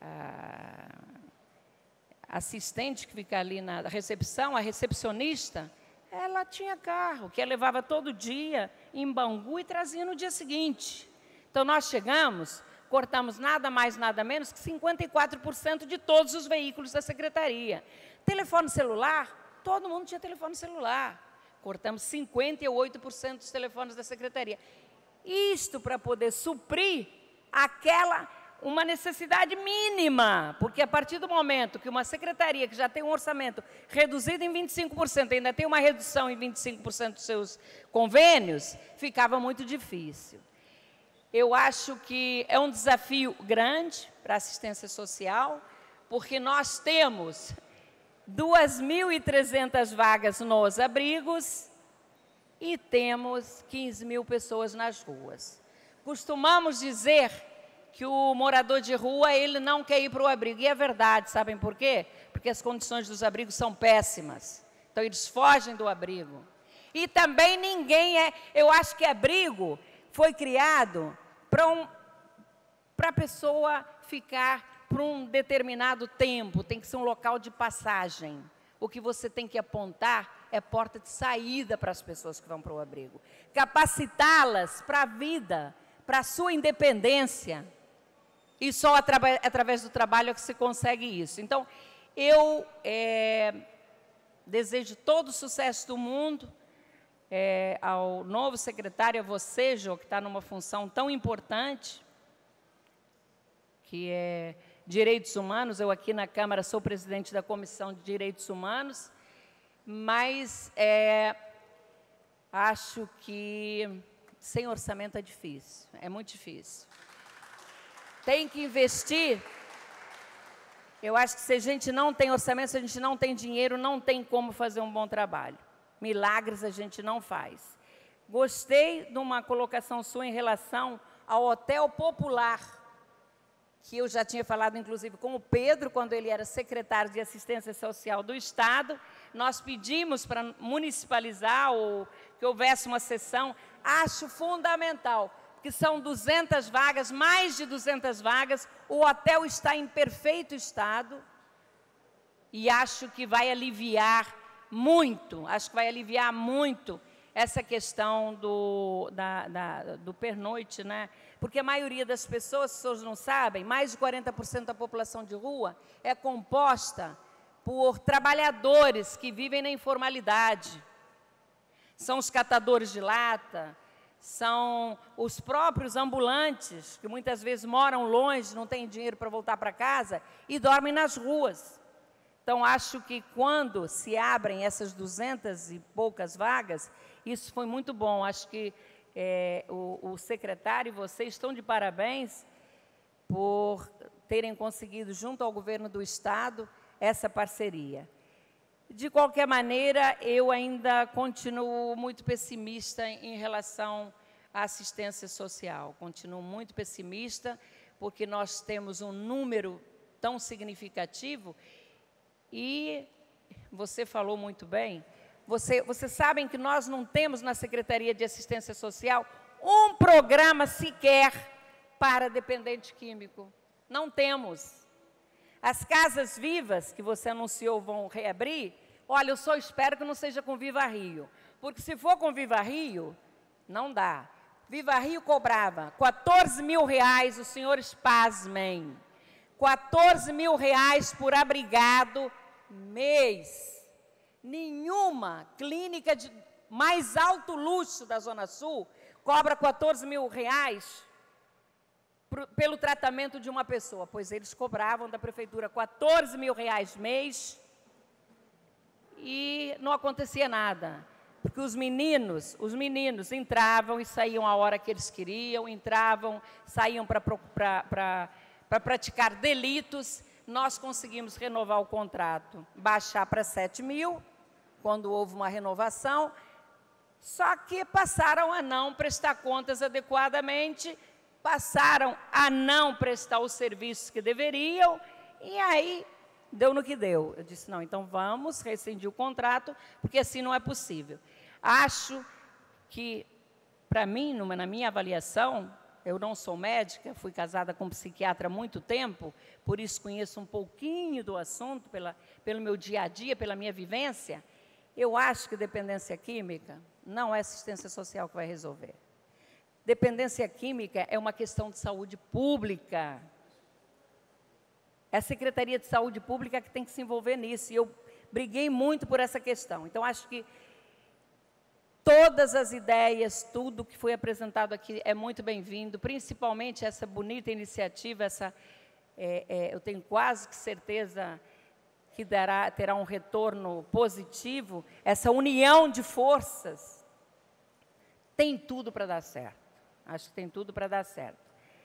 a assistente que fica ali na recepção, a recepcionista, ela tinha carro, que ela levava todo dia em Bangu e trazia no dia seguinte. Então, nós chegamos, cortamos nada mais, nada menos que cinquenta e quatro por cento de todos os veículos da secretaria. Telefone celular, todo mundo tinha telefone celular. Cortamos cinquenta e oito por cento dos telefones da secretaria. Isto para poder suprir aquela, uma necessidade mínima, porque a partir do momento que uma secretaria que já tem um orçamento reduzido em vinte e cinco por cento, ainda tem uma redução em vinte e cinco por cento dos seus convênios, ficava muito difícil. Eu acho que é um desafio grande para a assistência social, porque nós temos duas mil e trezentas vagas nos abrigos e temos quinze mil pessoas nas ruas. Costumamos dizer que o morador de rua, ele não quer ir para o abrigo. E é verdade, sabem por quê? Porque as condições dos abrigos são péssimas. Então, eles fogem do abrigo. E também ninguém é... Eu acho que abrigo foi criado para um, para a pessoa ficar por um determinado tempo, tem que ser um local de passagem. O que você tem que apontar é porta de saída para as pessoas que vão para o abrigo. Capacitá-las para a vida, para a sua independência. E só atra- através do trabalho é que se consegue isso. Então, eu é, desejo todo o sucesso do mundo é, ao novo secretário, a você, Jô, que está numa função tão importante, que é Direitos Humanos. Eu aqui na Câmara sou presidente da Comissão de Direitos Humanos, mas é, acho que sem orçamento é difícil, é muito difícil. Tem que investir. Eu acho que se a gente não tem orçamento, se a gente não tem dinheiro, não tem como fazer um bom trabalho. Milagres a gente não faz. Gostei de uma colocação sua em relação ao Hotel Popular, que eu já tinha falado, inclusive, com o Pedro, quando ele era secretário de Assistência Social do Estado. Nós pedimos para municipalizar ou que houvesse uma sessão. Acho fundamental, porque são duzentas vagas, mais de duzentas vagas, o hotel está em perfeito estado e acho que vai aliviar muito, acho que vai aliviar muito essa questão do, da, da, do pernoite, né? Porque a maioria das pessoas, as pessoas não sabem, mais de quarenta por cento da população de rua é composta por trabalhadores que vivem na informalidade. São os catadores de lata, são os próprios ambulantes, que muitas vezes moram longe, não têm dinheiro para voltar para casa e dormem nas ruas. Então, acho que quando se abrem essas duzentas e poucas vagas, isso foi muito bom. Acho que é, o, o secretário e vocês estão de parabéns por terem conseguido, junto ao governo do Estado, essa parceria. De qualquer maneira, eu ainda continuo muito pessimista em relação à assistência social. Continuo muito pessimista, porque nós temos um número tão significativo. E você falou muito bem, você, vocês sabem que nós não temos na Secretaria de Assistência Social um programa sequer para dependente químico. Não temos. As casas vivas que você anunciou vão reabrir, olha, eu só espero que não seja com Viva Rio, porque se for com Viva Rio, não dá. Viva Rio cobrava quatorze mil reais, os senhores pasmem, quatorze mil reais por abrigado mês. Nenhuma clínica de mais alto luxo da Zona Sul cobra quatorze mil reais pro, pelo tratamento de uma pessoa, pois eles cobravam da prefeitura quatorze mil reais mês e não acontecia nada, porque os meninos, os meninos entravam e saíam a hora que eles queriam, entravam, saíam para para praticar delitos. Nós conseguimos renovar o contrato, baixar para sete mil, quando houve uma renovação, só que passaram a não prestar contas adequadamente, passaram a não prestar os serviços que deveriam, e aí deu no que deu. Eu disse, não, então vamos rescindir o contrato, porque assim não é possível. Acho que, para mim, numa, na minha avaliação, Eu não sou médica, fui casada com um psiquiatra há muito tempo, por isso conheço um pouquinho do assunto, pela, pelo meu dia a dia, pela minha vivência. Eu acho que dependência química não é assistência social que vai resolver. Dependência química é uma questão de saúde pública. É a Secretaria de Saúde Pública que tem que se envolver nisso. E eu briguei muito por essa questão. Então, acho que todas as ideias, tudo que foi apresentado aqui é muito bem-vindo, principalmente essa bonita iniciativa, essa, é, é, eu tenho quase que certeza que dará, terá um retorno positivo, essa união de forças, tem tudo para dar certo. Acho que tem tudo para dar certo.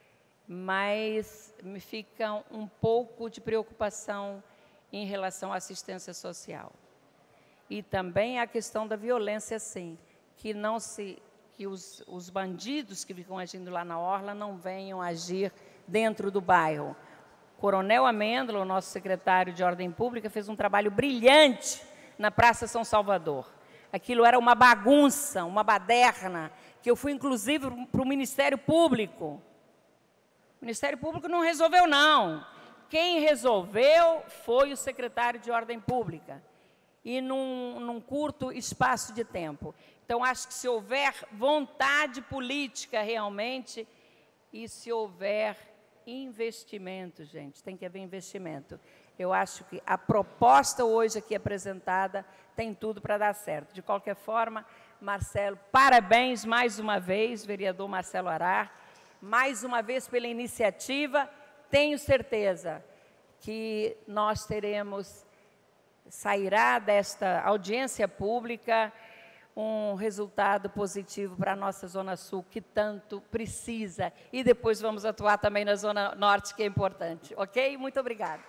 Mas me fica um pouco de preocupação em relação à assistência social. E também a questão da violência, sim, que, não se, que os, os bandidos que ficam agindo lá na orla não venham agir dentro do bairro. Coronel Amêndola, o nosso secretário de Ordem Pública, fez um trabalho brilhante na Praça São Salvador. Aquilo era uma bagunça, uma baderna, que eu fui, inclusive, para o Ministério Público. O Ministério Público não resolveu, não. Quem resolveu foi o secretário de Ordem Pública, e num, num curto espaço de tempo. Então, acho que se houver vontade política realmente, e se houver investimento, gente, tem que haver investimento. Eu acho que a proposta hoje aqui apresentada tem tudo para dar certo. De qualquer forma, Marcelo, parabéns mais uma vez, vereador Marcelo Arar, mais uma vez pela iniciativa. Tenho certeza que nós teremos, sairá desta audiência pública um resultado positivo para a nossa Zona Sul, que tanto precisa. E depois vamos atuar também na Zona Norte, que é importante. Ok? Muito obrigada.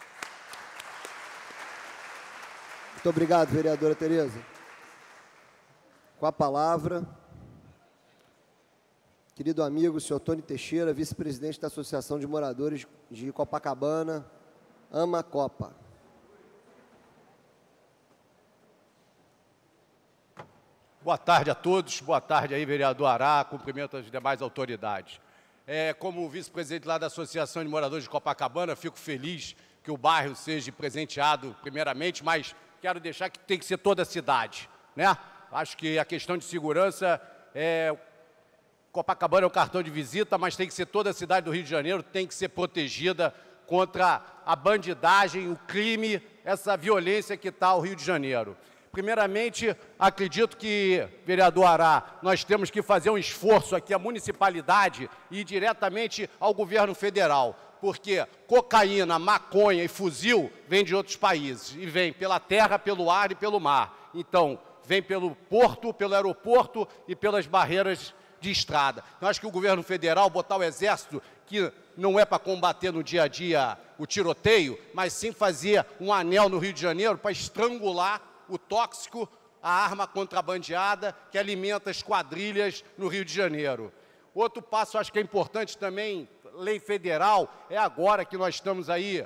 Muito obrigado, vereadora Tereza. Com a palavra, querido amigo, senhor Tony Teixeira, vice-presidente da Associação de Moradores de Copacabana, Ama Copa. Boa tarde a todos, boa tarde aí, vereador Ará, cumprimento as demais autoridades. É, como vice-presidente lá da Associação de Moradores de Copacabana, fico feliz que o bairro seja presenteado primeiramente, mas quero deixar que tem que ser toda a cidade, né? Acho que a questão de segurança, é, Copacabana é o cartão de visita, mas tem que ser toda a cidade do Rio de Janeiro, tem que ser protegida contra a bandidagem, o crime, essa violência que está o Rio de Janeiro. Primeiramente, acredito que, vereador Ará, nós temos que fazer um esforço aqui, a municipalidade, e diretamente ao governo federal, porque cocaína, maconha e fuzil vem de outros países, e vem pela terra, pelo ar e pelo mar. Então, vem pelo porto, pelo aeroporto e pelas barreiras de estrada. Então, acho que o governo federal botar o exército, que não é para combater no dia a dia o tiroteio, mas sim fazer um anel no Rio de Janeiro para estrangular o tóxico, a arma contrabandeada que alimenta as quadrilhas no Rio de Janeiro. Outro passo, acho que é importante também, lei federal, é agora que nós estamos aí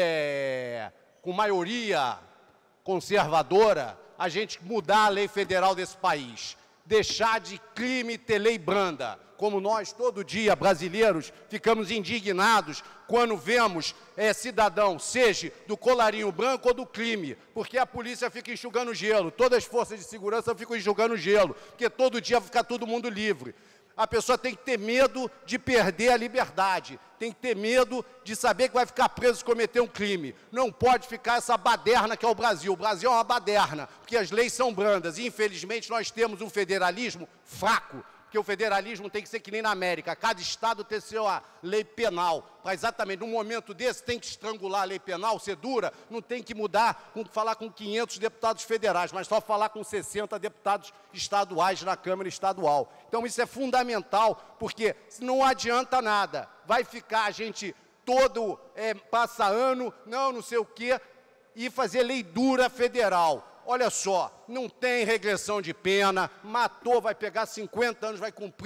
é, com maioria conservadora, a gente mudar a lei federal desse país, deixar de crime ter lei branda, como nós, todo dia, brasileiros, ficamos indignados quando vemos é, cidadão, seja do colarinho branco ou do crime, porque a polícia fica enxugando gelo, todas as forças de segurança ficam enxugando gelo, porque todo dia fica todo mundo livre. A pessoa tem que ter medo de perder a liberdade, tem que ter medo de saber que vai ficar preso se cometer um crime. Não pode ficar essa baderna que é o Brasil. O Brasil é uma baderna, porque as leis são brandas. E, infelizmente, nós temos um federalismo fraco, porque o federalismo tem que ser que nem na América. Cada estado tem sua lei penal. Para exatamente, num momento desse, tem que estrangular a lei penal, ser dura, não tem que mudar, com, falar com quinhentos deputados federais, mas só falar com sessenta deputados estaduais na Câmara Estadual. Então, isso é fundamental, porque não adianta nada. Vai ficar a gente todo, é, passa ano, não, não sei o quê, e fazer lei dura federal. Olha só, não tem regressão de pena, matou, vai pegar cinquenta anos, vai cumprir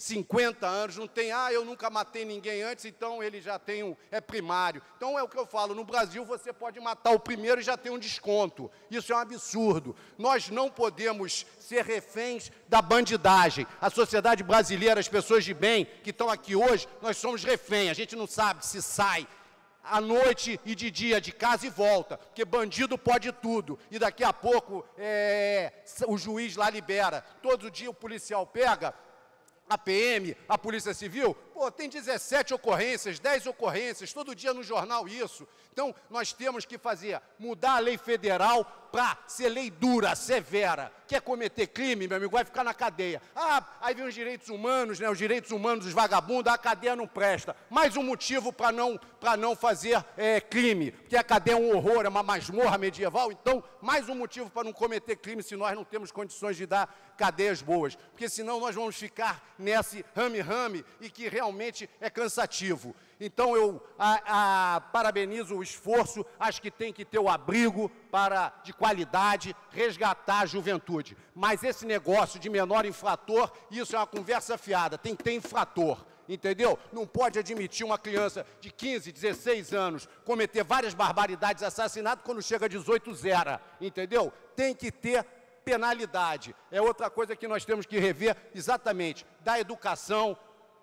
cinquenta anos, não tem, ah, eu nunca matei ninguém antes, então ele já tem um, é primário. Então é o que eu falo, no Brasil você pode matar o primeiro e já tem um desconto. Isso é um absurdo. Nós não podemos ser reféns da bandidagem. A sociedade brasileira, as pessoas de bem que estão aqui hoje, nós somos reféns. A gente não sabe se sai à noite e de dia de casa e volta, porque bandido pode tudo, e daqui a pouco é, o juiz lá libera. Todo dia o policial pega, a P M, a Polícia Civil, pô, tem dezessete ocorrências, dez ocorrências, todo dia no jornal isso. Então, nós temos que fazer, mudar a lei federal para ser lei dura, severa. Quer cometer crime, meu amigo, vai ficar na cadeia. Ah, aí vem os direitos humanos, né, os direitos humanos dos vagabundos, a cadeia não presta. Mais um motivo para não, para não fazer é, crime, porque a cadeia é um horror, é uma masmorra medieval, então, mais um motivo para não cometer crime se nós não temos condições de dar cadeias boas, porque senão nós vamos ficar nesse rame-rame e que realmente é cansativo. Então, eu a, a, parabenizo o esforço, acho que tem que ter o abrigo para, de qualidade, resgatar a juventude. Mas esse negócio de menor infrator, isso é uma conversa fiada, tem que ter infrator. Entendeu? Não pode admitir uma criança de quinze, dezesseis anos cometer várias barbaridades, assassinato, quando chega a dezoito, zera. Entendeu? Tem que ter penalidade. É outra coisa que nós temos que rever, exatamente, da educação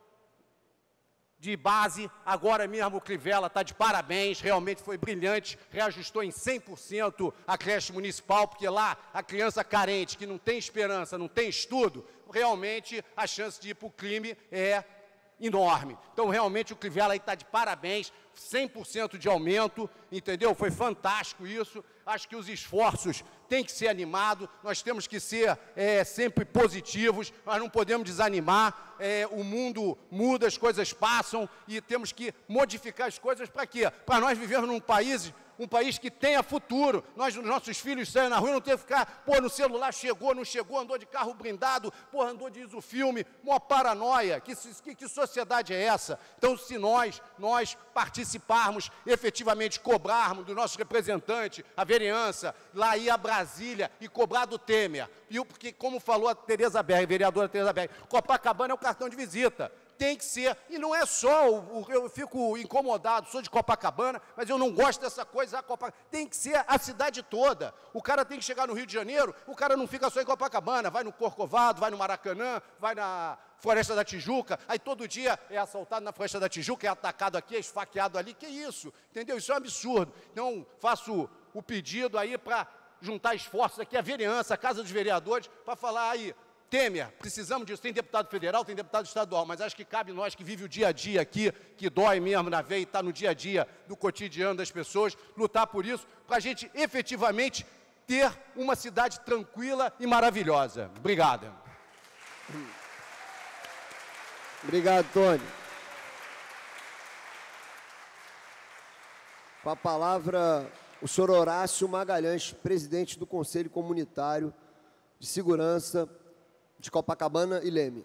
de base. Agora mesmo o Crivella está de parabéns, realmente foi brilhante, reajustou em cem por cento a creche municipal, porque lá a criança carente, que não tem esperança, não tem estudo, realmente a chance de ir para o crime é enorme. Então, realmente, o Crivella está de parabéns, cem por cento de aumento, entendeu? Foi fantástico isso. Acho que os esforços têm que ser animados, nós temos que ser é, sempre positivos, nós não podemos desanimar, é, o mundo muda, as coisas passam e temos que modificar as coisas para quê? Para nós vivermos num país... um país que tenha futuro, nós, os nossos filhos saem na rua, não tem que ficar, pô, no celular, chegou, não chegou, andou de carro blindado, pô, andou de isofilme, uma paranoia, que, que, que sociedade é essa? Então, se nós, nós participarmos, efetivamente cobrarmos do nosso representante, a vereança, lá ir a Brasília e cobrar do Temer, e porque, como falou a Tereza Berg, a vereadora Tereza Berg, Copacabana é o cartão de visita. Tem que ser, e não é só, o, o, eu fico incomodado, sou de Copacabana, mas eu não gosto dessa coisa, a Copacabana, tem que ser a cidade toda. O cara tem que chegar no Rio de Janeiro, o cara não fica só em Copacabana, vai no Corcovado, vai no Maracanã, vai na Floresta da Tijuca, aí todo dia é assaltado na Floresta da Tijuca, é atacado aqui, é esfaqueado ali, que isso, entendeu? Isso é um absurdo. Então, faço o pedido aí para juntar esforços aqui, a vereança, a Casa dos Vereadores, para falar aí, Temer, precisamos disso, tem deputado federal, tem deputado estadual, mas acho que cabe nós que vive o dia a dia aqui, que dói mesmo na veia, está no dia a dia do cotidiano das pessoas, lutar por isso, para a gente efetivamente ter uma cidade tranquila e maravilhosa. Obrigado. Obrigado, Tony. Com a palavra, o senhor Horácio Magalhães, presidente do Conselho Comunitário de Segurança de Copacabana e Leme.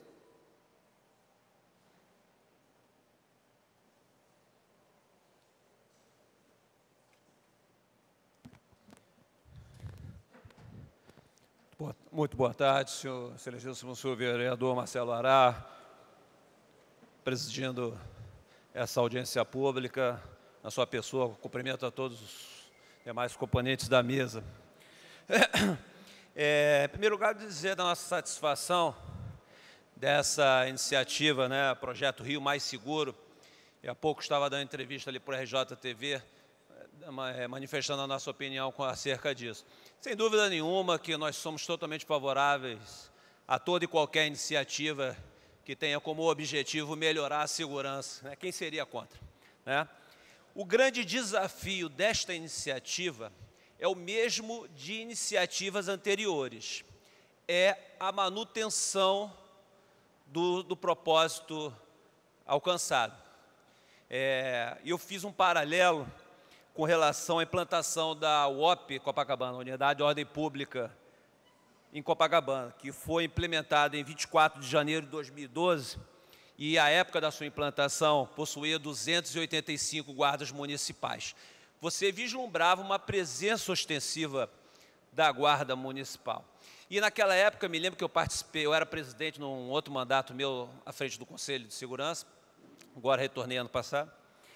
Muito boa tarde, senhor excelentíssimo senhor vereador Marcelo Ará, presidindo essa audiência pública, na sua pessoa, cumprimento a todos os demais componentes da mesa. É, em primeiro lugar, dizer da nossa satisfação dessa iniciativa, né, Projeto Rio Mais Seguro. E há pouco estava dando entrevista ali para a R J T V, manifestando a nossa opinião acerca disso. Sem dúvida nenhuma que nós somos totalmente favoráveis a toda e qualquer iniciativa que tenha como objetivo melhorar a segurança, né? Quem seria contra, né? O grande desafio desta iniciativa é o mesmo de iniciativas anteriores, é a manutenção do, do propósito alcançado. É, eu fiz um paralelo com relação à implantação da U O P Copacabana, Unidade de Ordem Pública em Copacabana, que foi implementada em vinte e quatro de janeiro de dois mil e doze, e, à época da sua implantação, possuía duzentos e oitenta e cinco guardas municipais. Você vislumbrava uma presença ostensiva da Guarda Municipal. E naquela época, me lembro que eu participei, eu era presidente num outro mandato meu à frente do Conselho de Segurança, agora retornei ano passado,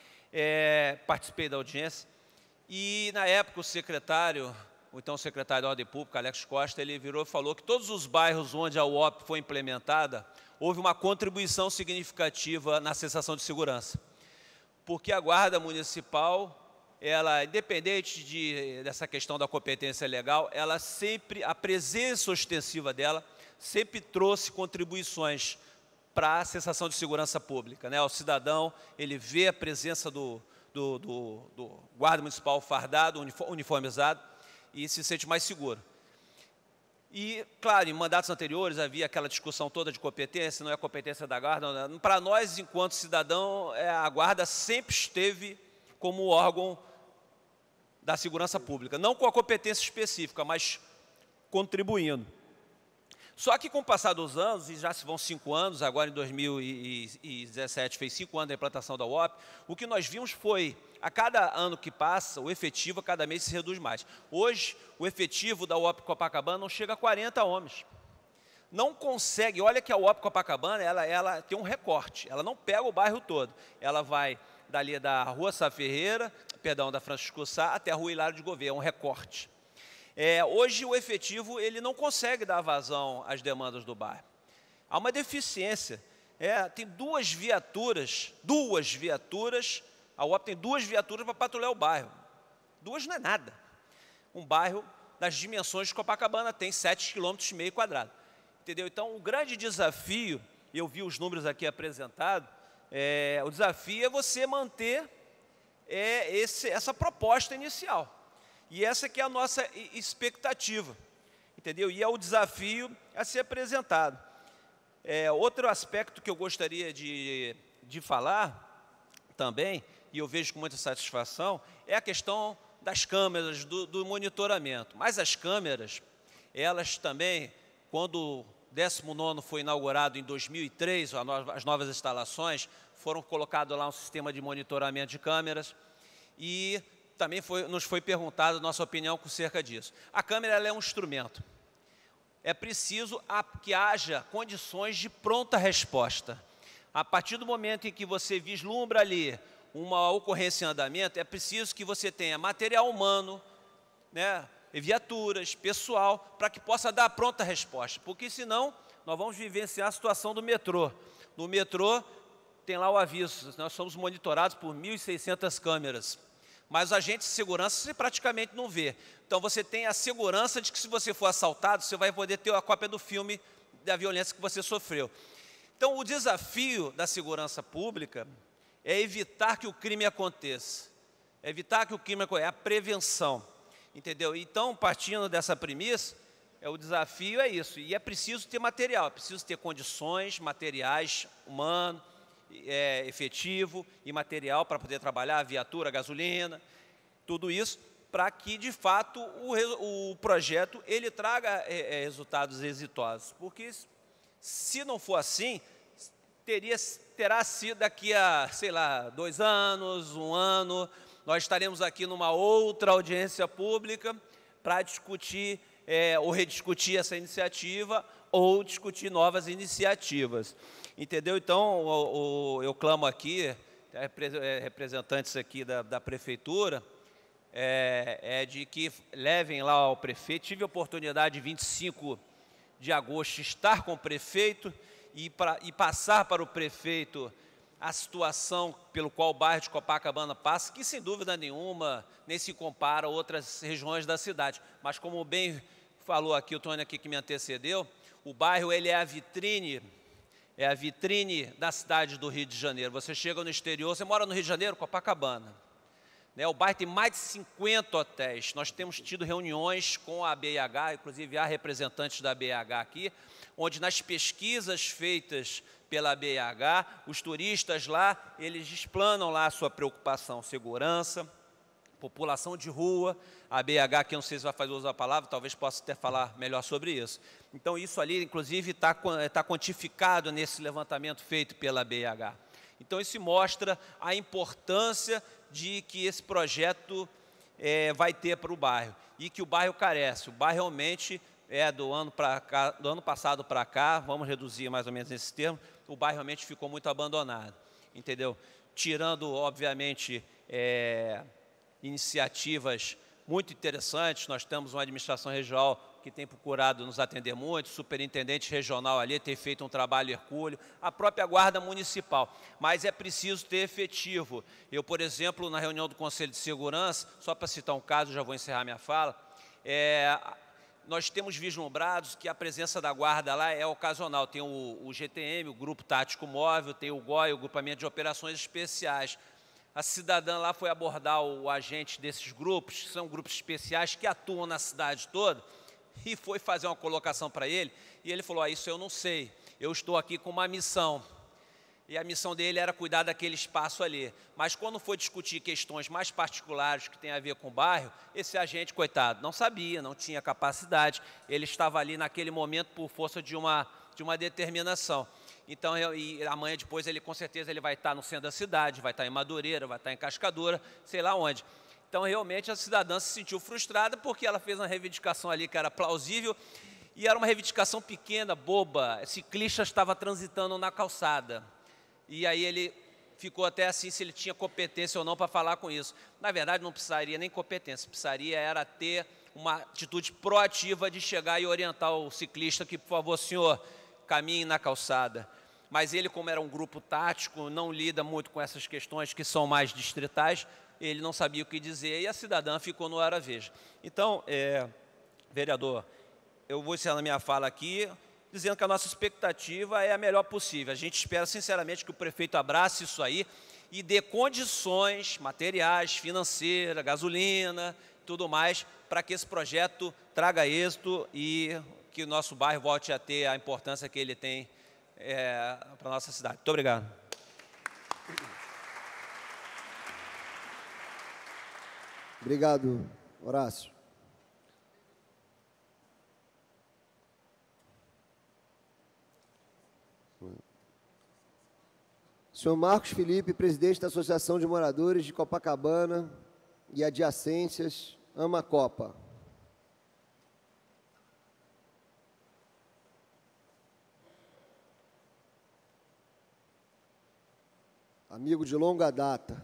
é, participei da audiência, e na época o secretário, o então secretário da Ordem Pública, Alex Costa, ele virou e falou que todos os bairros onde a U O P foi implementada, houve uma contribuição significativa na sensação de segurança. Porque a Guarda Municipal, ela, independente de, dessa questão da competência legal, ela sempre, a presença ostensiva dela, sempre trouxe contribuições para a sensação de segurança pública, né? O cidadão, ele vê a presença do, do, do, do guarda municipal fardado, uniformizado, e se sente mais seguro. E, claro, em mandatos anteriores havia aquela discussão toda de competência, não é competência da guarda. Para nós, enquanto cidadão, a guarda sempre esteve como órgão da segurança pública, não com a competência específica, mas contribuindo. Só que com o passar dos anos, e já se vão cinco anos, agora em dois mil e dezessete fez cinco anos da implantação da U O P, o que nós vimos foi, a cada ano que passa, o efetivo a cada mês se reduz mais. Hoje, o efetivo da U O P Copacabana não chega a quarenta homens. Não consegue, olha que a U O P Copacabana, ela, ela tem um recorte, ela não pega o bairro todo, ela vai dali da Rua Sá Ferreira, perdão, da Francisco Sá, até a Rua Hilário de Gouveia, é um recorte. É, hoje o efetivo ele não consegue dar vazão às demandas do bairro. Há uma deficiência. É, tem duas viaturas, duas viaturas, a U O P tem duas viaturas para patrulhar o bairro. Duas não é nada. Um bairro das dimensões de Copacabana tem sete vírgula cinco quilômetros quadrados. Entendeu? Então, o grande desafio, eu vi os números aqui apresentados, é, o desafio é você manter é, esse, essa proposta inicial. E essa que é a nossa expectativa, entendeu? E é o desafio a ser apresentado. É, outro aspecto que eu gostaria de, de falar também, e eu vejo com muita satisfação, é a questão das câmeras, do, do monitoramento. Mas as câmeras, elas também, quando o décimo nono foi inaugurado em dois mil e três, as novas instalações, foram colocado lá um sistema de monitoramento de câmeras, e também foi, nos foi perguntada a nossa opinião com cerca disso. A câmera ela é um instrumento. É preciso a, que haja condições de pronta resposta. A partir do momento em que você vislumbra ali uma ocorrência em andamento, é preciso que você tenha material humano, né, viaturas, pessoal, para que possa dar a pronta resposta. Porque senão nós vamos vivenciar a situação do metrô. No metrô tem lá o aviso, nós somos monitorados por mil e seiscentas câmeras. Mas os agentes de segurança você praticamente não vê. Então, você tem a segurança de que, se você for assaltado, você vai poder ter a cópia do filme da violência que você sofreu. Então, o desafio da segurança pública é evitar que o crime aconteça. É evitar que o crime aconteça, é a prevenção. Entendeu? Então, partindo dessa premissa, é, o desafio é isso. E é preciso ter material, é preciso ter condições, materiais humanos, É, efetivo e material para poder trabalhar, viatura, gasolina, tudo isso, para que, de fato, o, o projeto ele traga é, resultados exitosos. Porque, se não for assim, teria, terá sido daqui a, sei lá, dois anos, um ano, nós estaremos aqui numa outra audiência pública para discutir é, ou rediscutir essa iniciativa ou discutir novas iniciativas. Entendeu? Então, o, o, eu clamo aqui, representantes aqui da, da Prefeitura, é, é de que levem lá ao prefeito. Tive a oportunidade, de vinte e cinco de agosto, estar com o prefeito e, pra, e passar para o prefeito a situação pelo qual o bairro de Copacabana passa, que, sem dúvida nenhuma, nem se compara a outras regiões da cidade. Mas, como bem falou aqui o Tony aqui que me antecedeu, o bairro ele é a vitrine... É a vitrine da cidade do Rio de Janeiro. Você chega no exterior, você mora no Rio de Janeiro, Copacabana. Né, o bairro tem mais de cinquenta hotéis. Nós temos tido reuniões com a B I H, inclusive há representantes da B I H aqui, onde nas pesquisas feitas pela B I H, os turistas lá, eles explanam lá a sua preocupação, segurança, população de rua. A B I H, que eu não sei se vai fazer uso da palavra, talvez possa até falar melhor sobre isso. Então, isso ali, inclusive, está tá quantificado nesse levantamento feito pela B I H. Então, isso mostra a importância de que esse projeto é, vai ter para o bairro e que o bairro carece. O bairro realmente é do ano, pra cá, do ano passado para cá, vamos reduzir mais ou menos esse termo, o bairro realmente ficou muito abandonado, entendeu? Tirando, obviamente, é, iniciativas muito interessantes, nós temos uma administração regional que tem procurado nos atender muito, o superintendente regional ali tem feito um trabalho hercúleo, a própria guarda municipal, mas é preciso ter efetivo. Eu, por exemplo, na reunião do Conselho de Segurança, só para citar um caso, já vou encerrar minha fala, é, nós temos vislumbrados que a presença da guarda lá é ocasional. Tem o, o G T M, o Grupo Tático Móvel, tem o G O I, o Grupamento de Operações Especiais. A cidadã lá foi abordar o, o agente desses grupos, que são grupos especiais que atuam na cidade toda, e foi fazer uma colocação para ele, e ele falou, ah, isso eu não sei, eu estou aqui com uma missão. E a missão dele era cuidar daquele espaço ali. Mas quando foi discutir questões mais particulares que tem a ver com o bairro, esse agente, coitado, não sabia, não tinha capacidade, ele estava ali naquele momento por força de uma, de uma determinação. Então, eu, e amanhã depois, ele com certeza ele vai estar no centro da cidade, vai estar em Madureira, vai estar em Cascadura, sei lá onde. Então, realmente, a cidadã se sentiu frustrada porque ela fez uma reivindicação ali que era plausível e era uma reivindicação pequena, boba. O ciclista estava transitando na calçada. E aí ele ficou até assim se ele tinha competência ou não para falar com isso. Na verdade, não precisaria nem competência, precisaria era ter uma atitude proativa de chegar e orientar o ciclista que, por favor, senhor, caminhe na calçada. Mas ele, como era um grupo tático, não lida muito com essas questões que são mais distritais, ele não sabia o que dizer e a cidadã ficou no hora veja. Então, é, vereador, eu vou encerrar a minha fala aqui, dizendo que a nossa expectativa é a melhor possível. A gente espera, sinceramente, que o prefeito abrace isso aí e dê condições materiais, financeiras, gasolina, tudo mais, para que esse projeto traga êxito e que o nosso bairro volte a ter a importância que ele tem é, para a nossa cidade. Muito obrigado. Obrigado, Horácio. Senhor Marcos Felipe, presidente da Associação de Moradores de Copacabana e adjacências, Ama Copa. Amigo de longa data.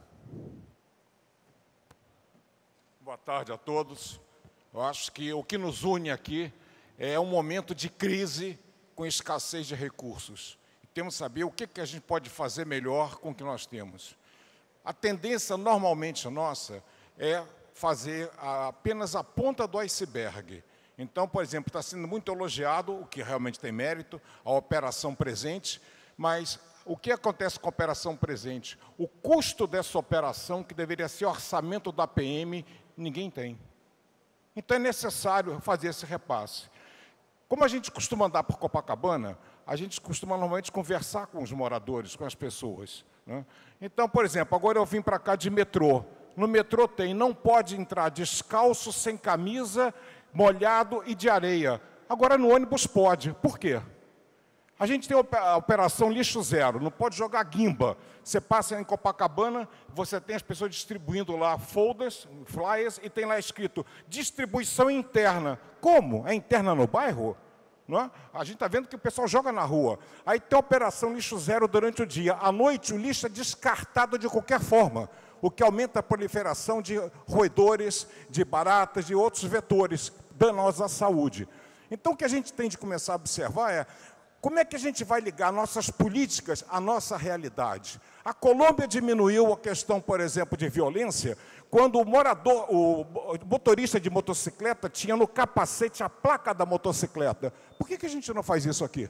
Boa tarde a todos. Eu acho que o que nos une aqui é um momento de crise com escassez de recursos. Temos que saber o que, que a gente pode fazer melhor com o que nós temos. A tendência, normalmente, nossa, é fazer a, apenas a ponta do iceberg. Então, por exemplo, está sendo muito elogiado, o que realmente tem mérito, a operação presente, mas o que acontece com a operação presente? O custo dessa operação, que deveria ser orçamento da P M, ninguém tem. Então, é necessário fazer esse repasse. Como a gente costuma andar por Copacabana, a gente costuma normalmente conversar com os moradores, com as pessoas, né? Então, por exemplo, agora eu vim para cá de metrô. No metrô tem, não pode entrar descalço, sem camisa, molhado e de areia. Agora no ônibus pode. Por quê? A gente tem a operação lixo zero, não pode jogar guimba. Você passa em Copacabana, você tem as pessoas distribuindo lá folders, flyers, e tem lá escrito distribuição interna. Como? É interna no bairro? Não é? A gente está vendo que o pessoal joga na rua. Aí tem a operação lixo zero durante o dia. À noite, o lixo é descartado de qualquer forma, o que aumenta a proliferação de roedores, de baratas, de outros vetores danosos à saúde. Então, o que a gente tem de começar a observar é como é que a gente vai ligar nossas políticas à nossa realidade. A Colômbia diminuiu a questão, por exemplo, de violência, quando o morador, o motorista de motocicleta tinha no capacete a placa da motocicleta. Por que que a gente não faz isso aqui?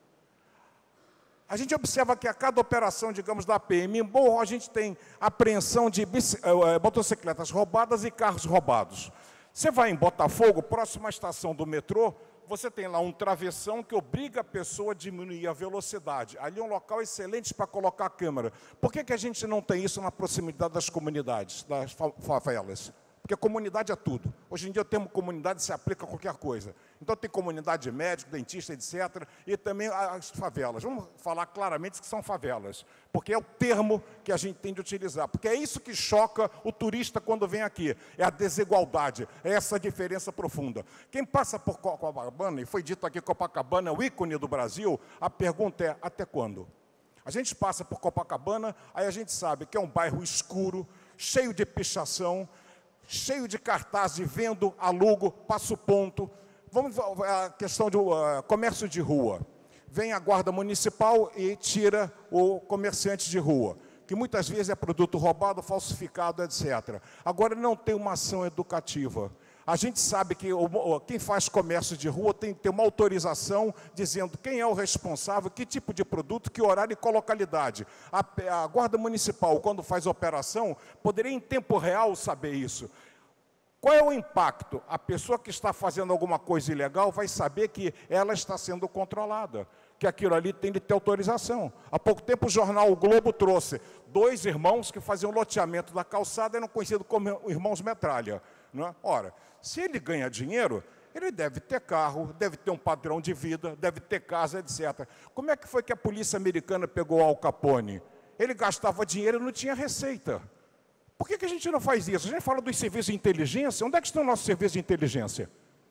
A gente observa que a cada operação, digamos, da P M, em Morro, a gente tem apreensão de motocicletas roubadas e carros roubados. Você vai em Botafogo, próxima à estação do metrô, você tem lá um travessão que obriga a pessoa a diminuir a velocidade. Ali é um local excelente para colocar a câmera. Por que que a gente não tem isso na proximidade das comunidades, das favelas? Porque comunidade é tudo. Hoje em dia, o termo comunidade se aplica a qualquer coisa. Então, tem comunidade de médico, dentista, etcétera. E também as favelas. Vamos falar claramente que são favelas. Porque é o termo que a gente tem de utilizar. Porque é isso que choca o turista quando vem aqui. É a desigualdade. É essa diferença profunda. Quem passa por Copacabana, e foi dito aqui que Copacabana é o ícone do Brasil, a pergunta é, até quando? A gente passa por Copacabana, aí a gente sabe que é um bairro escuro, cheio de pichação, cheio de cartazes de vendo, alugo, passo ponto. Vamos à questão do uh, comércio de rua. Vem a guarda municipal e tira o comerciante de rua, que muitas vezes é produto roubado, falsificado, etcétera. Agora, não tem uma ação educativa. A gente sabe que o, quem faz comércio de rua tem que ter uma autorização dizendo quem é o responsável, que tipo de produto, que horário e qual localidade. A, a Guarda Municipal, quando faz operação, poderia em tempo real saber isso. Qual é o impacto? A pessoa que está fazendo alguma coisa ilegal vai saber que ela está sendo controlada, que aquilo ali tem de ter autorização. Há pouco tempo o jornal O Globo trouxe dois irmãos que faziam loteamento da calçada, eram conhecidos como irmãos metralha. Não é? Ora, se ele ganha dinheiro, ele deve ter carro, deve ter um padrão de vida, deve ter casa, etcétera. Como é que foi que a polícia americana pegou Al Capone? Ele gastava dinheiro e não tinha receita. Por que que a gente não faz isso? A gente fala dos serviços de inteligência. Onde é que estão os nossos serviços de inteligência?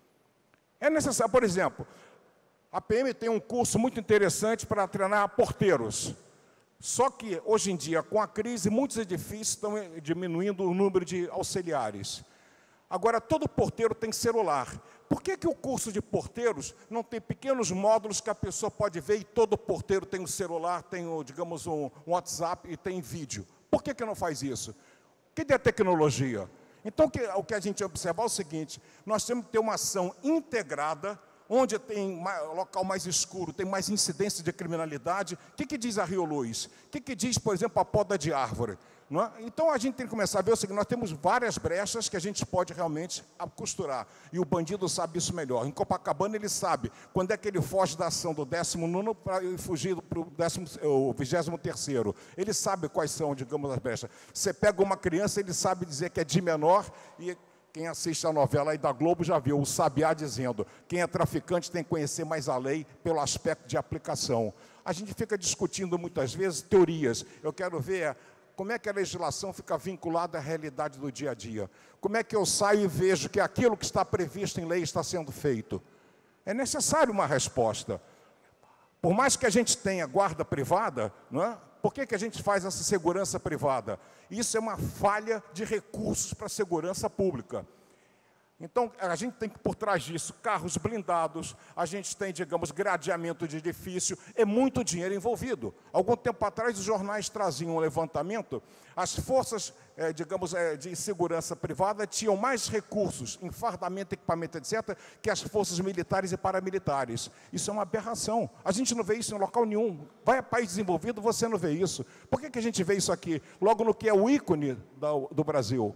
É necessário, por exemplo, a P M tem um curso muito interessante para treinar porteiros. Só que, hoje em dia, com a crise, muitos edifícios estão diminuindo o número de auxiliares. Agora, todo porteiro tem celular. Por que que o curso de porteiros não tem pequenos módulos que a pessoa pode ver e todo porteiro tem um celular, tem, digamos, um WhatsApp e tem vídeo? Por que que não faz isso? Cadê a tecnologia? Então, que, o que a gente observa é o seguinte, nós temos que ter uma ação integrada, onde tem mais, local mais escuro, tem mais incidência de criminalidade. O que que diz a Rio Luz? O que que diz, por exemplo, a poda de árvore? Não é? Então, a gente tem que começar a ver o seguinte, nós temos várias brechas que a gente pode realmente costurar. E o bandido sabe isso melhor. Em Copacabana, ele sabe quando é que ele foge da ação do décimo nono para fugir para o vigésimo terceiro. Ele sabe quais são, digamos, as brechas. Você pega uma criança, ele sabe dizer que é de menor e... Quem assiste a novela aí da Globo já viu o Sabiá dizendo quem é traficante tem que conhecer mais a lei pelo aspecto de aplicação. A gente fica discutindo muitas vezes teorias. Eu quero ver como é que a legislação fica vinculada à realidade do dia a dia. Como é que eu saio e vejo que aquilo que está previsto em lei está sendo feito? É necessário uma resposta. Por mais que a gente tenha guarda privada, não é? Por que que a gente faz essa segurança privada? Isso é uma falha de recursos para a segurança pública. Então, a gente tem, por trás disso, carros blindados, a gente tem, digamos, gradeamento de edifício, é muito dinheiro envolvido. Algum tempo atrás, os jornais traziam um levantamento, as forças, é, digamos, é, de segurança privada tinham mais recursos em fardamento, equipamento, etcétera, que as forças militares e paramilitares. Isso é uma aberração. A gente não vê isso em local nenhum. Vai a país desenvolvido, você não vê isso. Por que que a gente vê isso aqui? Logo no que é o ícone do, do Brasil.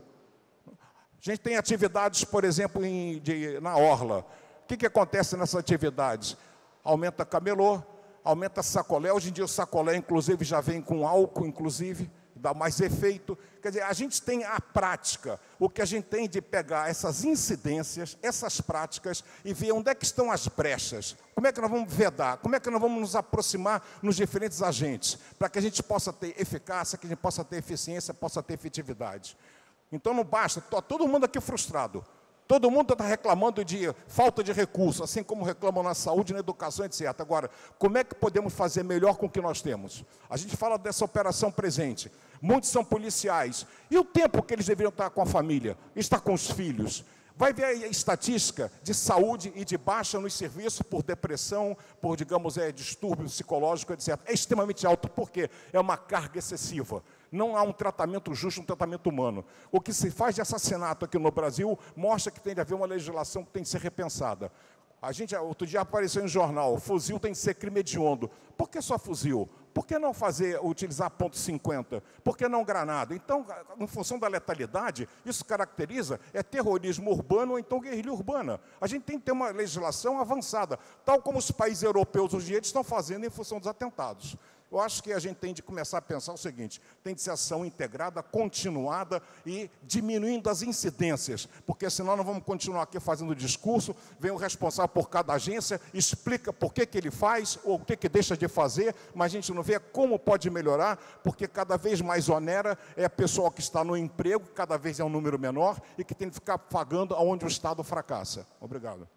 A gente tem atividades, por exemplo, em, de, na orla. O que que acontece nessas atividades? Aumenta camelô, aumenta sacolé. Hoje em dia o sacolé, inclusive, já vem com álcool, inclusive, dá mais efeito. Quer dizer, a gente tem a prática, o que a gente tem de pegar essas incidências, essas práticas, e ver onde é que estão as brechas. Como é que nós vamos vedar? Como é que nós vamos nos aproximar nos diferentes agentes, para que a gente possa ter eficácia, que a gente possa ter eficiência, possa ter efetividade. Então, não basta, está todo mundo aqui frustrado. Todo mundo está reclamando de falta de recursos, assim como reclamam na saúde, na educação, etcétera. Agora, como é que podemos fazer melhor com o que nós temos? A gente fala dessa operação presente. Muitos são policiais. E o tempo que eles deveriam estar com a família? Estar com os filhos? Vai ver a estatística de saúde e de baixa nos serviços por depressão, por, digamos, é, distúrbio psicológico, etcétera. É extremamente alto, porque é uma carga excessiva. Não há um tratamento justo, um tratamento humano. O que se faz de assassinato aqui no Brasil mostra que tem de haver uma legislação que tem de ser repensada. A gente, outro dia apareceu em jornal, fuzil tem de ser crime hediondo. Por que só fuzil? Por que não fazer, utilizar ponto cinquenta? Por que não granada? Então, em função da letalidade, isso caracteriza é terrorismo urbano ou então guerrilha urbana. A gente tem que ter uma legislação avançada, tal como os países europeus hoje em dia estão fazendo em função dos atentados. Eu acho que a gente tem de começar a pensar o seguinte, tem de ser ação integrada, continuada e diminuindo as incidências, porque senão nós vamos continuar aqui fazendo discurso, vem o responsável por cada agência, explica por que, que ele faz ou o que, que deixa de fazer, mas a gente não vê como pode melhorar, porque cada vez mais onera é a pessoa que está no emprego, cada vez é um número menor, e que tem que ficar pagando aonde o Estado fracassa. Obrigado.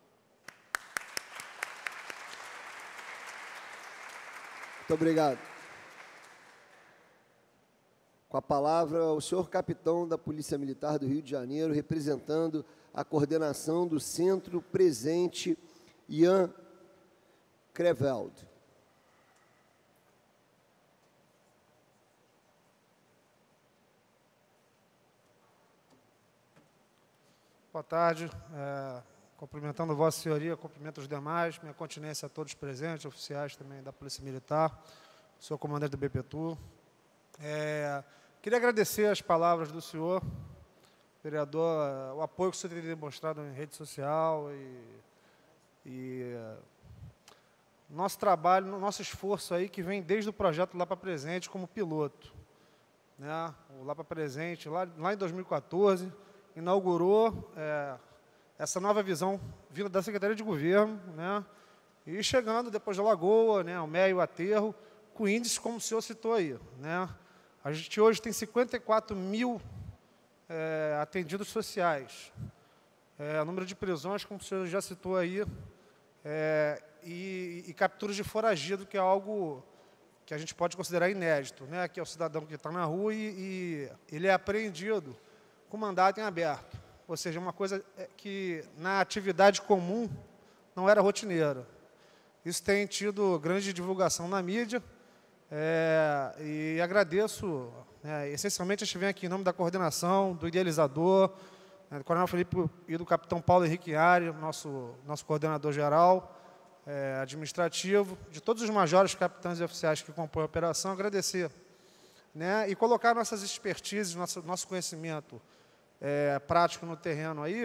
Muito obrigado. Com a palavra, o senhor capitão da Polícia Militar do Rio de Janeiro, representando a coordenação do Centro Presente, Ian Creveld. Boa tarde. É, cumprimentando Vossa Senhoria, cumprimento os demais, minha continência a todos presentes, oficiais também da Polícia Militar, senhor comandante do B P T U. É, queria agradecer as palavras do senhor, vereador, o apoio que o senhor tem demonstrado em rede social e, e nosso trabalho, nosso esforço aí que vem desde o projeto Lá para Presente como piloto. Né? O Lá para Presente, lá, lá em dois mil e quatorze, inaugurou é, essa nova visão vinda da Secretaria de Governo, né? E chegando depois da Lagoa, né, ao Meia e o Aterro, com índices como o senhor citou aí. Né? A gente hoje tem cinquenta e quatro mil é, atendidos sociais. É, o número de prisões, como o senhor já citou aí, é, e, e capturas de foragido, que é algo que a gente pode considerar inédito, né? Que é o cidadão que está na rua e, e ele é apreendido com mandato em aberto. Ou seja, uma coisa que na atividade comum não era rotineira. Isso tem tido grande divulgação na mídia, é, e agradeço, é, essencialmente a gente vem aqui em nome da coordenação, do idealizador, né, do Coronel Felipe e do Capitão Paulo Henrique Ari, nosso, nosso coordenador geral, é, administrativo, de todos os majores, capitães e oficiais que compõem a operação, agradecer. Né, e colocar nossas expertises, nosso, nosso conhecimento É, prático no terreno aí,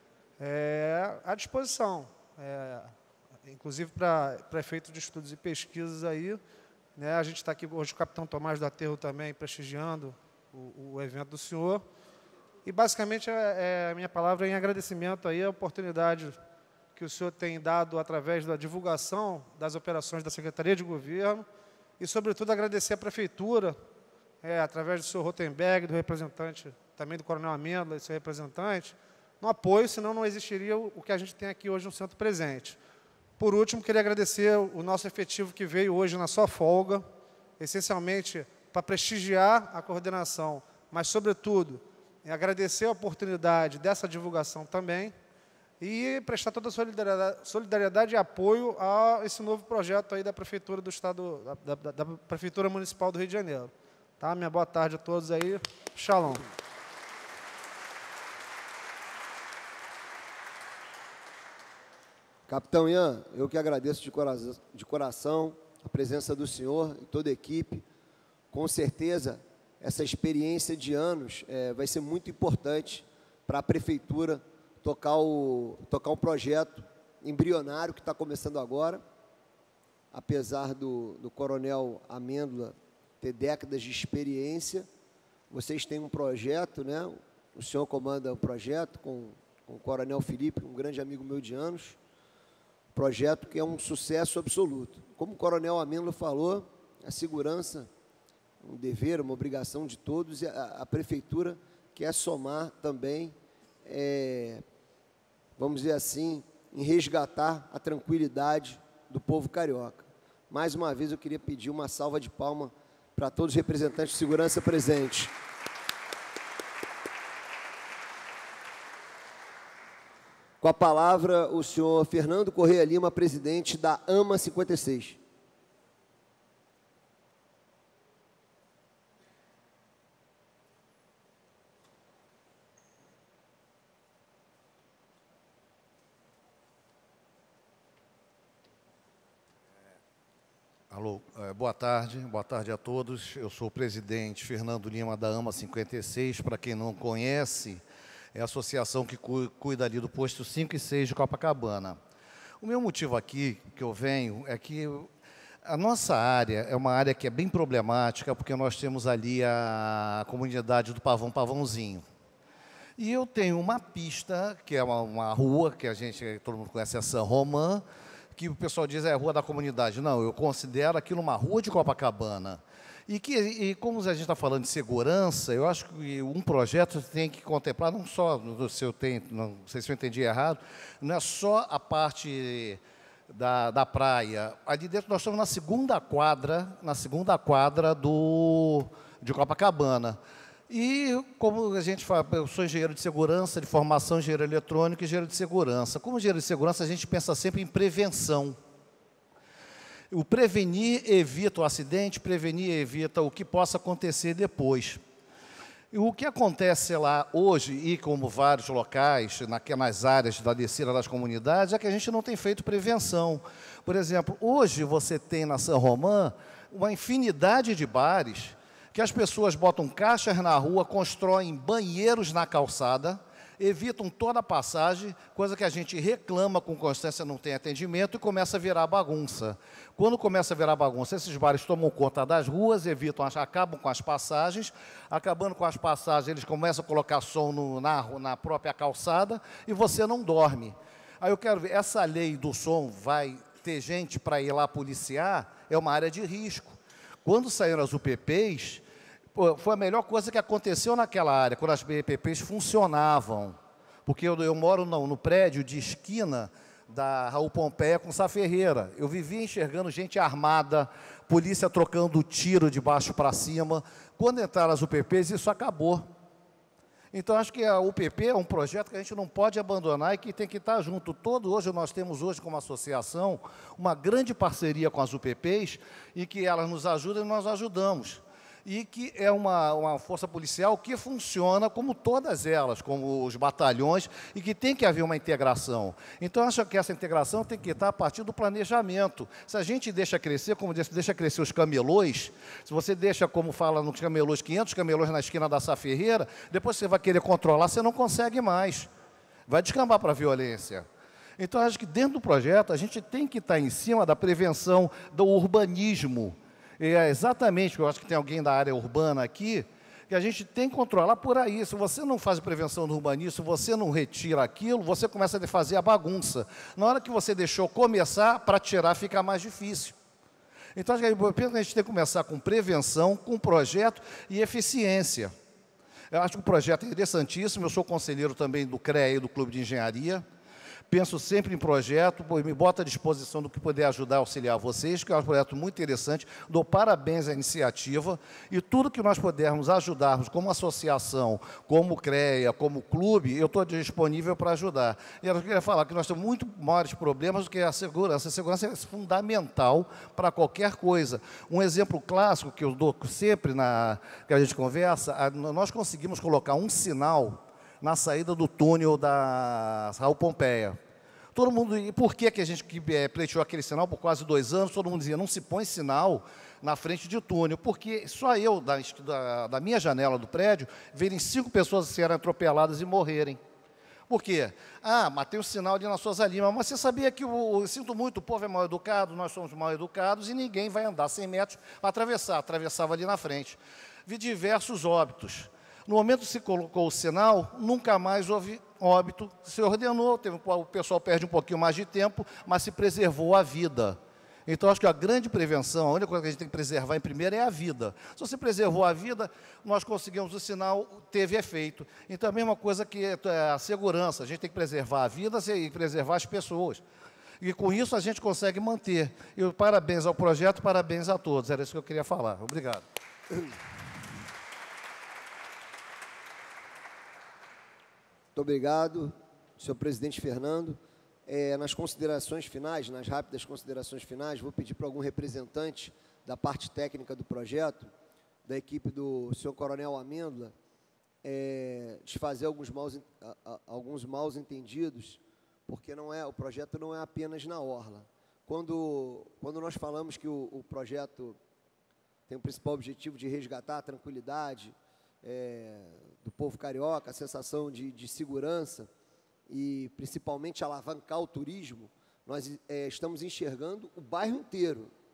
é, à disposição, é, inclusive para prefeito de estudos e pesquisas aí, né, a gente está aqui hoje, o capitão Tomás do Aterro também, prestigiando o, o evento do senhor, e basicamente é, é, a minha palavra é em agradecimento aí à oportunidade que o senhor tem dado através da divulgação das operações da Secretaria de Governo, e sobretudo agradecer à Prefeitura, é, através do senhor Rotenberg, do representante também do Coronel Amêndola e seu representante, no apoio, senão não existiria o que a gente tem aqui hoje no Centro Presente. Por último, queria agradecer o nosso efetivo que veio hoje na sua folga, essencialmente para prestigiar a coordenação, mas, sobretudo, agradecer a oportunidade dessa divulgação também e prestar toda a solidariedade, solidariedade e apoio a esse novo projeto aí da Prefeitura do Estado, da, da, da Prefeitura Municipal do Rio de Janeiro. Tá? Minha boa tarde a todos aí. Shalom. Capitão Ian, eu que agradeço de coração, de coração a presença do senhor e toda a equipe. Com certeza, essa experiência de anos é, vai ser muito importante para a Prefeitura tocar, o, tocar um projeto embrionário que está começando agora. Apesar do, do Coronel Amêndola ter décadas de experiência, vocês têm um projeto, né? O senhor comanda o projeto com, com o Coronel Felipe, um grande amigo meu de anos, projeto que é um sucesso absoluto. Como o Coronel Amêndola falou, a segurança, um dever, uma obrigação de todos, e a, a Prefeitura quer somar também, é, vamos dizer assim, em resgatar a tranquilidade do povo carioca. Mais uma vez, eu queria pedir uma salva de palmas para todos os representantes de segurança presentes. Com a palavra, o senhor Fernando Correia Lima, presidente da AMA cinquenta e seis. Alô, boa tarde, boa tarde a todos. Eu sou o presidente Fernando Lima da AMA cinquenta e seis. Para quem não conhece, é a associação que cuida ali do posto cinco e seis de Copacabana. O meu motivo aqui, que eu venho, é que A nossa área é uma área que é bem problemática, porque nós temos ali a comunidade do Pavão Pavãozinho. E eu tenho uma pista, que é uma, uma rua, que a gente, todo mundo conhece, é San Román, que o pessoal diz é a rua da comunidade. Não, eu considero aquilo uma rua de Copacabana. E, que, e como a gente está falando de segurança, eu acho que um projeto tem que contemplar, não só, se eu tenho, não sei se eu entendi errado, não é só a parte da, da praia. Ali dentro nós estamos na segunda quadra, na segunda quadra do, de Copacabana. E, como a gente fala, eu sou engenheiro de segurança, de formação engenheiro eletrônico e engenheiro de segurança. Como engenheiro de segurança, a gente pensa sempre em prevenção. O prevenir evita o acidente, prevenir evita o que possa acontecer depois. E o que acontece lá hoje, e como vários locais, naquelas áreas da descida das comunidades, é que a gente não tem feito prevenção. Por exemplo, hoje você tem na San Román uma infinidade de bares que as pessoas botam caixas na rua, constroem banheiros na calçada, evitam toda a passagem, coisa que a gente reclama com constância, não tem atendimento, e começa a virar bagunça. Quando começa a virar bagunça, esses bares tomam conta das ruas, evitam, acabam com as passagens, acabando com as passagens, eles começam a colocar som no, na, na própria calçada, e você não dorme. Aí eu quero ver, essa lei do som vai ter gente para ir lá policiar, é uma área de risco. Quando saíram as U P Ps, pô, foi a melhor coisa que aconteceu naquela área, quando as U P Ps funcionavam. Porque eu, eu moro no, no prédio de esquina da Raul Pompeia com Sá Ferreira. Eu vivia enxergando gente armada, polícia trocando tiro de baixo para cima. Quando entraram as U P Ps, isso acabou. Então, acho que a U P P é um projeto que a gente não pode abandonar e que tem que estar junto. Todo hoje, nós temos hoje, como associação, uma grande parceria com as U P Ps, e que elas nos ajudam e nós ajudamos. E que é uma, uma força policial que funciona como todas elas, como os batalhões, e que tem que haver uma integração. Então, acho que essa integração tem que estar a partir do planejamento. Se a gente deixa crescer, como disse, deixa crescer os camelôs, se você deixa, como fala nos camelôs, quinhentos camelôs na esquina da Sá Ferreira, depois você vai querer controlar, você não consegue mais. Vai descambar para a violência. Então, acho que dentro do projeto, a gente tem que estar em cima da prevenção do urbanismo. É exatamente, eu acho que tem alguém da área urbana aqui, que a gente tem que controlar por aí. Se você não faz prevenção no urbanismo, se você não retira aquilo, você começa a fazer a bagunça. Na hora que você deixou começar, para tirar fica mais difícil. Então, acho que a gente tem que começar com prevenção, com projeto e eficiência. Eu acho que o projeto é interessantíssimo, eu sou conselheiro também do C R E A e do Clube de Engenharia. Penso sempre em projeto, me boto à disposição do que puder ajudar a auxiliar vocês, que é um projeto muito interessante. Dou parabéns à iniciativa e tudo que nós pudermos ajudarmos como associação, como C R E A, como clube, eu estou disponível para ajudar. E eu queria falar que nós temos muito maiores problemas do que a segurança. A segurança é fundamental para qualquer coisa. Um exemplo clássico que eu dou sempre na que a gente conversa, nós conseguimos colocar um sinal na saída do túnel da Raul Pompeia. Todo mundo, e por que, que a gente que, é, pleiteou aquele sinal por quase dois anos, todo mundo dizia, não se põe sinal na frente de túnel, porque só eu, da, da, da minha janela do prédio, verem cinco pessoas serem atropeladas e morrerem. Por quê? Ah, mas tem o sinal ali na Sousa Lima, mas você sabia que, o, eu sinto muito, o povo é mal educado, nós somos mal educados, e ninguém vai andar cem metros para atravessar, atravessava ali na frente. Vi diversos óbitos. No momento que se colocou o sinal, nunca mais houve óbito, se ordenou, teve, o pessoal perde um pouquinho mais de tempo, mas se preservou a vida. Então, acho que a grande prevenção, a única coisa que a gente tem que preservar em primeiro é a vida. Se você preservou a vida, nós conseguimos o sinal, teve efeito. Então, a mesma coisa que a segurança, a gente tem que preservar a vida e preservar as pessoas. E com isso a gente consegue manter. E parabéns ao projeto, parabéns a todos. Era isso que eu queria falar. Obrigado. Muito obrigado, senhor presidente Fernando. É, nas considerações finais, nas rápidas considerações finais, vou pedir para algum representante da parte técnica do projeto, da equipe do senhor Coronel Amêndola, é, desfazer alguns maus, alguns maus entendidos, porque não é, o projeto não é apenas na orla. Quando, quando nós falamos que o, o projeto tem o principal objetivo de resgatar a tranquilidade, É, do povo carioca, a sensação de, de segurança e, principalmente, alavancar o turismo, nós é, estamos enxergando o bairro inteiro.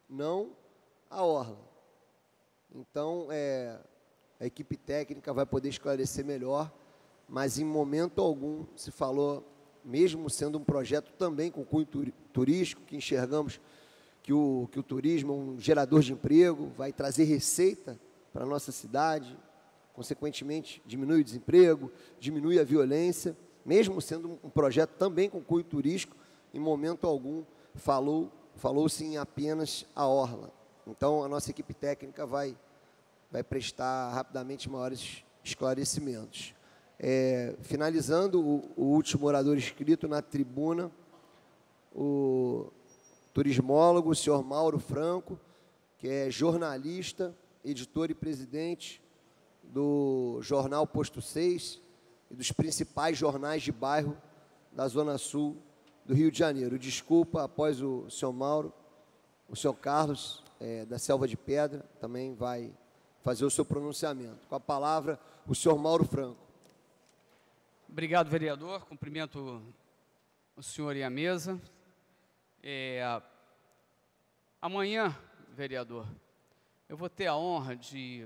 não a orla. Então, é, a equipe técnica vai poder esclarecer melhor, mas em momento algum se falou, mesmo sendo um projeto também com cunho turístico, que enxergamos que o, que o turismo é um gerador de emprego, vai trazer receita para a nossa cidade, consequentemente diminui o desemprego, diminui a violência, mesmo sendo um projeto também com cunho turístico, em momento algum falou, falou-se em apenas a orla. Então, a nossa equipe técnica vai, vai prestar rapidamente maiores esclarecimentos. É, finalizando, o, o último orador inscrito na tribuna, o turismólogo, o senhor Mauro Franco, que é jornalista, editor e presidente do jornal Posto seis e dos principais jornais de bairro da Zona Sul do Rio de Janeiro. Desculpa, após o senhor Mauro, o senhor Carlos, é, da Selva de Pedra, também vai fazer o seu pronunciamento. Com a palavra, o senhor Mauro Franco. Obrigado, vereador. Cumprimento o senhor e a mesa. É, amanhã, vereador, eu vou ter a honra de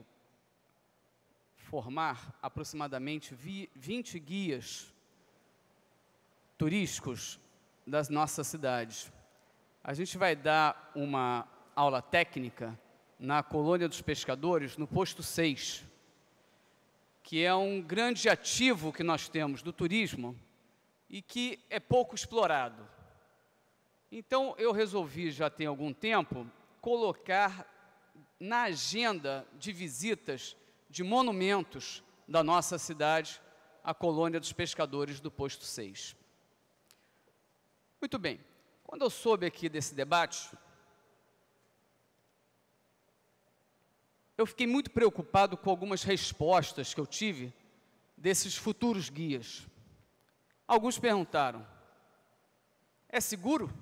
formar aproximadamente vinte guias turísticos das nossas cidades. A gente vai dar uma aula técnica na Colônia dos Pescadores, no Posto seis, que é um grande ativo que nós temos do turismo e que é pouco explorado. Então, eu resolvi, já tem algum tempo, colocar na agenda de visitas de monumentos da nossa cidade a Colônia dos Pescadores do Posto seis. Muito bem, quando eu soube aqui desse debate, eu fiquei muito preocupado com algumas respostas que eu tive desses futuros guias. Alguns perguntaram, é seguro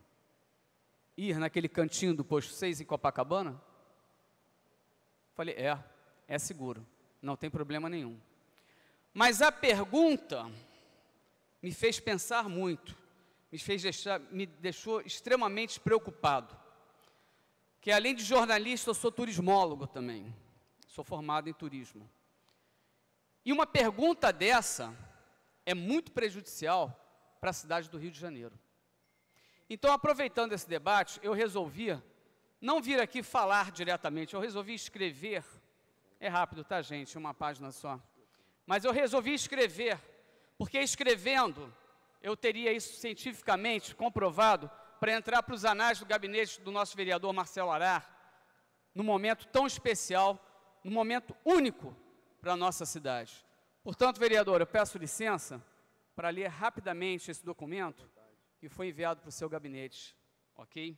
ir naquele cantinho do Posto seis em Copacabana? Falei, é, é seguro, não tem problema nenhum. Mas a pergunta me fez pensar muito, me, fez deixar, me deixou extremamente preocupado. Que além de jornalista, eu sou turismólogo também, sou formado em turismo. E uma pergunta dessa é muito prejudicial para a cidade do Rio de Janeiro. Então, aproveitando esse debate, eu resolvi não vir aqui falar diretamente, eu resolvi escrever, é rápido, tá, gente, uma página só. Mas eu resolvi escrever, porque escrevendo, eu teria isso cientificamente comprovado, para entrar para os anais do gabinete do nosso vereador Marcelo Arar, num momento tão especial, num momento único para a nossa cidade. Portanto, vereador, eu peço licença para ler rapidamente esse documento que foi enviado para o seu gabinete, ok?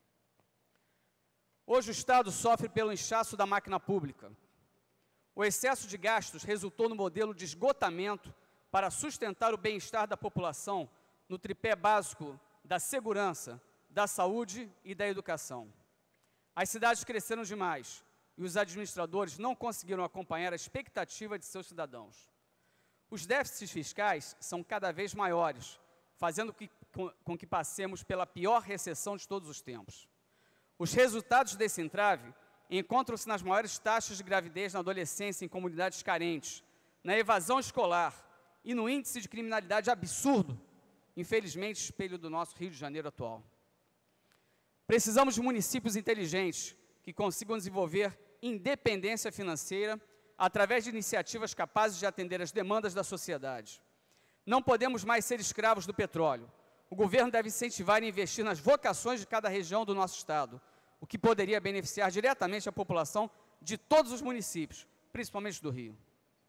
Hoje o Estado sofre pelo inchaço da máquina pública. O excesso de gastos resultou no modelo de esgotamento para sustentar o bem-estar da população no tripé básico da segurança, da saúde e da educação. As cidades cresceram demais e os administradores não conseguiram acompanhar a expectativa de seus cidadãos. Os déficits fiscais são cada vez maiores, fazendo que, com, com que passemos pela pior recessão de todos os tempos. Os resultados desse entrave encontram-se nas maiores taxas de gravidez na adolescência em comunidades carentes, na evasão escolar e no índice de criminalidade absurdo, infelizmente, espelho do nosso Rio de Janeiro atual. Precisamos de municípios inteligentes que consigam desenvolver independência financeira através de iniciativas capazes de atender às demandas da sociedade. Não podemos mais ser escravos do petróleo. O governo deve incentivar e investir nas vocações de cada região do nosso estado, o que poderia beneficiar diretamente a população de todos os municípios, principalmente do Rio.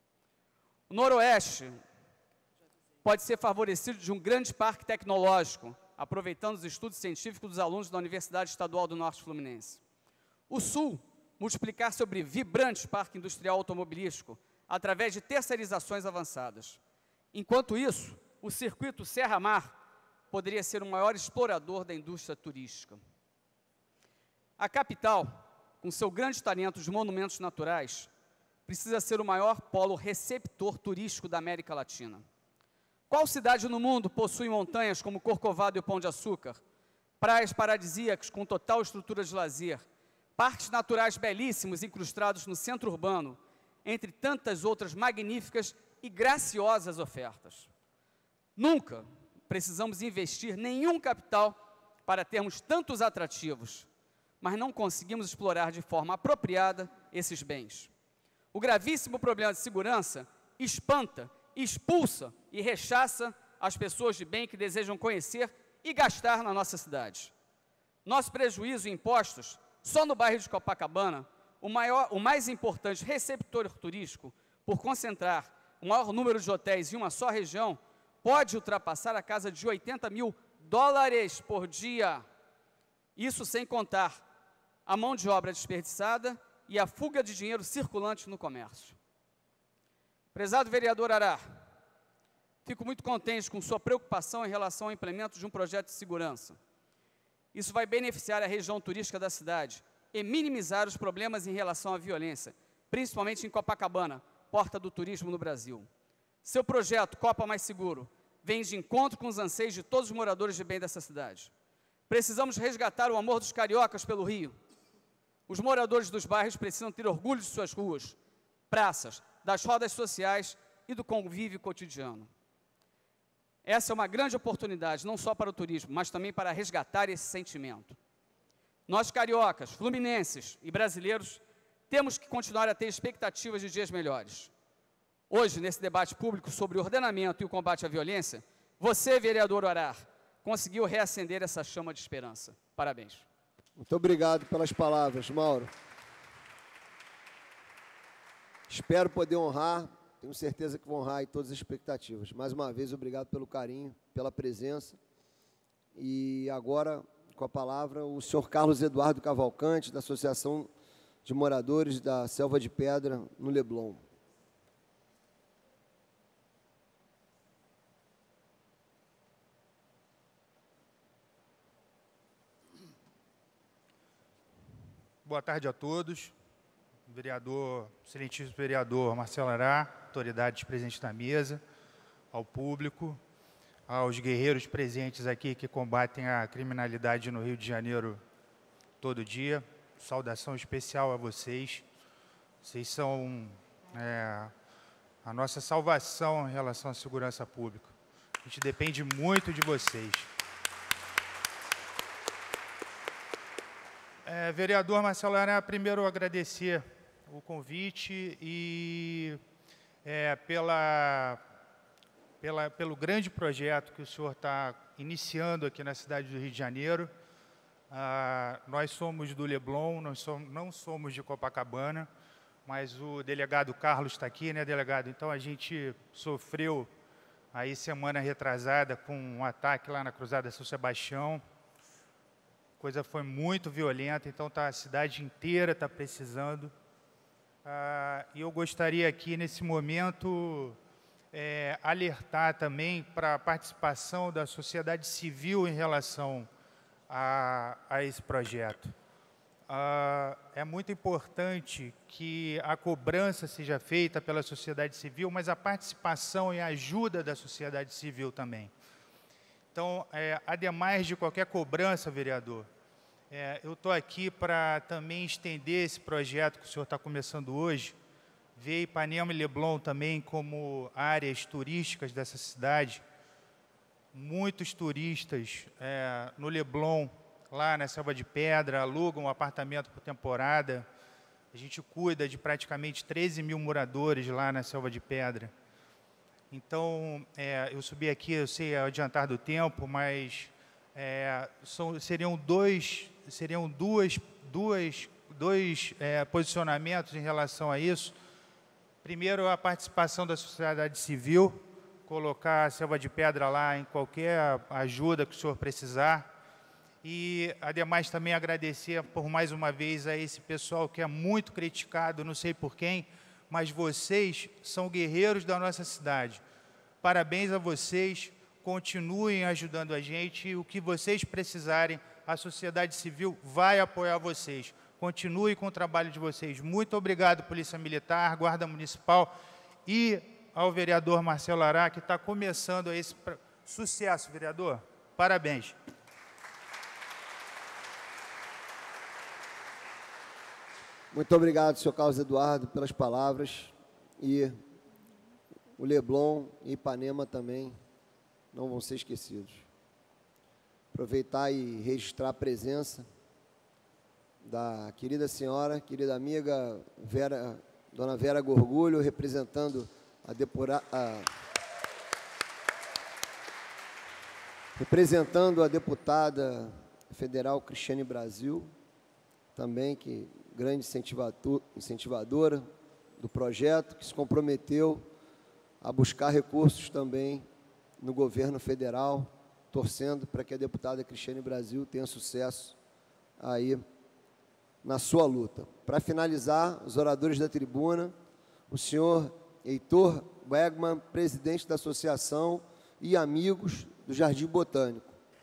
O Noroeste pode ser favorecido de um grande parque tecnológico, aproveitando os estudos científicos dos alunos da Universidade Estadual do Norte Fluminense. O Sul, multiplicar sobre vibrante parque industrial automobilístico, através de terceirizações avançadas. Enquanto isso, o circuito Serra-Mar poderia ser o maior explorador da indústria turística. A capital, com seu grande talento de monumentos naturais, precisa ser o maior polo receptor turístico da América Latina. Qual cidade no mundo possui montanhas como Corcovado e o Pão de Açúcar, praias paradisíacas com total estrutura de lazer, parques naturais belíssimos incrustados no centro urbano, entre tantas outras magníficas e graciosas ofertas. Nunca precisamos investir nenhum capital para termos tantos atrativos, mas não conseguimos explorar de forma apropriada esses bens. O gravíssimo problema de segurança espanta, expulsa e rechaça as pessoas de bem que desejam conhecer e gastar na nossa cidade. Nosso prejuízo em impostos, só no bairro de Copacabana, o, maior, o mais importante receptor turístico, por concentrar o maior número de hotéis em uma só região, pode ultrapassar a casa de oitenta mil dólares por dia. Isso sem contar a mão de obra desperdiçada e a fuga de dinheiro circulante no comércio. Prezado vereador Ará, fico muito contente com sua preocupação em relação ao implemento de um projeto de segurança. Isso vai beneficiar a região turística da cidade e minimizar os problemas em relação à violência, principalmente em Copacabana, porta do turismo no Brasil. Seu projeto Copa Mais Seguro vem de encontro com os anseios de todos os moradores de bem dessa cidade. Precisamos resgatar o amor dos cariocas pelo Rio. Os moradores dos bairros precisam ter orgulho de suas ruas, praças, das rodas sociais e do convívio cotidiano. Essa é uma grande oportunidade, não só para o turismo, mas também para resgatar esse sentimento. Nós, cariocas, fluminenses e brasileiros, temos que continuar a ter expectativas de dias melhores. Hoje, nesse debate público sobre o ordenamento e o combate à violência, você, vereador Ará, conseguiu reacender essa chama de esperança. Parabéns. Muito obrigado pelas palavras, Mauro. Espero poder honrar, tenho certeza que vou honrar aí todas as expectativas. Mais uma vez, obrigado pelo carinho, pela presença. E agora, com a palavra, o senhor Carlos Eduardo Cavalcante, da Associação de Moradores da Selva de Pedra, no Leblon. Boa tarde a todos. Vereador, excelentíssimo vereador Marcelo Ará, autoridades presentes na mesa, ao público, aos guerreiros presentes aqui que combatem a criminalidade no Rio de Janeiro todo dia. Saudação especial a vocês. Vocês são é, a nossa salvação em relação à segurança pública. A gente depende muito de vocês. É, vereador Marcelo Ará, primeiro agradecer o convite e é, pela, pela, pelo grande projeto que o senhor está iniciando aqui na cidade do Rio de Janeiro. Ah, nós somos do Leblon, nós somos, não somos de Copacabana, mas o delegado Carlos está aqui, né, delegado? Então, a gente sofreu aí semana retrasada com um ataque lá na Cruzada São Sebastião. A coisa foi muito violenta, então tá, a cidade inteira está precisando. Ah, e eu gostaria aqui, nesse momento, é, alertar também para a participação da sociedade civil em relação a, a esse projeto. Ah, é muito importante que a cobrança seja feita pela sociedade civil, mas a participação e a ajuda da sociedade civil também. Então, é, ademais de qualquer cobrança, vereador, é, eu estou aqui para também estender esse projeto que o senhor está começando hoje, ver Ipanema e Leblon também como áreas turísticas dessa cidade. Muitos turistas é, no Leblon, lá na Selva de Pedra, alugam um apartamento por temporada. A gente cuida de praticamente treze mil moradores lá na Selva de Pedra. Então, é, eu subi aqui, eu sei adiantar do tempo, mas é, são, seriam dois, seriam duas, duas, dois é, posicionamentos em relação a isso. Primeiro, a participação da sociedade civil, colocar a Selva de Pedra lá em qualquer ajuda que o senhor precisar. E, ademais, também agradecer por mais uma vez a esse pessoal que é muito criticado, não sei por quem, mas vocês são guerreiros da nossa cidade. Parabéns a vocês, continuem ajudando a gente, e o que vocês precisarem, a sociedade civil vai apoiar vocês. Continue com o trabalho de vocês. Muito obrigado, Polícia Militar, Guarda Municipal e ao vereador Marcelo Ará, que está começando esse sucesso, vereador. Parabéns. Muito obrigado, senhor Carlos Eduardo, pelas palavras. E o Leblon e Ipanema também não vão ser esquecidos. Aproveitar e registrar a presença da querida senhora, querida amiga Vera, dona Vera Gorgulho, representando a depura, a, representando a deputada federal Cristiane Brasil, também que grande incentivador, incentivadora do projeto, que se comprometeu a buscar recursos também no governo federal, torcendo para que a deputada Cristiane Brasil tenha sucesso aí na sua luta. Para finalizar, os oradores da tribuna, o senhor Heitor Wegman, presidente da Associação e Amigos do Jardim Botânico.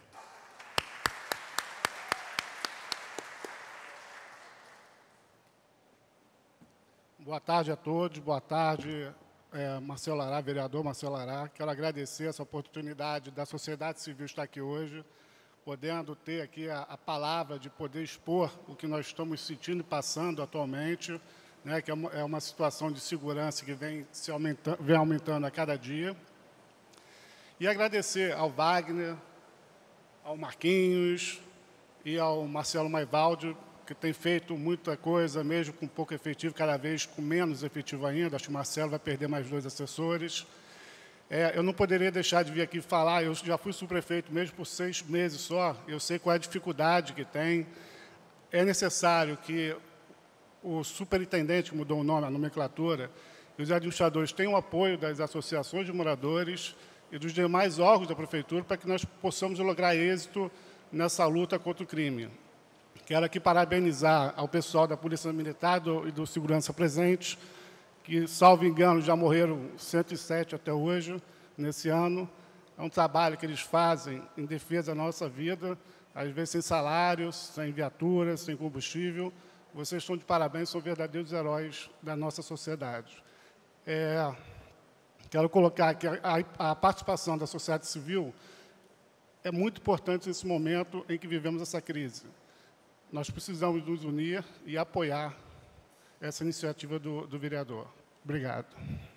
Boa tarde a todos, boa tarde, é, Marcelo Ará, vereador Marcelo Ará. Quero agradecer essa oportunidade da sociedade civil estar aqui hoje, podendo ter aqui a, a palavra de poder expor o que nós estamos sentindo e passando atualmente, né, que é uma, é uma situação de segurança que vem, se aumentando, vem aumentando a cada dia. E agradecer ao Wagner, ao Marquinhos e ao Marcelo Maivaldi, que tem feito muita coisa, mesmo com pouco efetivo, cada vez com menos efetivo ainda. Acho que o Marcelo vai perder mais dois assessores. É, eu não poderia deixar de vir aqui falar, eu já fui subprefeito mesmo por seis meses só, eu sei qual é a dificuldade que tem. É necessário que o superintendente, que mudou o nome, a nomenclatura, e os administradores tenham o apoio das associações de moradores e dos demais órgãos da prefeitura para que nós possamos lograr êxito nessa luta contra o crime. Quero aqui parabenizar ao pessoal da Polícia Militar do, e do Segurança Presente, que, salvo engano, já morreram cento e sete até hoje, nesse ano. É um trabalho que eles fazem em defesa da nossa vida, às vezes sem salários, sem viaturas, sem combustível. Vocês estão de parabéns, são verdadeiros heróis da nossa sociedade. É, quero colocar aqui a, a participação da sociedade civil é muito importante nesse momento em que vivemos essa crise. Nós precisamos nos unir e apoiar essa iniciativa do, do vereador. Obrigado.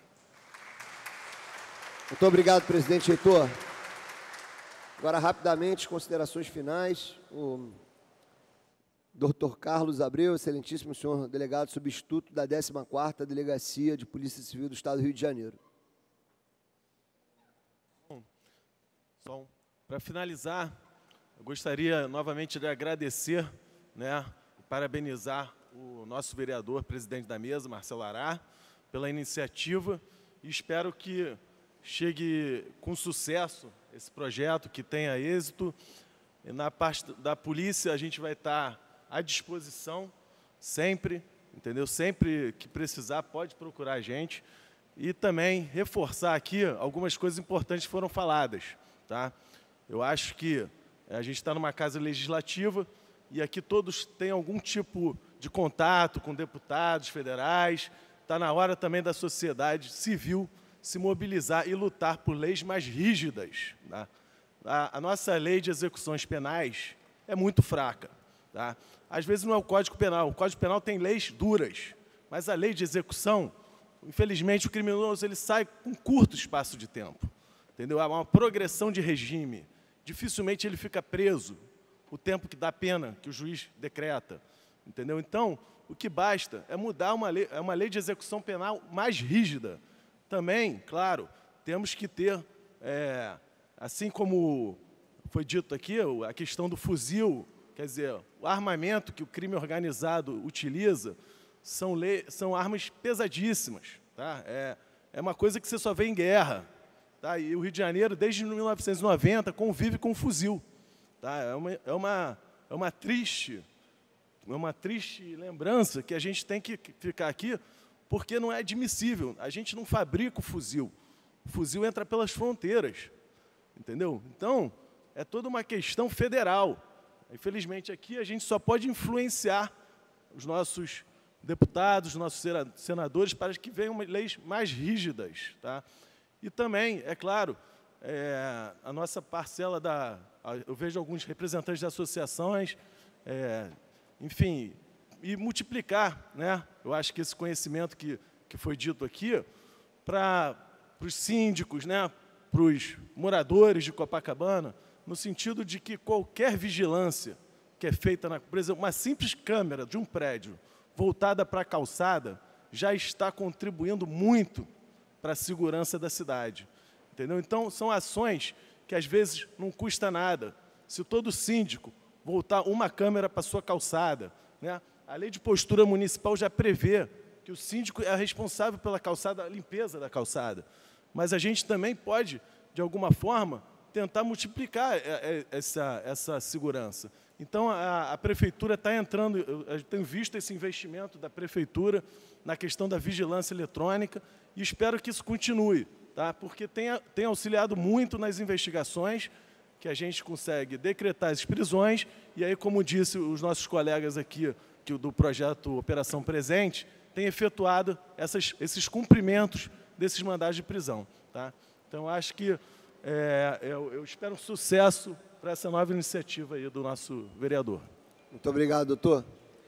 Muito obrigado, presidente Heitor. Agora, rapidamente, considerações finais. O doutor Carlos Abreu, excelentíssimo senhor delegado substituto da décima quarta Delegacia de Polícia Civil do Estado do Rio de Janeiro. Bom, só para finalizar, eu gostaria novamente de agradecer, né, parabenizar o nosso vereador, presidente da mesa, Marcelo Ará, pela iniciativa e espero que chegue com sucesso esse projeto, que tenha êxito. E na parte da polícia, a gente vai estar à disposição sempre, entendeu? Sempre que precisar, pode procurar a gente. E também reforçar aqui algumas coisas importantes que foram faladas, tá? Eu acho que a gente está numa casa legislativa e aqui todos têm algum tipo de contato com deputados federais. Está na hora também da sociedade civil se mobilizar e lutar por leis mais rígidas. Tá? A, a nossa lei de execuções penais é muito fraca. Tá? Às vezes não é o Código Penal. O Código Penal tem leis duras, mas a lei de execução, infelizmente, o criminoso ele sai com curto espaço de tempo. Entendeu? Há uma progressão de regime. Dificilmente ele fica preso o tempo que dá pena, que o juiz decreta. Entendeu? Então, o que basta é mudar uma lei, é uma lei de execução penal mais rígida. Também, claro, temos que ter, é, assim como foi dito aqui, a questão do fuzil, quer dizer, o armamento que o crime organizado utiliza são, lei, são armas pesadíssimas. Tá? É, é uma coisa que você só vê em guerra. Tá? E o Rio de Janeiro, desde mil novecentos e noventa, convive com o fuzil. Tá? É, uma, é, uma, é uma triste... É uma triste lembrança que a gente tem que ficar aqui, porque não é admissível. A gente não fabrica o fuzil. O fuzil entra pelas fronteiras. Entendeu? Então, é toda uma questão federal. Infelizmente, aqui a gente só pode influenciar os nossos deputados, os nossos senadores, para que venham leis mais rígidas. Tá? E também, é claro, é, a nossa parcela da... Eu vejo alguns representantes de associações... É, enfim, e multiplicar, né? Eu acho que esse conhecimento que, que foi dito aqui, para os síndicos, né? Para os moradores de Copacabana, no sentido de que qualquer vigilância que é feita, na, por exemplo, uma simples câmera de um prédio voltada para a calçada, já está contribuindo muito para a segurança da cidade. Entendeu? Então, são ações que, às vezes, não custa nada. Se todo síndico voltar uma câmera para a sua calçada, né? A lei de postura municipal já prevê que o síndico é responsável pela calçada, a limpeza da calçada. Mas a gente também pode, de alguma forma, tentar multiplicar essa, essa segurança. Então, a, a Prefeitura está entrando, eu tenho visto esse investimento da Prefeitura na questão da vigilância eletrônica e espero que isso continue, tá? Porque tem, tem auxiliado muito nas investigações, que a gente consegue decretar as prisões, e aí, como disse os nossos colegas aqui que, do projeto Operação Presente, tem efetuado essas, esses cumprimentos desses mandados de prisão. Tá? Então, acho que é, eu, eu espero um sucesso para essa nova iniciativa aí do nosso vereador. Muito obrigado, doutor.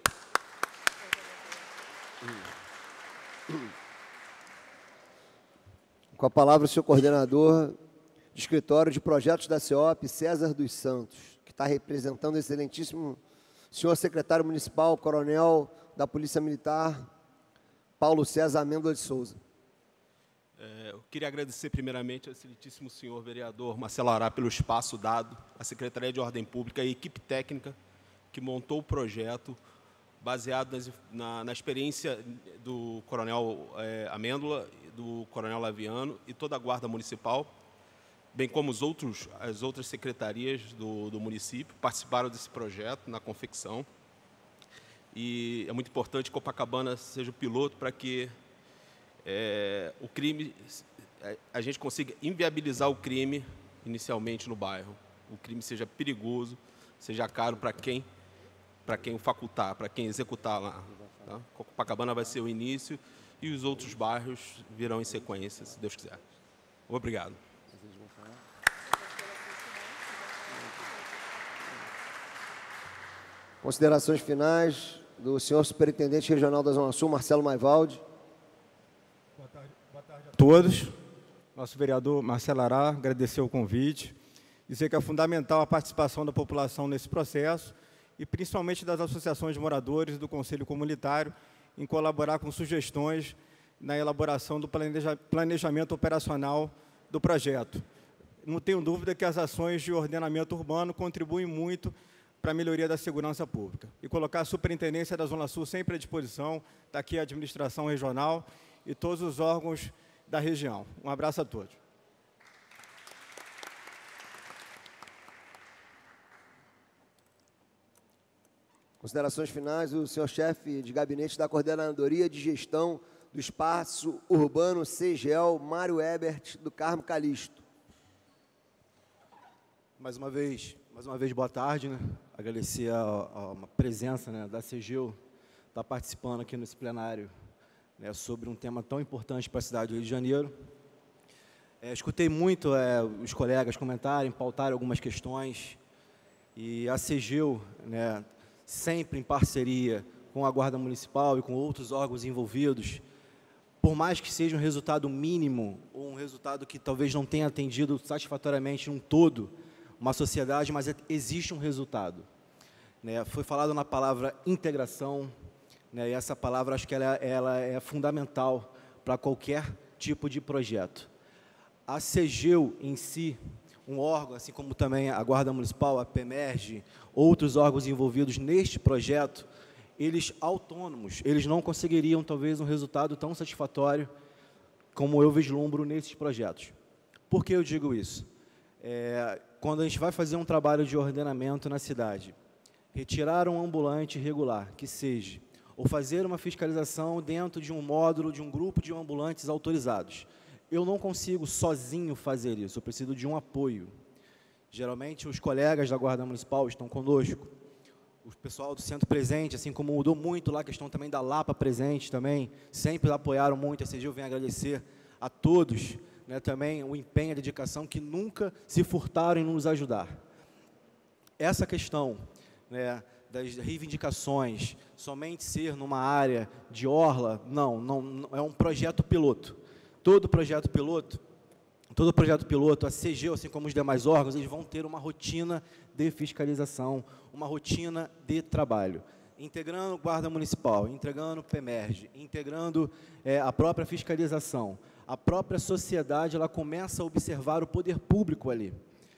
Com a palavra o senhor coordenador de escritório de projetos da C E O P, César dos Santos, que está representando o excelentíssimo senhor secretário municipal, coronel da Polícia Militar, Paulo César Amêndola de Souza. É, eu queria agradecer primeiramente ao excelentíssimo senhor vereador Marcelo Ará pelo espaço dado, à Secretaria de Ordem Pública e a equipe técnica que montou o projeto, baseado nas, na, na experiência do coronel é, Amêndola, do coronel Laviano e toda a Guarda Municipal, bem como os outros, as outras secretarias do, do município, participaram desse projeto na confecção. E é muito importante que Copacabana seja o piloto para que é, o crime, a gente consiga inviabilizar o crime inicialmente no bairro. O crime seja perigoso, seja caro para quem, para quem o facultar, para quem executar lá. Tá? Copacabana vai ser o início e os outros bairros virão em sequência, se Deus quiser. Obrigado. Considerações finais do senhor superintendente regional da Zona Sul, Marcelo Maivaldi. Boa tarde, boa tarde a todos. Nosso vereador Marcelo Ará, agradecer o convite, dizer que é fundamental a participação da população nesse processo e principalmente das associações de moradores do Conselho Comunitário em colaborar com sugestões na elaboração do planeja, planejamento operacional do projeto. Não tenho dúvida que as ações de ordenamento urbano contribuem muito para a melhoria da segurança pública. E colocar a Superintendência da Zona Sul sempre à disposição, está aqui a administração regional e todos os órgãos da região. Um abraço a todos. Considerações finais do senhor chefe de gabinete da Coordenadoria de Gestão do Espaço Urbano CEGEL, Mário Ebert, do Carmo Calixto. Mais uma vez, mais uma vez, boa tarde, né? Agradecer a, a, a presença, né, da CEGEL, estar participando aqui nesse plenário, né, sobre um tema tão importante para a cidade do Rio de Janeiro. É, escutei muito é, os colegas comentarem, pautarem algumas questões, e a CEGEL, né, sempre em parceria com a Guarda Municipal e com outros órgãos envolvidos, por mais que seja um resultado mínimo, ou um resultado que talvez não tenha atendido satisfatoriamente um todo, uma sociedade, mas existe um resultado. Né? Foi falado na palavra integração, né? E essa palavra acho que ela, ela é fundamental para qualquer tipo de projeto. A CEGEL em si, um órgão, assim como também a Guarda Municipal, a PEMERGE, outros órgãos envolvidos neste projeto, eles autônomos, eles não conseguiriam talvez um resultado tão satisfatório como eu vislumbro nesses projetos. Por que eu digo isso? É, quando a gente vai fazer um trabalho de ordenamento na cidade, retirar um ambulante irregular, que seja, ou fazer uma fiscalização dentro de um módulo, de um grupo de ambulantes autorizados, eu não consigo sozinho fazer isso, eu preciso de um apoio. Geralmente, os colegas da Guarda Municipal estão conosco, o pessoal do Centro Presente, assim como mudou muito lá a questão também da Lapa Presente também, sempre apoiaram muito, a CEGEL vem agradecer a todos, né, também o empenho, a dedicação, que nunca se furtaram em nos ajudar. Essa questão, né, das reivindicações, somente ser numa área de orla, não, não, não é um projeto piloto. Todo projeto piloto, todo projeto piloto, a C G U, assim como os demais órgãos, eles vão ter uma rotina de fiscalização, uma rotina de trabalho, integrando Guarda Municipal, integrando P E M E R G, integrando é, a própria fiscalização. A própria sociedade ela começa a observar o poder público ali.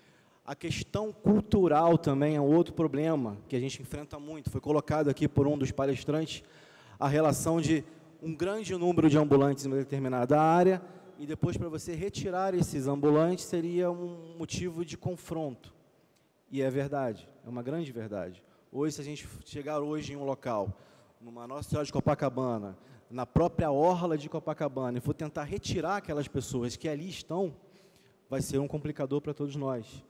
A questão cultural também é um outro problema que a gente enfrenta muito. Foi colocado aqui por um dos palestrantes a relação de um grande número de ambulantes em uma determinada área e depois para você retirar esses ambulantes seria um motivo de confronto. E é verdade, é uma grande verdade. Hoje, se a gente chegar hoje em um local, numa Nossa Senhora de Copacabana, na própria orla de Copacabana, e for tentar retirar aquelas pessoas que ali estão, vai ser um complicador para todos nós.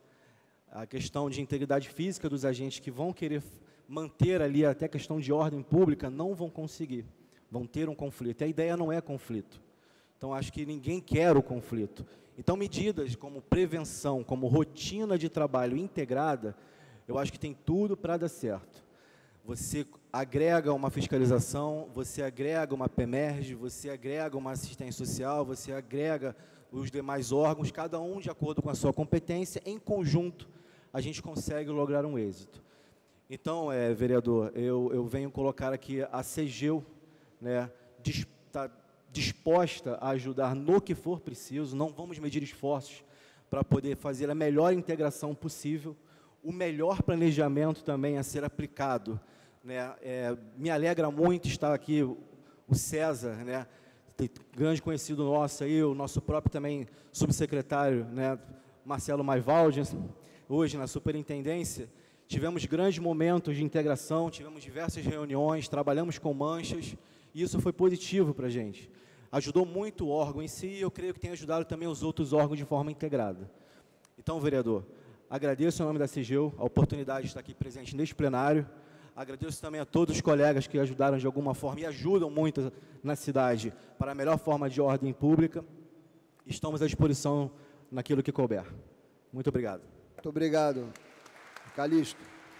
A questão de integridade física dos agentes que vão querer manter ali até a questão de ordem pública, não vão conseguir, vão ter um conflito. E a ideia não é conflito. Então, acho que ninguém quer o conflito. Então, medidas como prevenção, como rotina de trabalho integrada, eu acho que tem tudo para dar certo. Você agrega uma fiscalização, você agrega uma P E M E R G, você agrega uma assistência social, você agrega os demais órgãos, cada um de acordo com a sua competência, em conjunto, a gente consegue lograr um êxito. Então, é, vereador, eu, eu venho colocar aqui a C G U, né, está disposta a ajudar no que for preciso, não vamos medir esforços para poder fazer a melhor integração possível, o melhor planejamento também a ser aplicado. Né, é, me alegra muito estar aqui o César, né, grande conhecido nosso aí, o nosso próprio também subsecretário, né, Marcelo Maivaldi, hoje na superintendência, tivemos grandes momentos de integração, tivemos diversas reuniões, trabalhamos com manchas, e isso foi positivo para a gente. Ajudou muito o órgão em si, e eu creio que tem ajudado também os outros órgãos de forma integrada. Então, vereador, agradeço em nome da C G U a oportunidade de estar aqui presente neste plenário, agradeço também a todos os colegas que ajudaram de alguma forma e ajudam muito na cidade para a melhor forma de ordem pública. Estamos à disposição naquilo que couber. Muito obrigado. Muito obrigado. Calixto.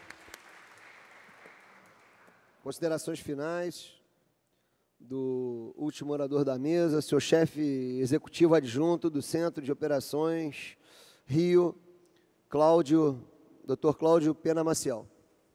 Considerações finais do último orador da mesa, seu chefe executivo adjunto do Centro de Operações Rio, Cláudio, doutor Cláudio Pena Maciel.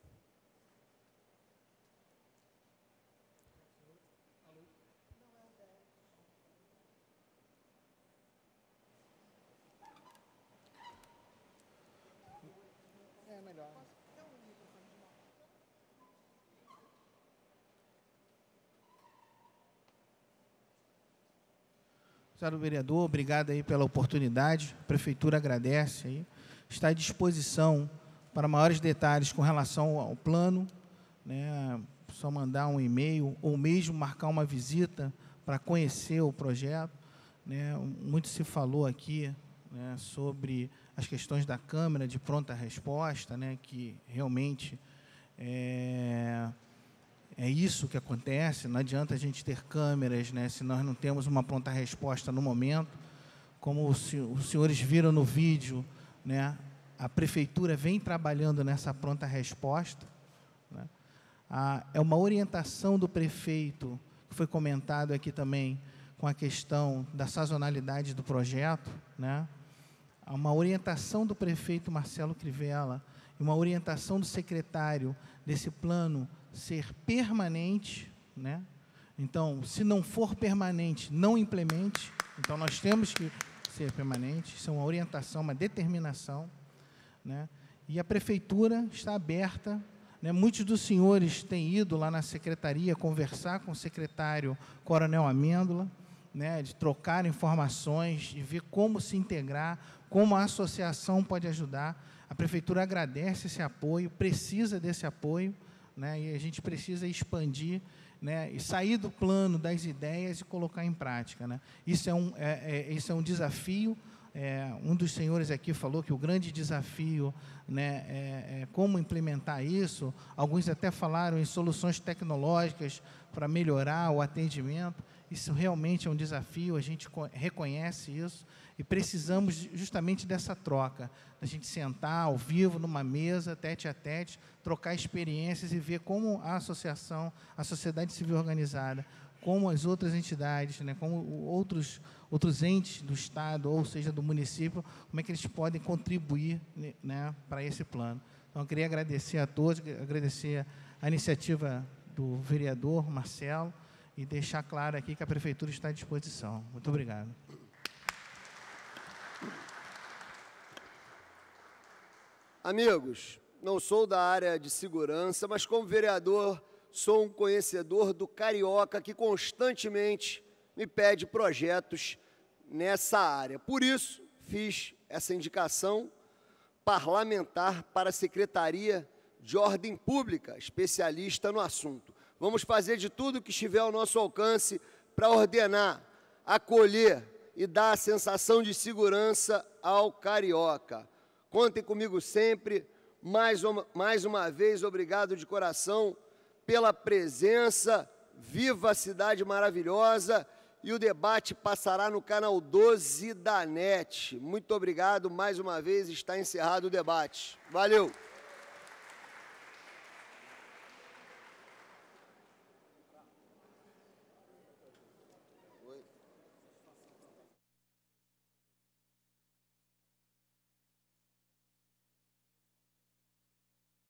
Senhor vereador, obrigado aí pela oportunidade. A prefeitura agradece aí. Está à disposição para maiores detalhes com relação ao plano, né? Só mandar um e-mail ou mesmo marcar uma visita para conhecer o projeto, né? Muito se falou aqui, né, sobre as questões da câmera de pronta resposta, né, que realmente é É isso que acontece, não adianta a gente ter câmeras, né, se nós não temos uma pronta resposta no momento. Como os senhores viram no vídeo, né, a prefeitura vem trabalhando nessa pronta resposta. Né. Ah, é uma orientação do prefeito, que foi comentado aqui também, com a questão da sazonalidade do projeto. Né. Há uma orientação do prefeito Marcelo Crivella, e uma orientação do secretário desse plano ser permanente, né? Então, se não for permanente, não implemente. Então, nós temos que ser permanente. Isso é uma orientação, uma determinação, né? E a prefeitura está aberta, né? Muitos dos senhores têm ido lá na secretaria conversar com o secretário Coronel Amêndola, né? De trocar informações, de ver como se integrar, como a associação pode ajudar. A prefeitura agradece esse apoio, precisa desse apoio, né, e a gente precisa expandir, né, e sair do plano das ideias e colocar em prática. Né. Isso, é um, é, é, isso é um desafio. É, um dos senhores aqui falou que o grande desafio, né, é, é como implementar isso. Alguns até falaram em soluções tecnológicas para melhorar o atendimento. Isso realmente é um desafio, a gente reconhece isso e precisamos justamente dessa troca, da gente sentar ao vivo, numa mesa, tete a tete, trocar experiências e ver como a associação, a sociedade civil organizada, como as outras entidades, né, como outros, outros entes do Estado, ou seja, do município, como é que eles podem contribuir, né, para esse plano. Então, eu queria agradecer a todos, agradecer a iniciativa do vereador Marcelo, e deixar claro aqui que a Prefeitura está à disposição. Muito obrigado. Amigos, não sou da área de segurança, mas como vereador sou um conhecedor do carioca que constantemente me pede projetos nessa área. Por isso, fiz essa indicação parlamentar para a Secretaria de Ordem Pública, especialista no assunto. Vamos fazer de tudo que estiver ao nosso alcance para ordenar, acolher e dar a sensação de segurança ao carioca. Contem comigo sempre. Mais uma, mais uma vez, obrigado de coração pela presença. Viva a cidade maravilhosa. E o debate passará no canal doze da NET. Muito obrigado. Mais uma vez, está encerrado o debate. Valeu!